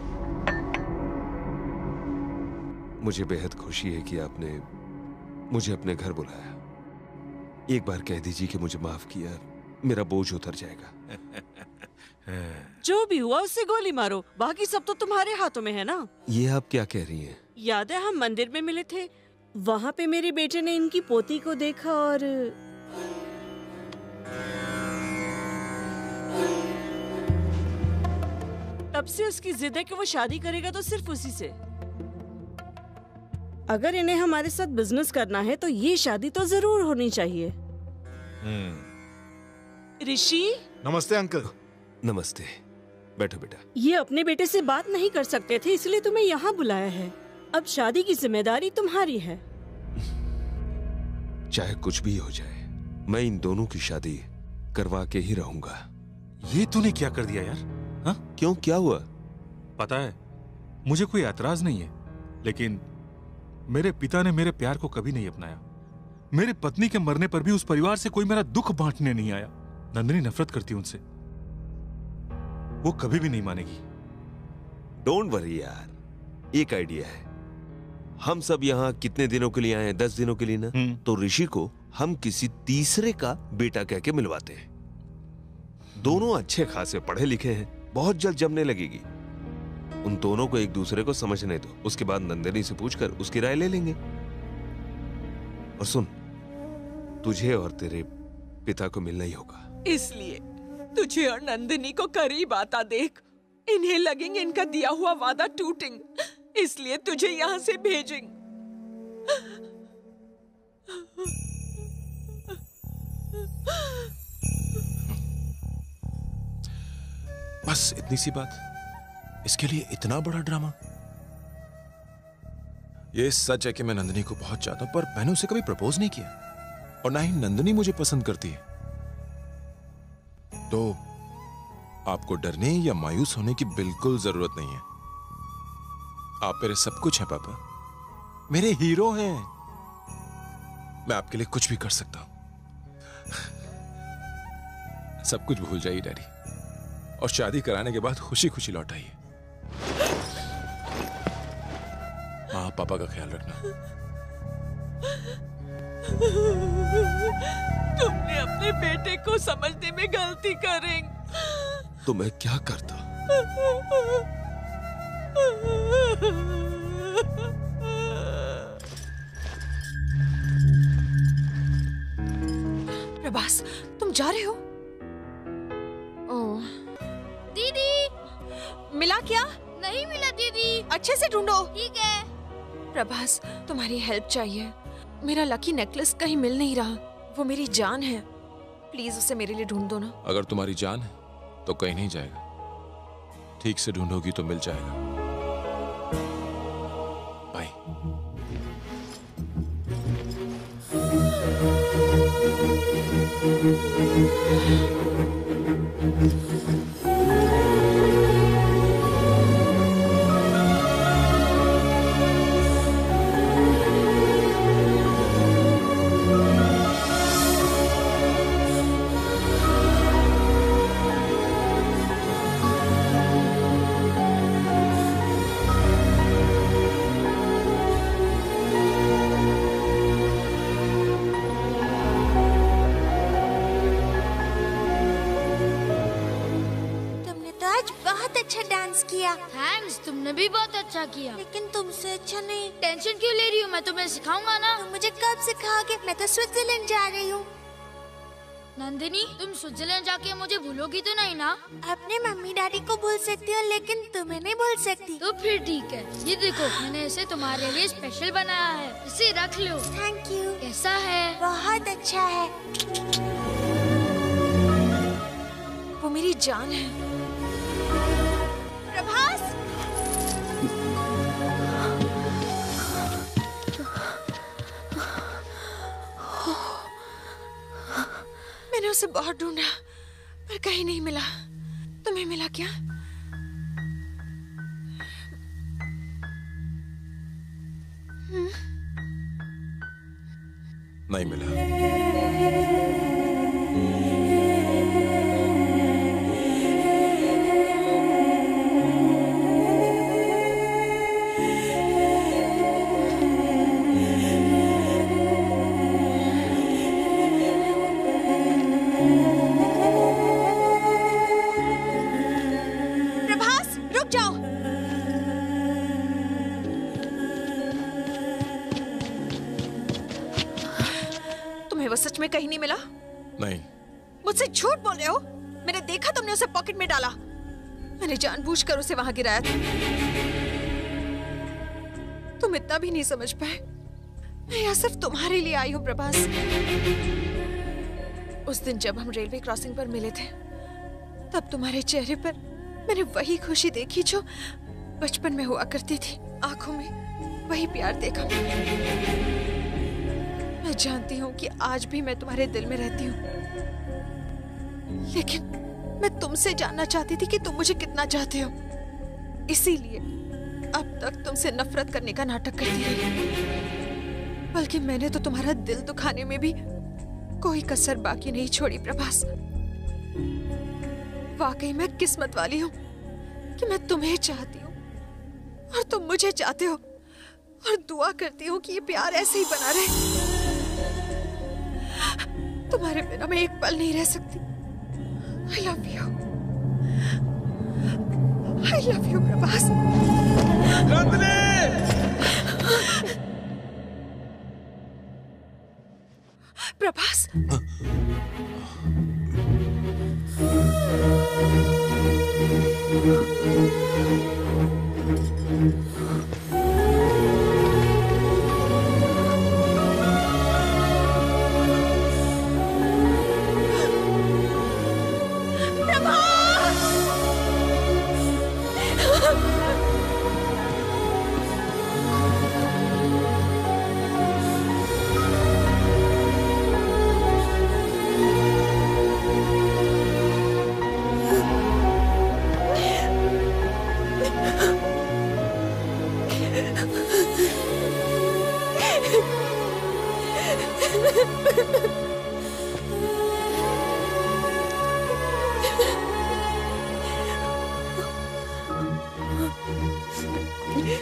मुझे बेहद खुशी है कि आपने मुझे अपने घर बुलाया। एक बार कह दीजिए कि मुझे माफ किया, मेरा बोझ उतर जाएगा। जो भी हुआ उससे गोली मारो, बाकी सब तो तुम्हारे हाथों में है ना। ये आप क्या कह रही हैं? याद है हम मंदिर में मिले थे, वहाँ पे मेरे बेटे ने इनकी पोती को देखा और तब से उसकी जिद है कि वो शादी करेगा तो सिर्फ उसी से। अगर इन्हें हमारे साथ बिजनेस करना है तो ये शादी तो जरूर होनी चाहिए। ऋषि, नमस्ते अंकल। नमस्ते, बैठो बेटा। ये अपने बेटे से बात नहीं कर सकते थे, इसलिए तुम्हें यहाँ बुलाया है। अब शादी की जिम्मेदारी तुम्हारी है। चाहे कुछ भी हो जाए, मैं इन दोनों की शादी करवा के ही रहूंगा। ये तूने क्या कर दिया यार? हाँ? क्यों, क्या हुआ? पता है, मुझे कोई ऐतराज नहीं है, लेकिन मेरे पिता ने मेरे प्यार को कभी नहीं अपनाया। मेरे पत्नी के मरने पर भी उस परिवार से कोई मेरा दुख बांटने नहीं आया। नंदिनी नफरत करती है उनसे, वो कभी भी नहीं मानेगी। डोंट वरी यार, एक आइडिया है। हम सब यहाँ कितने दिनों के लिए आए हैं? 10 दिनों के लिए ना? तो ऋषि को हम किसी तीसरे का बेटा कह के मिलवाते हैं। दोनों अच्छे खासे पढ़े लिखे हैं, बहुत जल्द जमने लगेगी। उन दोनों को एक दूसरे को समझने दो, उसके बाद नंदिनी से पूछकर उसकी राय ले लेंगे। और सुन, तुझे और तेरे पिता को मिलना ही होगा। इसलिए तुझे और नंदिनी को करीब आता देख इन्हें लगेंगे इनका दिया हुआ वादा टूटेंगे, इसलिए तुझे यहाँ से भेजेंगे। बस इतनी सी बात, इसके लिए इतना बड़ा ड्रामा? ये सच है कि मैं नंदिनी को बहुत चाहता हूं, पर मैंने उसे कभी प्रपोज नहीं किया, और ना ही नंदिनी मुझे पसंद करती है। तो आपको डरने या मायूस होने की बिल्कुल जरूरत नहीं है। आप मेरे सब कुछ हैं पापा, मेरे हीरो हैं। मैं आपके लिए कुछ भी कर सकता हूं। सब कुछ भूल जाइए डैडी, और शादी कराने के बाद खुशी खुशी लौट आइए। हाँ, पापा का ख्याल रखना। तुमने अपने बेटे को समझने में गलती करें। तो मैं क्या करता? प्रभास, तुम जा रहे हो? ओह, दीदी मिला क्या? नहीं मिला दीदी। अच्छे से ढूंढो। ठीक है। प्रभास, तुम्हारी हेल्प चाहिए। मेरा लकी नेकलेस कहीं मिल नहीं रहा। वो मेरी जान है, प्लीज उसे मेरे लिए ढूंढ दो ना। अगर तुम्हारी जान है तो कहीं नहीं जाएगा, ठीक से ढूंढोगी तो मिल जाएगा। बाय। किया। थैंक्स, तुमने भी बहुत अच्छा किया। लेकिन तुमसे अच्छा नहीं। टेंशन क्यों ले रही हो? मैं तुम्हें सिखाऊंगा ना। तुम मुझे कब सिखाओगे? मैं तो स्विट्जरलैंड जा रही हूँ। नंदिनी, तुम स्विट्जरलैंड जाके मुझे भूलोगी तो नहीं ना? अपने मम्मी डैडी को भूल सकती हो, लेकिन तुम्हें नहीं भूल सकती। तो फिर ठीक है। ये देखो, मैंने इसे तुम्हारे लिए स्पेशल बनाया है, इसे रख लो। Thank you. कैसा है? बहुत अच्छा है। वो मेरी जान है। प्रभास, मैंने उसे बहुत ढूंढा पर कहीं नहीं मिला। तुम्हें मिला क्या? नहीं मिला। सच में कहीं नहीं मिला? नहीं। मुझसे झूठ बोल रहे हो? मैंने देखा तुमने उसे पॉकेट में डाला। मैंने जानबूझकर उसे वहां गिराया था। तुम इतना भी नहीं समझ पाए। मैं यहाँ सिर्फ तुम्हारे लिए आई हूँ प्रभास। उस दिन जब हम रेलवे क्रॉसिंग पर मिले थे, तब तुम्हारे चेहरे पर मैंने वही खुशी देखी जो बचपन में हुआ करती थी। आंखों में वही प्यार देखा। मैं जानती हूँ कि आज भी मैं तुम्हारे दिल में रहती हूँ, लेकिन मैं तुमसे जानना चाहती थी कि तुम मुझे कितना चाहते हो। इसीलिए अब तक तुमसे नफरत करने का नाटक करती रही, बल्कि मैंने तो तुम्हारा दिल दुखाने में भी कोई कसर बाकी नहीं छोड़ी प्रभास। वाकई मैं किस्मत वाली हूँ कि मैं तुम्हें चाहती हूँ और तुम मुझे चाहते हो, और दुआ करती हूँ कि ये प्यार ऐसे ही बना रहे। तुम्हारे बिना मैं एक पल नहीं रह सकती। I love you. I love you, Prabhas. Prabhas.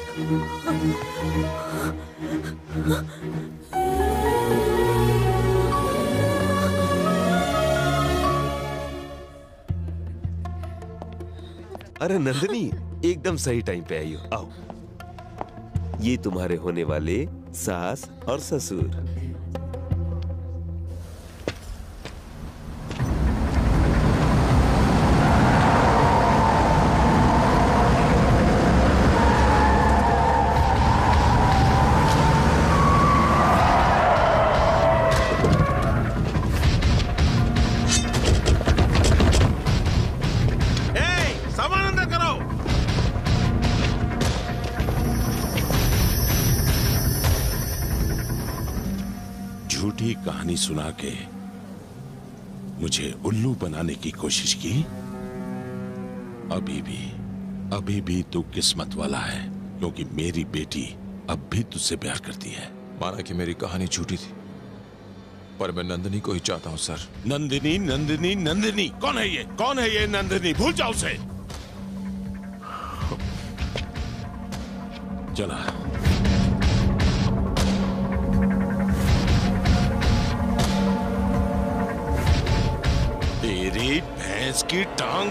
अरे नंदिनी, एकदम सही टाइम पे आई हो। आओ, ये तुम्हारे होने वाले सास और ससुर। कहानी सुना के मुझे उल्लू बनाने की कोशिश की। अभी भी तू किस्मत वाला है, क्योंकि मेरी बेटी अब भी तुझसे प्यार करती है। माना कि मेरी कहानी झूठी थी, पर मैं नंदिनी को ही चाहता हूं सर। नंदिनी नंदिनी नंदिनी, कौन है ये? कौन है ये नंदिनी? भूल जाओ उसे। चला तेरी भैंस की टांग।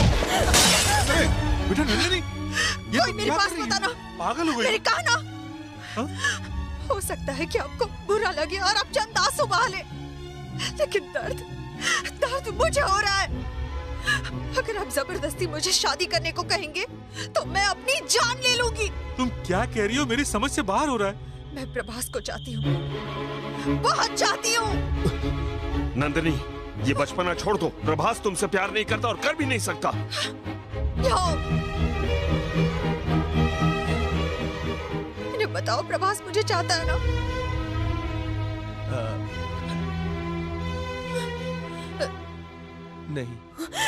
बेटा नंदिनी, ये कोई मेरे पास मत आना। पागल हो गई? मेरे कहा ना। हो सकता है कि आपको बुरा लगे और आप चंद आंसू बहा ले, लेकिन दर्द मुझे हो रहा है। अगर आप जबरदस्ती मुझे शादी करने को कहेंगे तो मैं अपनी जान ले लूंगी। तुम क्या कह रही हो? मेरी समझ से बाहर हो रहा है। मैं प्रभास को चाहती हूँ, बहुत चाहती हूँ। नंदिनी, ये बचपना छोड़ दो। प्रभास तुमसे प्यार नहीं करता और कर भी नहीं सकता। इन्हें बताओ, प्रभास मुझे चाहता है ना? नहीं।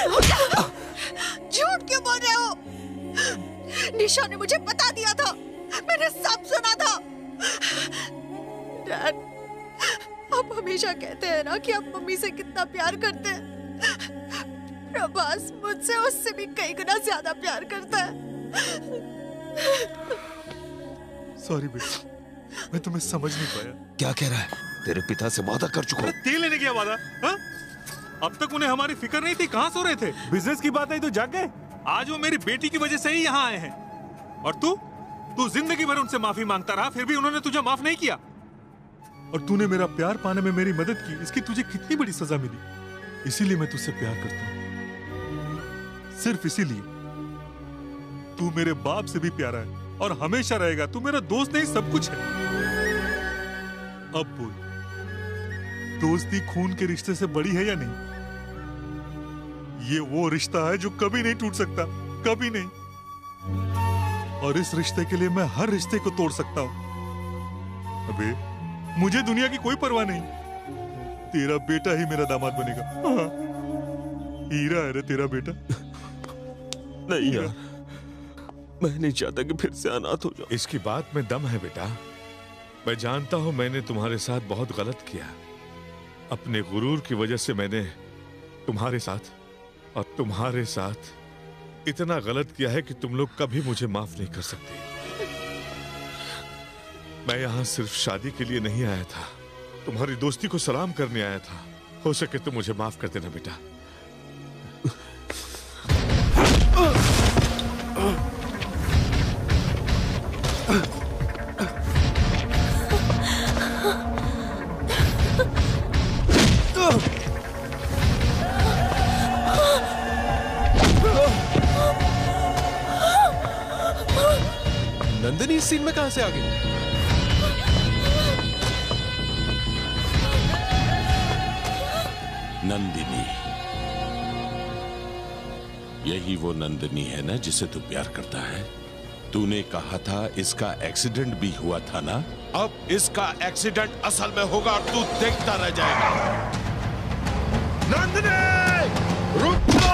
झूठ क्यों बोल रहे हो? निशा ने मुझे बता दिया था, मैंने सब सुना था। डैड, आप हमेशा कहते हैं ना कि आप मम्मी से कितना प्यार करते हैं। प्रभास मुझसे उससे भी कई गुना ज्यादा प्यार करता है। सॉरी बेटा, मैं तुम्हें समझ नहीं पाया। क्या कह रहा है? तेरे पिता से वादा कर चुका हूं। तेल लेने गया वादा? हाँ? अब तक उन्हें हमारी फिक्र नहीं थी, कहाँ सो रहे थे? बिजनेस की बात आई तो जाग गए। आज वो मेरी बेटी की वजह से ही यहाँ आए हैं। और तू जिंदगी भर उनसे माफी मांगता रहा, फिर भी उन्होंने तुझे माफ नहीं किया। और तूने मेरा प्यार पाने में मेरी मदद की, इसकी तुझे कितनी बड़ी सजा मिली। इसीलिए मैं तुझसे प्यार करता हूँ, सिर्फ इसीलिए। तू मेरे बाप से भी प्यारा है और हमेशा रहेगा। तू मेरा दोस्त नहीं, सब कुछ है। अब बोल, दोस्ती खून के रिश्ते से बड़ी है या नहीं? ये वो रिश्ता है जो कभी नहीं टूट सकता, कभी नहीं। और इस रिश्ते के लिए मैं हर रिश्ते को तोड़ सकता हूं। अबे, मुझे दुनिया की कोई परवाह नहीं। तेरा बेटा ही मेरा दामाद बनेगा। हाँ। हीरा है रे तेरा बेटा। नहीं यार, मैं नहीं चाहता कि फिर से अनाथ हो जाऊं। इसकी बात में दम है बेटा। मैं जानता हूं मैंने तुम्हारे साथ बहुत गलत किया। अपने गुरूर की वजह से मैंने तुम्हारे साथ इतना गलत किया है कि तुम लोग कभी मुझे माफ नहीं कर सकते। मैं यहां सिर्फ शादी के लिए नहीं आया था, तुम्हारी दोस्ती को सलाम करने आया था। हो सके तो मुझे माफ कर देना बेटा। नंदिनी इस सीन में कहां से आ गई? नंदिनी, यही वो नंदिनी है ना जिसे तू प्यार करता है? तूने कहा था इसका एक्सीडेंट भी हुआ था ना? अब इसका एक्सीडेंट असल में होगा और तू देखता रह जाएगा। नंदिनी, रुक जा!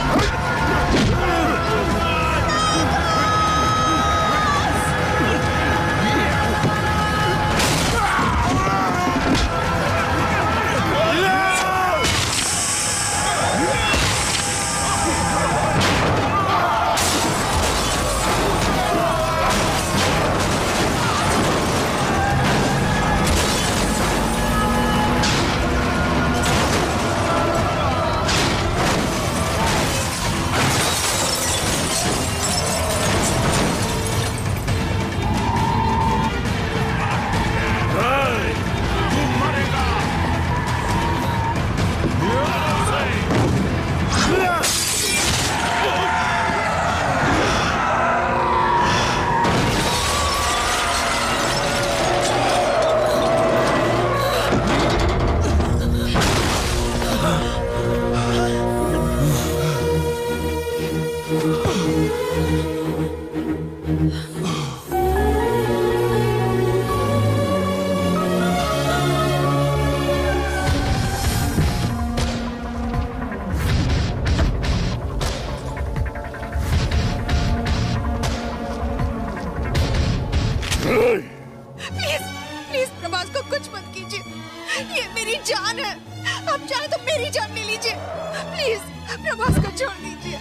प्लीज प्लीज प्रभास को कुछ मत कीजिए, ये मेरी जान है। आप चाहे तो मेरी जान ले लीजिए, प्लीज प्रभास को छोड़ दीजिए।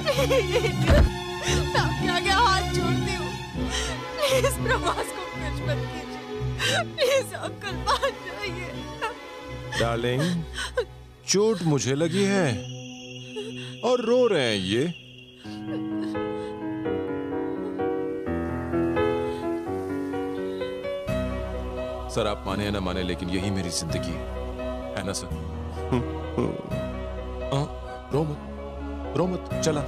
मैं आपके आगे हाथ जोड़ती हूँ, प्लीज प्रभास को कुछ मत कीजिए, प्लीज अंकल मान जाइए। डार्लिंग, चोट मुझे लगी है और रो रहे हैं ये। सर आप माने या ना माने, लेकिन यही मेरी जिंदगी है ना सर। रो मत चला।